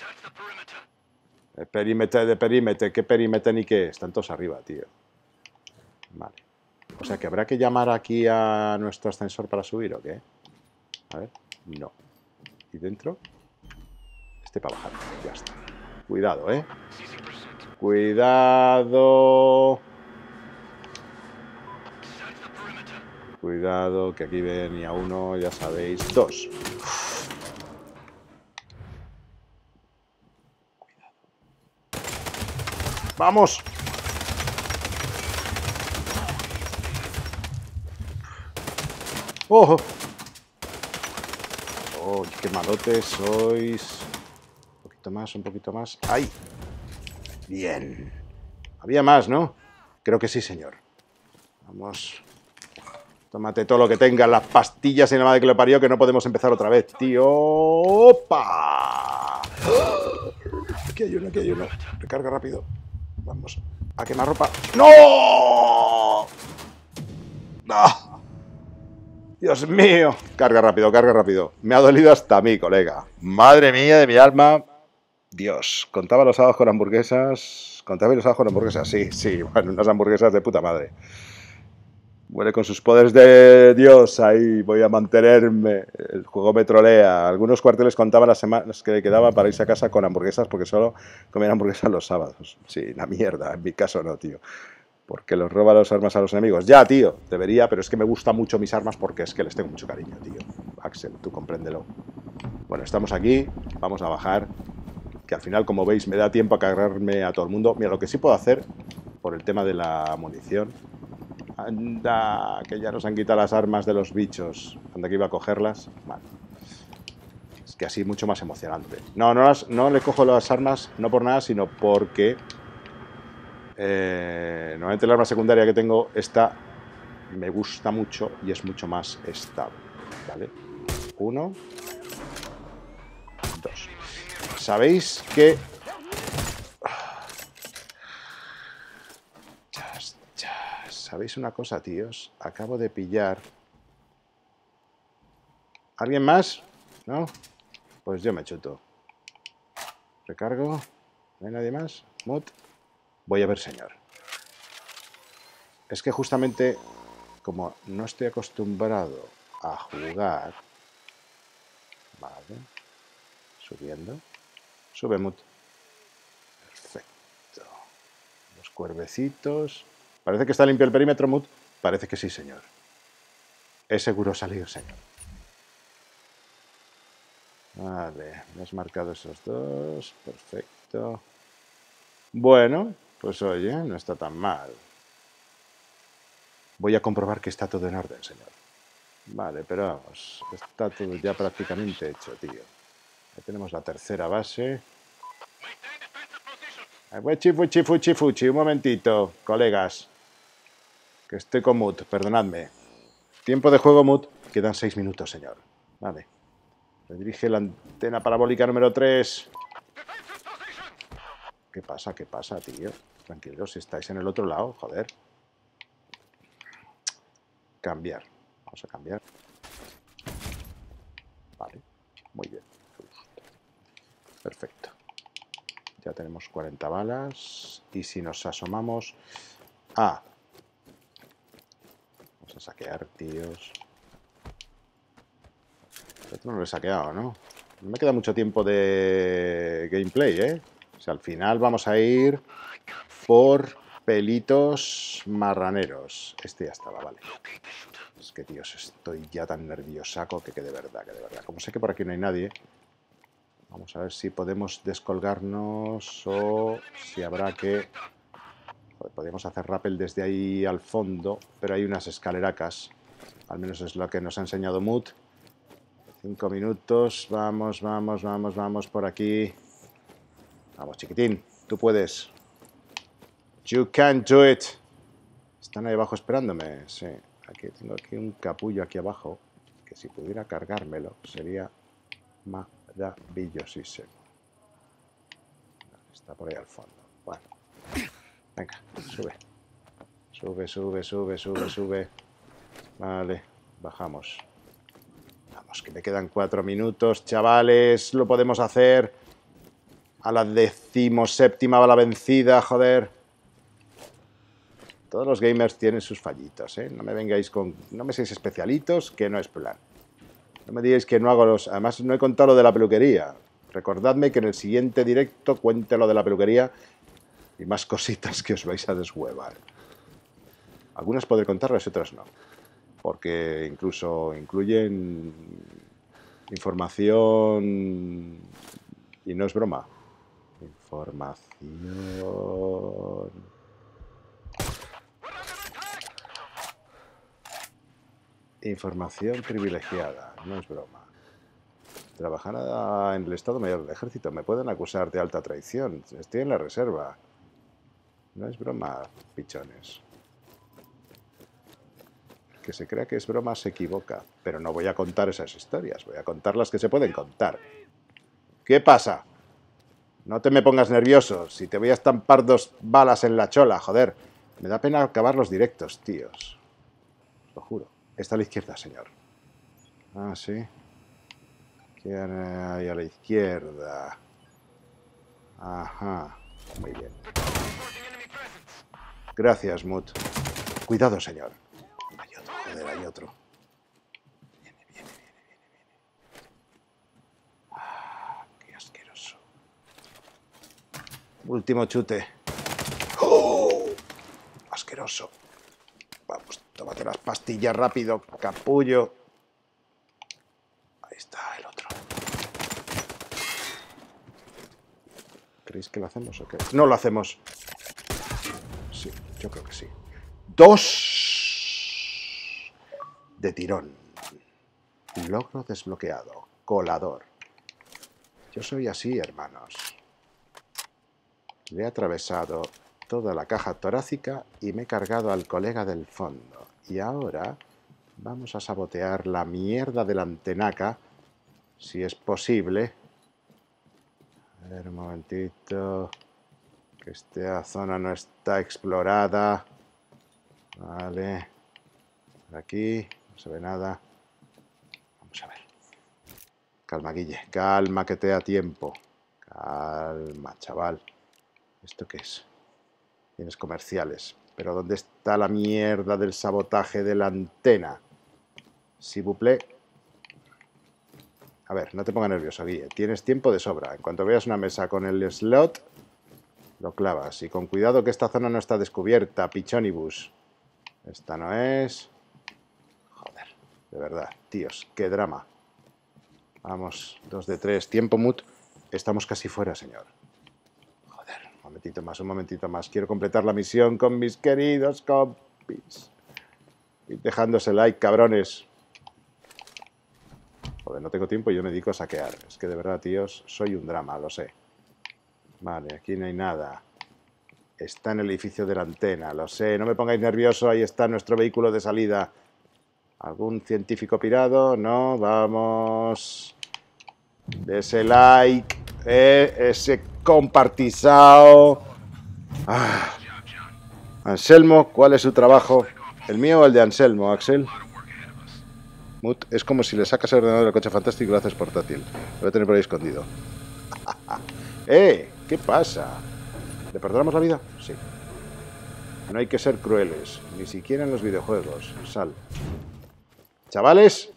El perímetro de perímetro. ¿Qué perímetro ni qué? Están todos arriba, tío. Vale. O sea, que habrá que llamar aquí a nuestro ascensor para subir, ¿o qué? A ver. No. ¿Y dentro? Este para bajar. Ya está. Cuidado, ¿eh? Cuidado. Cuidado, que aquí venía uno, ya sabéis. 2. ¡Vamos! ¡Oh! ¡Oh, qué malotes sois! Un poquito más, un poquito más. ¡Ay! Bien. Había más, ¿no? Creo que sí, señor. Vamos. Tómate todo lo que tengas, las pastillas y la madre que lo parió, que no podemos empezar otra vez, tío. ¡Opa! Aquí hay uno, aquí hay uno. Recarga rápido. Vamos a quemar ropa. ¡No! ¡No! Dios mío. Carga rápido, carga rápido. Me ha dolido hasta a mí, colega. Madre mía de mi alma. Dios. Contaba los sábados con hamburguesas. Contaba los sábados con hamburguesas. Sí, sí. Bueno, unas hamburguesas de puta madre. Muere con sus poderes de Dios. Ahí voy a mantenerme. El juego me trolea. Algunos cuarteles contaban las semanas que quedaba para irse a casa con hamburguesas porque solo comían hamburguesas los sábados. Sí, la mierda. En mi caso no, tío. Porque los roba las armas a los enemigos. Ya, tío. Debería, pero es que me gustan mucho mis armas porque es que les tengo mucho cariño, tío. Axel, tú compréndelo. Bueno, estamos aquí. Vamos a bajar. Que al final, como veis, me da tiempo a cargarme a todo el mundo. Mira, lo que sí puedo hacer, por el tema de la munición... Anda, que ya nos han quitado las armas de los bichos. Anda, que iba a cogerlas. Vale. Es que así mucho más emocionante. No, no le cojo las armas, no por nada, sino porque... normalmente el arma secundaria que tengo, esta me gusta mucho y es mucho más estable. ¿Vale? 1, 2. ¿Sabéis que... ¿Sabéis una cosa, tíos? Acabo de pillar... ¿Alguien más? ¿No? Pues yo me chuto. Recargo. ¿No hay nadie más? Mod. Voy a ver, señor. Es que justamente, como no estoy acostumbrado a jugar... Vale. Subiendo. Sube, Mod. Perfecto. Los cuervecitos... Parece que está limpio el perímetro, Mut. Parece que sí, señor. Es seguro salir, señor. Vale, me has marcado esos 2. Perfecto. Bueno, pues oye, no está tan mal. Voy a comprobar que está todo en orden, señor. Vale, pero vamos, está todo ya prácticamente hecho, tío. Ya tenemos la tercera base. Fuchi, un momentito, colegas. Que estoy con Mut, perdonadme. Tiempo de juego, Mut. Quedan 6 minutos, señor. Vale. Redirige la antena parabólica número 3. ¿Qué pasa? ¿Qué pasa, tío? Tranquilos, si estáis en el otro lado, joder. Cambiar. Vamos a cambiar. Vale. Muy bien. Perfecto. Ya tenemos 40 balas. Y si nos asomamos... Ah. Vamos a saquear, tíos. Esto no lo he saqueado, ¿no? No me queda mucho tiempo de gameplay, ¿eh? O sea, al final vamos a ir por pelitos marraneros. Este ya estaba, vale. Es que, Dios, estoy ya tan nerviosaco que de verdad, Como sé que por aquí no hay nadie, vamos a ver si podemos descolgarnos o si habrá que... Joder, podríamos hacer rappel desde ahí al fondo, pero hay unas escaleracas. Al menos es lo que nos ha enseñado Mood. 5 minutos. Vamos, vamos, vamos, vamos por aquí. Vamos, chiquitín. Tú puedes. You can do it. ¿Están ahí abajo esperándome? Sí. Aquí tengo aquí un capullo aquí abajo. Que si pudiera cargármelo sería maravillosísimo. Está por ahí al fondo. Bueno. Venga, sube. Sube, sube, sube, sube, sube. Vale, bajamos. Vamos, que me quedan 4 minutos, chavales. Lo podemos hacer. A la 17ª va la vencida, joder. Todos los gamers tienen sus fallitos, ¿eh? No me vengáis con... No me seáis especialitos, que no es plan. No me digáis que no hago los... Además, no he contado lo de la peluquería. Recordadme que en el siguiente directo cuente lo de la peluquería y más cositas que os vais a deshuevar. Algunas podré contarlas y otras no. Porque incluso incluyen información... Y no es broma. Información... Información privilegiada, no es broma. Trabajar en el Estado Mayor del Ejército. Me pueden acusar de alta traición. Estoy en la reserva. No es broma, pichones. El que se crea que es broma se equivoca. Pero no voy a contar esas historias. Voy a contar las que se pueden contar. ¿Qué pasa? No te me pongas nervioso. Si te voy a estampar 2 balas en la chola, joder. Me da pena acabar los directos, tíos. Lo juro. Está a la izquierda, señor. Ah, sí. ¿Qué hay a la izquierda? Ajá. Muy bien. Gracias, Mut. Cuidado, señor. Hay otro, joder, hay otro. Viene, viene, viene, viene, viene. Ah, qué asqueroso. Último chute. ¡Oh! Asqueroso. Vamos, tómate las pastillas rápido, capullo. Ahí está el otro. ¿Creéis que lo hacemos o qué? No lo hacemos. Sí, yo creo que sí. 2 de tirón. Logro desbloqueado. Colador. Yo soy así, hermanos. Le he atravesado toda la caja torácica y me he cargado al colega del fondo. Y ahora vamos a sabotear la mierda de la antenaca, si es posible. A ver, un momentito. Que esta zona no está explorada. Vale. Por aquí no se ve nada. Vamos a ver. Calma, Guille. Calma, que te da tiempo. Calma, chaval. ¿Esto qué es? Bienes comerciales. Pero ¿dónde está la mierda del sabotaje de la antena? S'il vous plaît. A ver, no te pongas nervioso, Guille. Tienes tiempo de sobra. En cuanto veas una mesa con el slot, lo clavas. Y con cuidado que esta zona no está descubierta, pichonibus. Esta no es... Joder, de verdad, tíos, qué drama. Vamos, 2 de 3. Tiempo, Mut. Estamos casi fuera, señor. Un momentito más. Quiero completar la misión con mis queridos compis. Y dejándose like, cabrones. Joder, no tengo tiempo y yo me dedico a saquear. Es que de verdad, tíos, soy un drama, lo sé. Vale, aquí no hay nada. Está en el edificio de la antena, lo sé. No me pongáis nervioso, ahí está nuestro vehículo de salida. ¿Algún científico pirado? No, vamos. Ese like, ese compartizado. Ah. Anselmo, ¿cuál es su trabajo? ¿El mío o el de Anselmo, Axel? Mut, es como si le sacas el ordenador del coche fantástico y lo haces portátil. Lo voy a tener por ahí escondido. ¿Qué pasa? ¿Le perdonamos la vida? Sí. No hay que ser crueles, ni siquiera en los videojuegos. Sal. Chavales.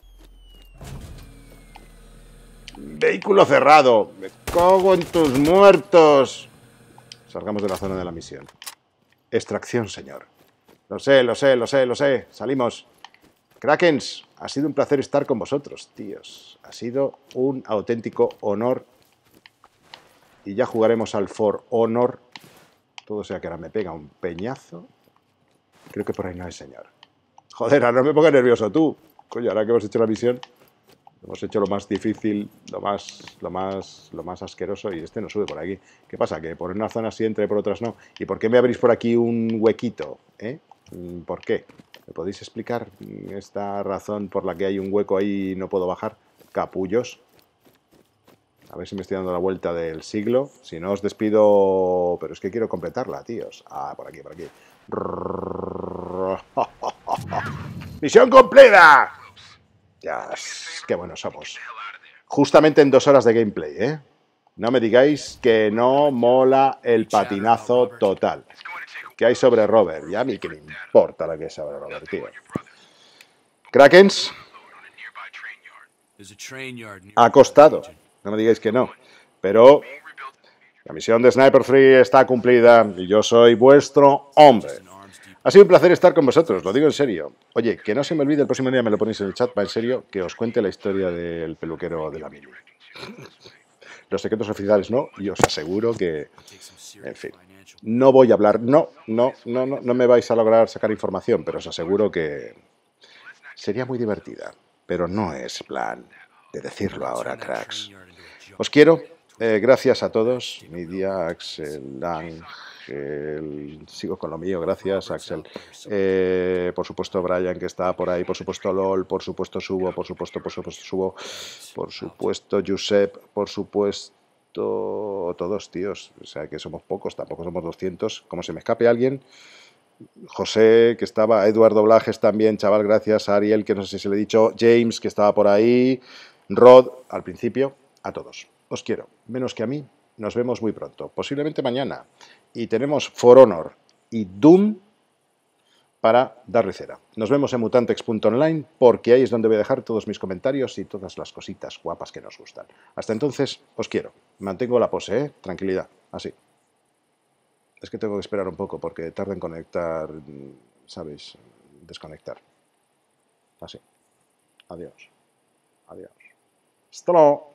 Vehículo cerrado. Me cago en tus muertos. Salgamos de la zona de la misión. Extracción, señor. Lo sé, lo sé, lo sé, lo sé. Salimos. Krakens, ha sido un placer estar con vosotros, tíos. Ha sido un auténtico honor. Y ya jugaremos al For Honor. Todo sea que ahora me pega un peñazo. Creo que por ahí no hay señor. Joder, ahora no me pongas nervioso tú. Coño, ahora que hemos hecho la misión, hemos hecho lo más difícil, lo más asqueroso y este no sube por aquí. ¿Qué pasa? Que por una zona sí entra y por otras no. ¿Y por qué me abrís por aquí un huequito? ¿Por qué? ¿Me podéis explicar esta razón por la que hay un hueco ahí y no puedo bajar? Capullos. A ver si me estoy dando la vuelta del siglo. Si no os despido... Pero es que quiero completarla, tíos. Ah, por aquí, por aquí. ¡Misión completa! Ya, qué buenos somos. Justamente en 2 horas de gameplay, ¿eh? No me digáis que no mola el patinazo total. ¿Qué hay sobre Robert? Ya a mí que me importa lo que es sobre Robert, tío. Krakens. Ha costado. No me digáis que no. Pero la misión de Sniper Free está cumplida y yo soy vuestro hombre. Ha sido un placer estar con vosotros, lo digo en serio. Oye, que no se me olvide, el próximo día me lo ponéis en el chat, va en serio, que os cuente la historia del peluquero de la mili. Los secretos oficiales no, y os aseguro que... En fin, no voy a hablar, no me vais a lograr sacar información, pero os aseguro que sería muy divertida. Pero no es plan de decirlo ahora, cracks. Os quiero, gracias a todos, Nidia, Axel, Ángel, sigo con lo mío, gracias Axel, por supuesto Brian que está por ahí, por supuesto LOL, por supuesto Subo, por supuesto Subo, por supuesto Josep, por supuesto todos, tíos, o sea que somos pocos, tampoco somos 200, como se me escape alguien. José, que estaba, Eduardo Blajes también, chaval, gracias, Ariel, que no sé si le he dicho, James, que estaba por ahí, Rod, al principio, a todos. Os quiero, menos que a mí, nos vemos muy pronto, posiblemente mañana. Y tenemos For Honor y Doom para darle cera. Nos vemos en mutantex.online porque ahí es donde voy a dejar todos mis comentarios y todas las cositas guapas que nos gustan. Hasta entonces, os quiero. Mantengo la pose, ¿eh? Tranquilidad, así. Es que tengo que esperar un poco porque tarda en conectar, ¿sabéis? Desconectar. Así. Adiós. Adiós. Hasta luego.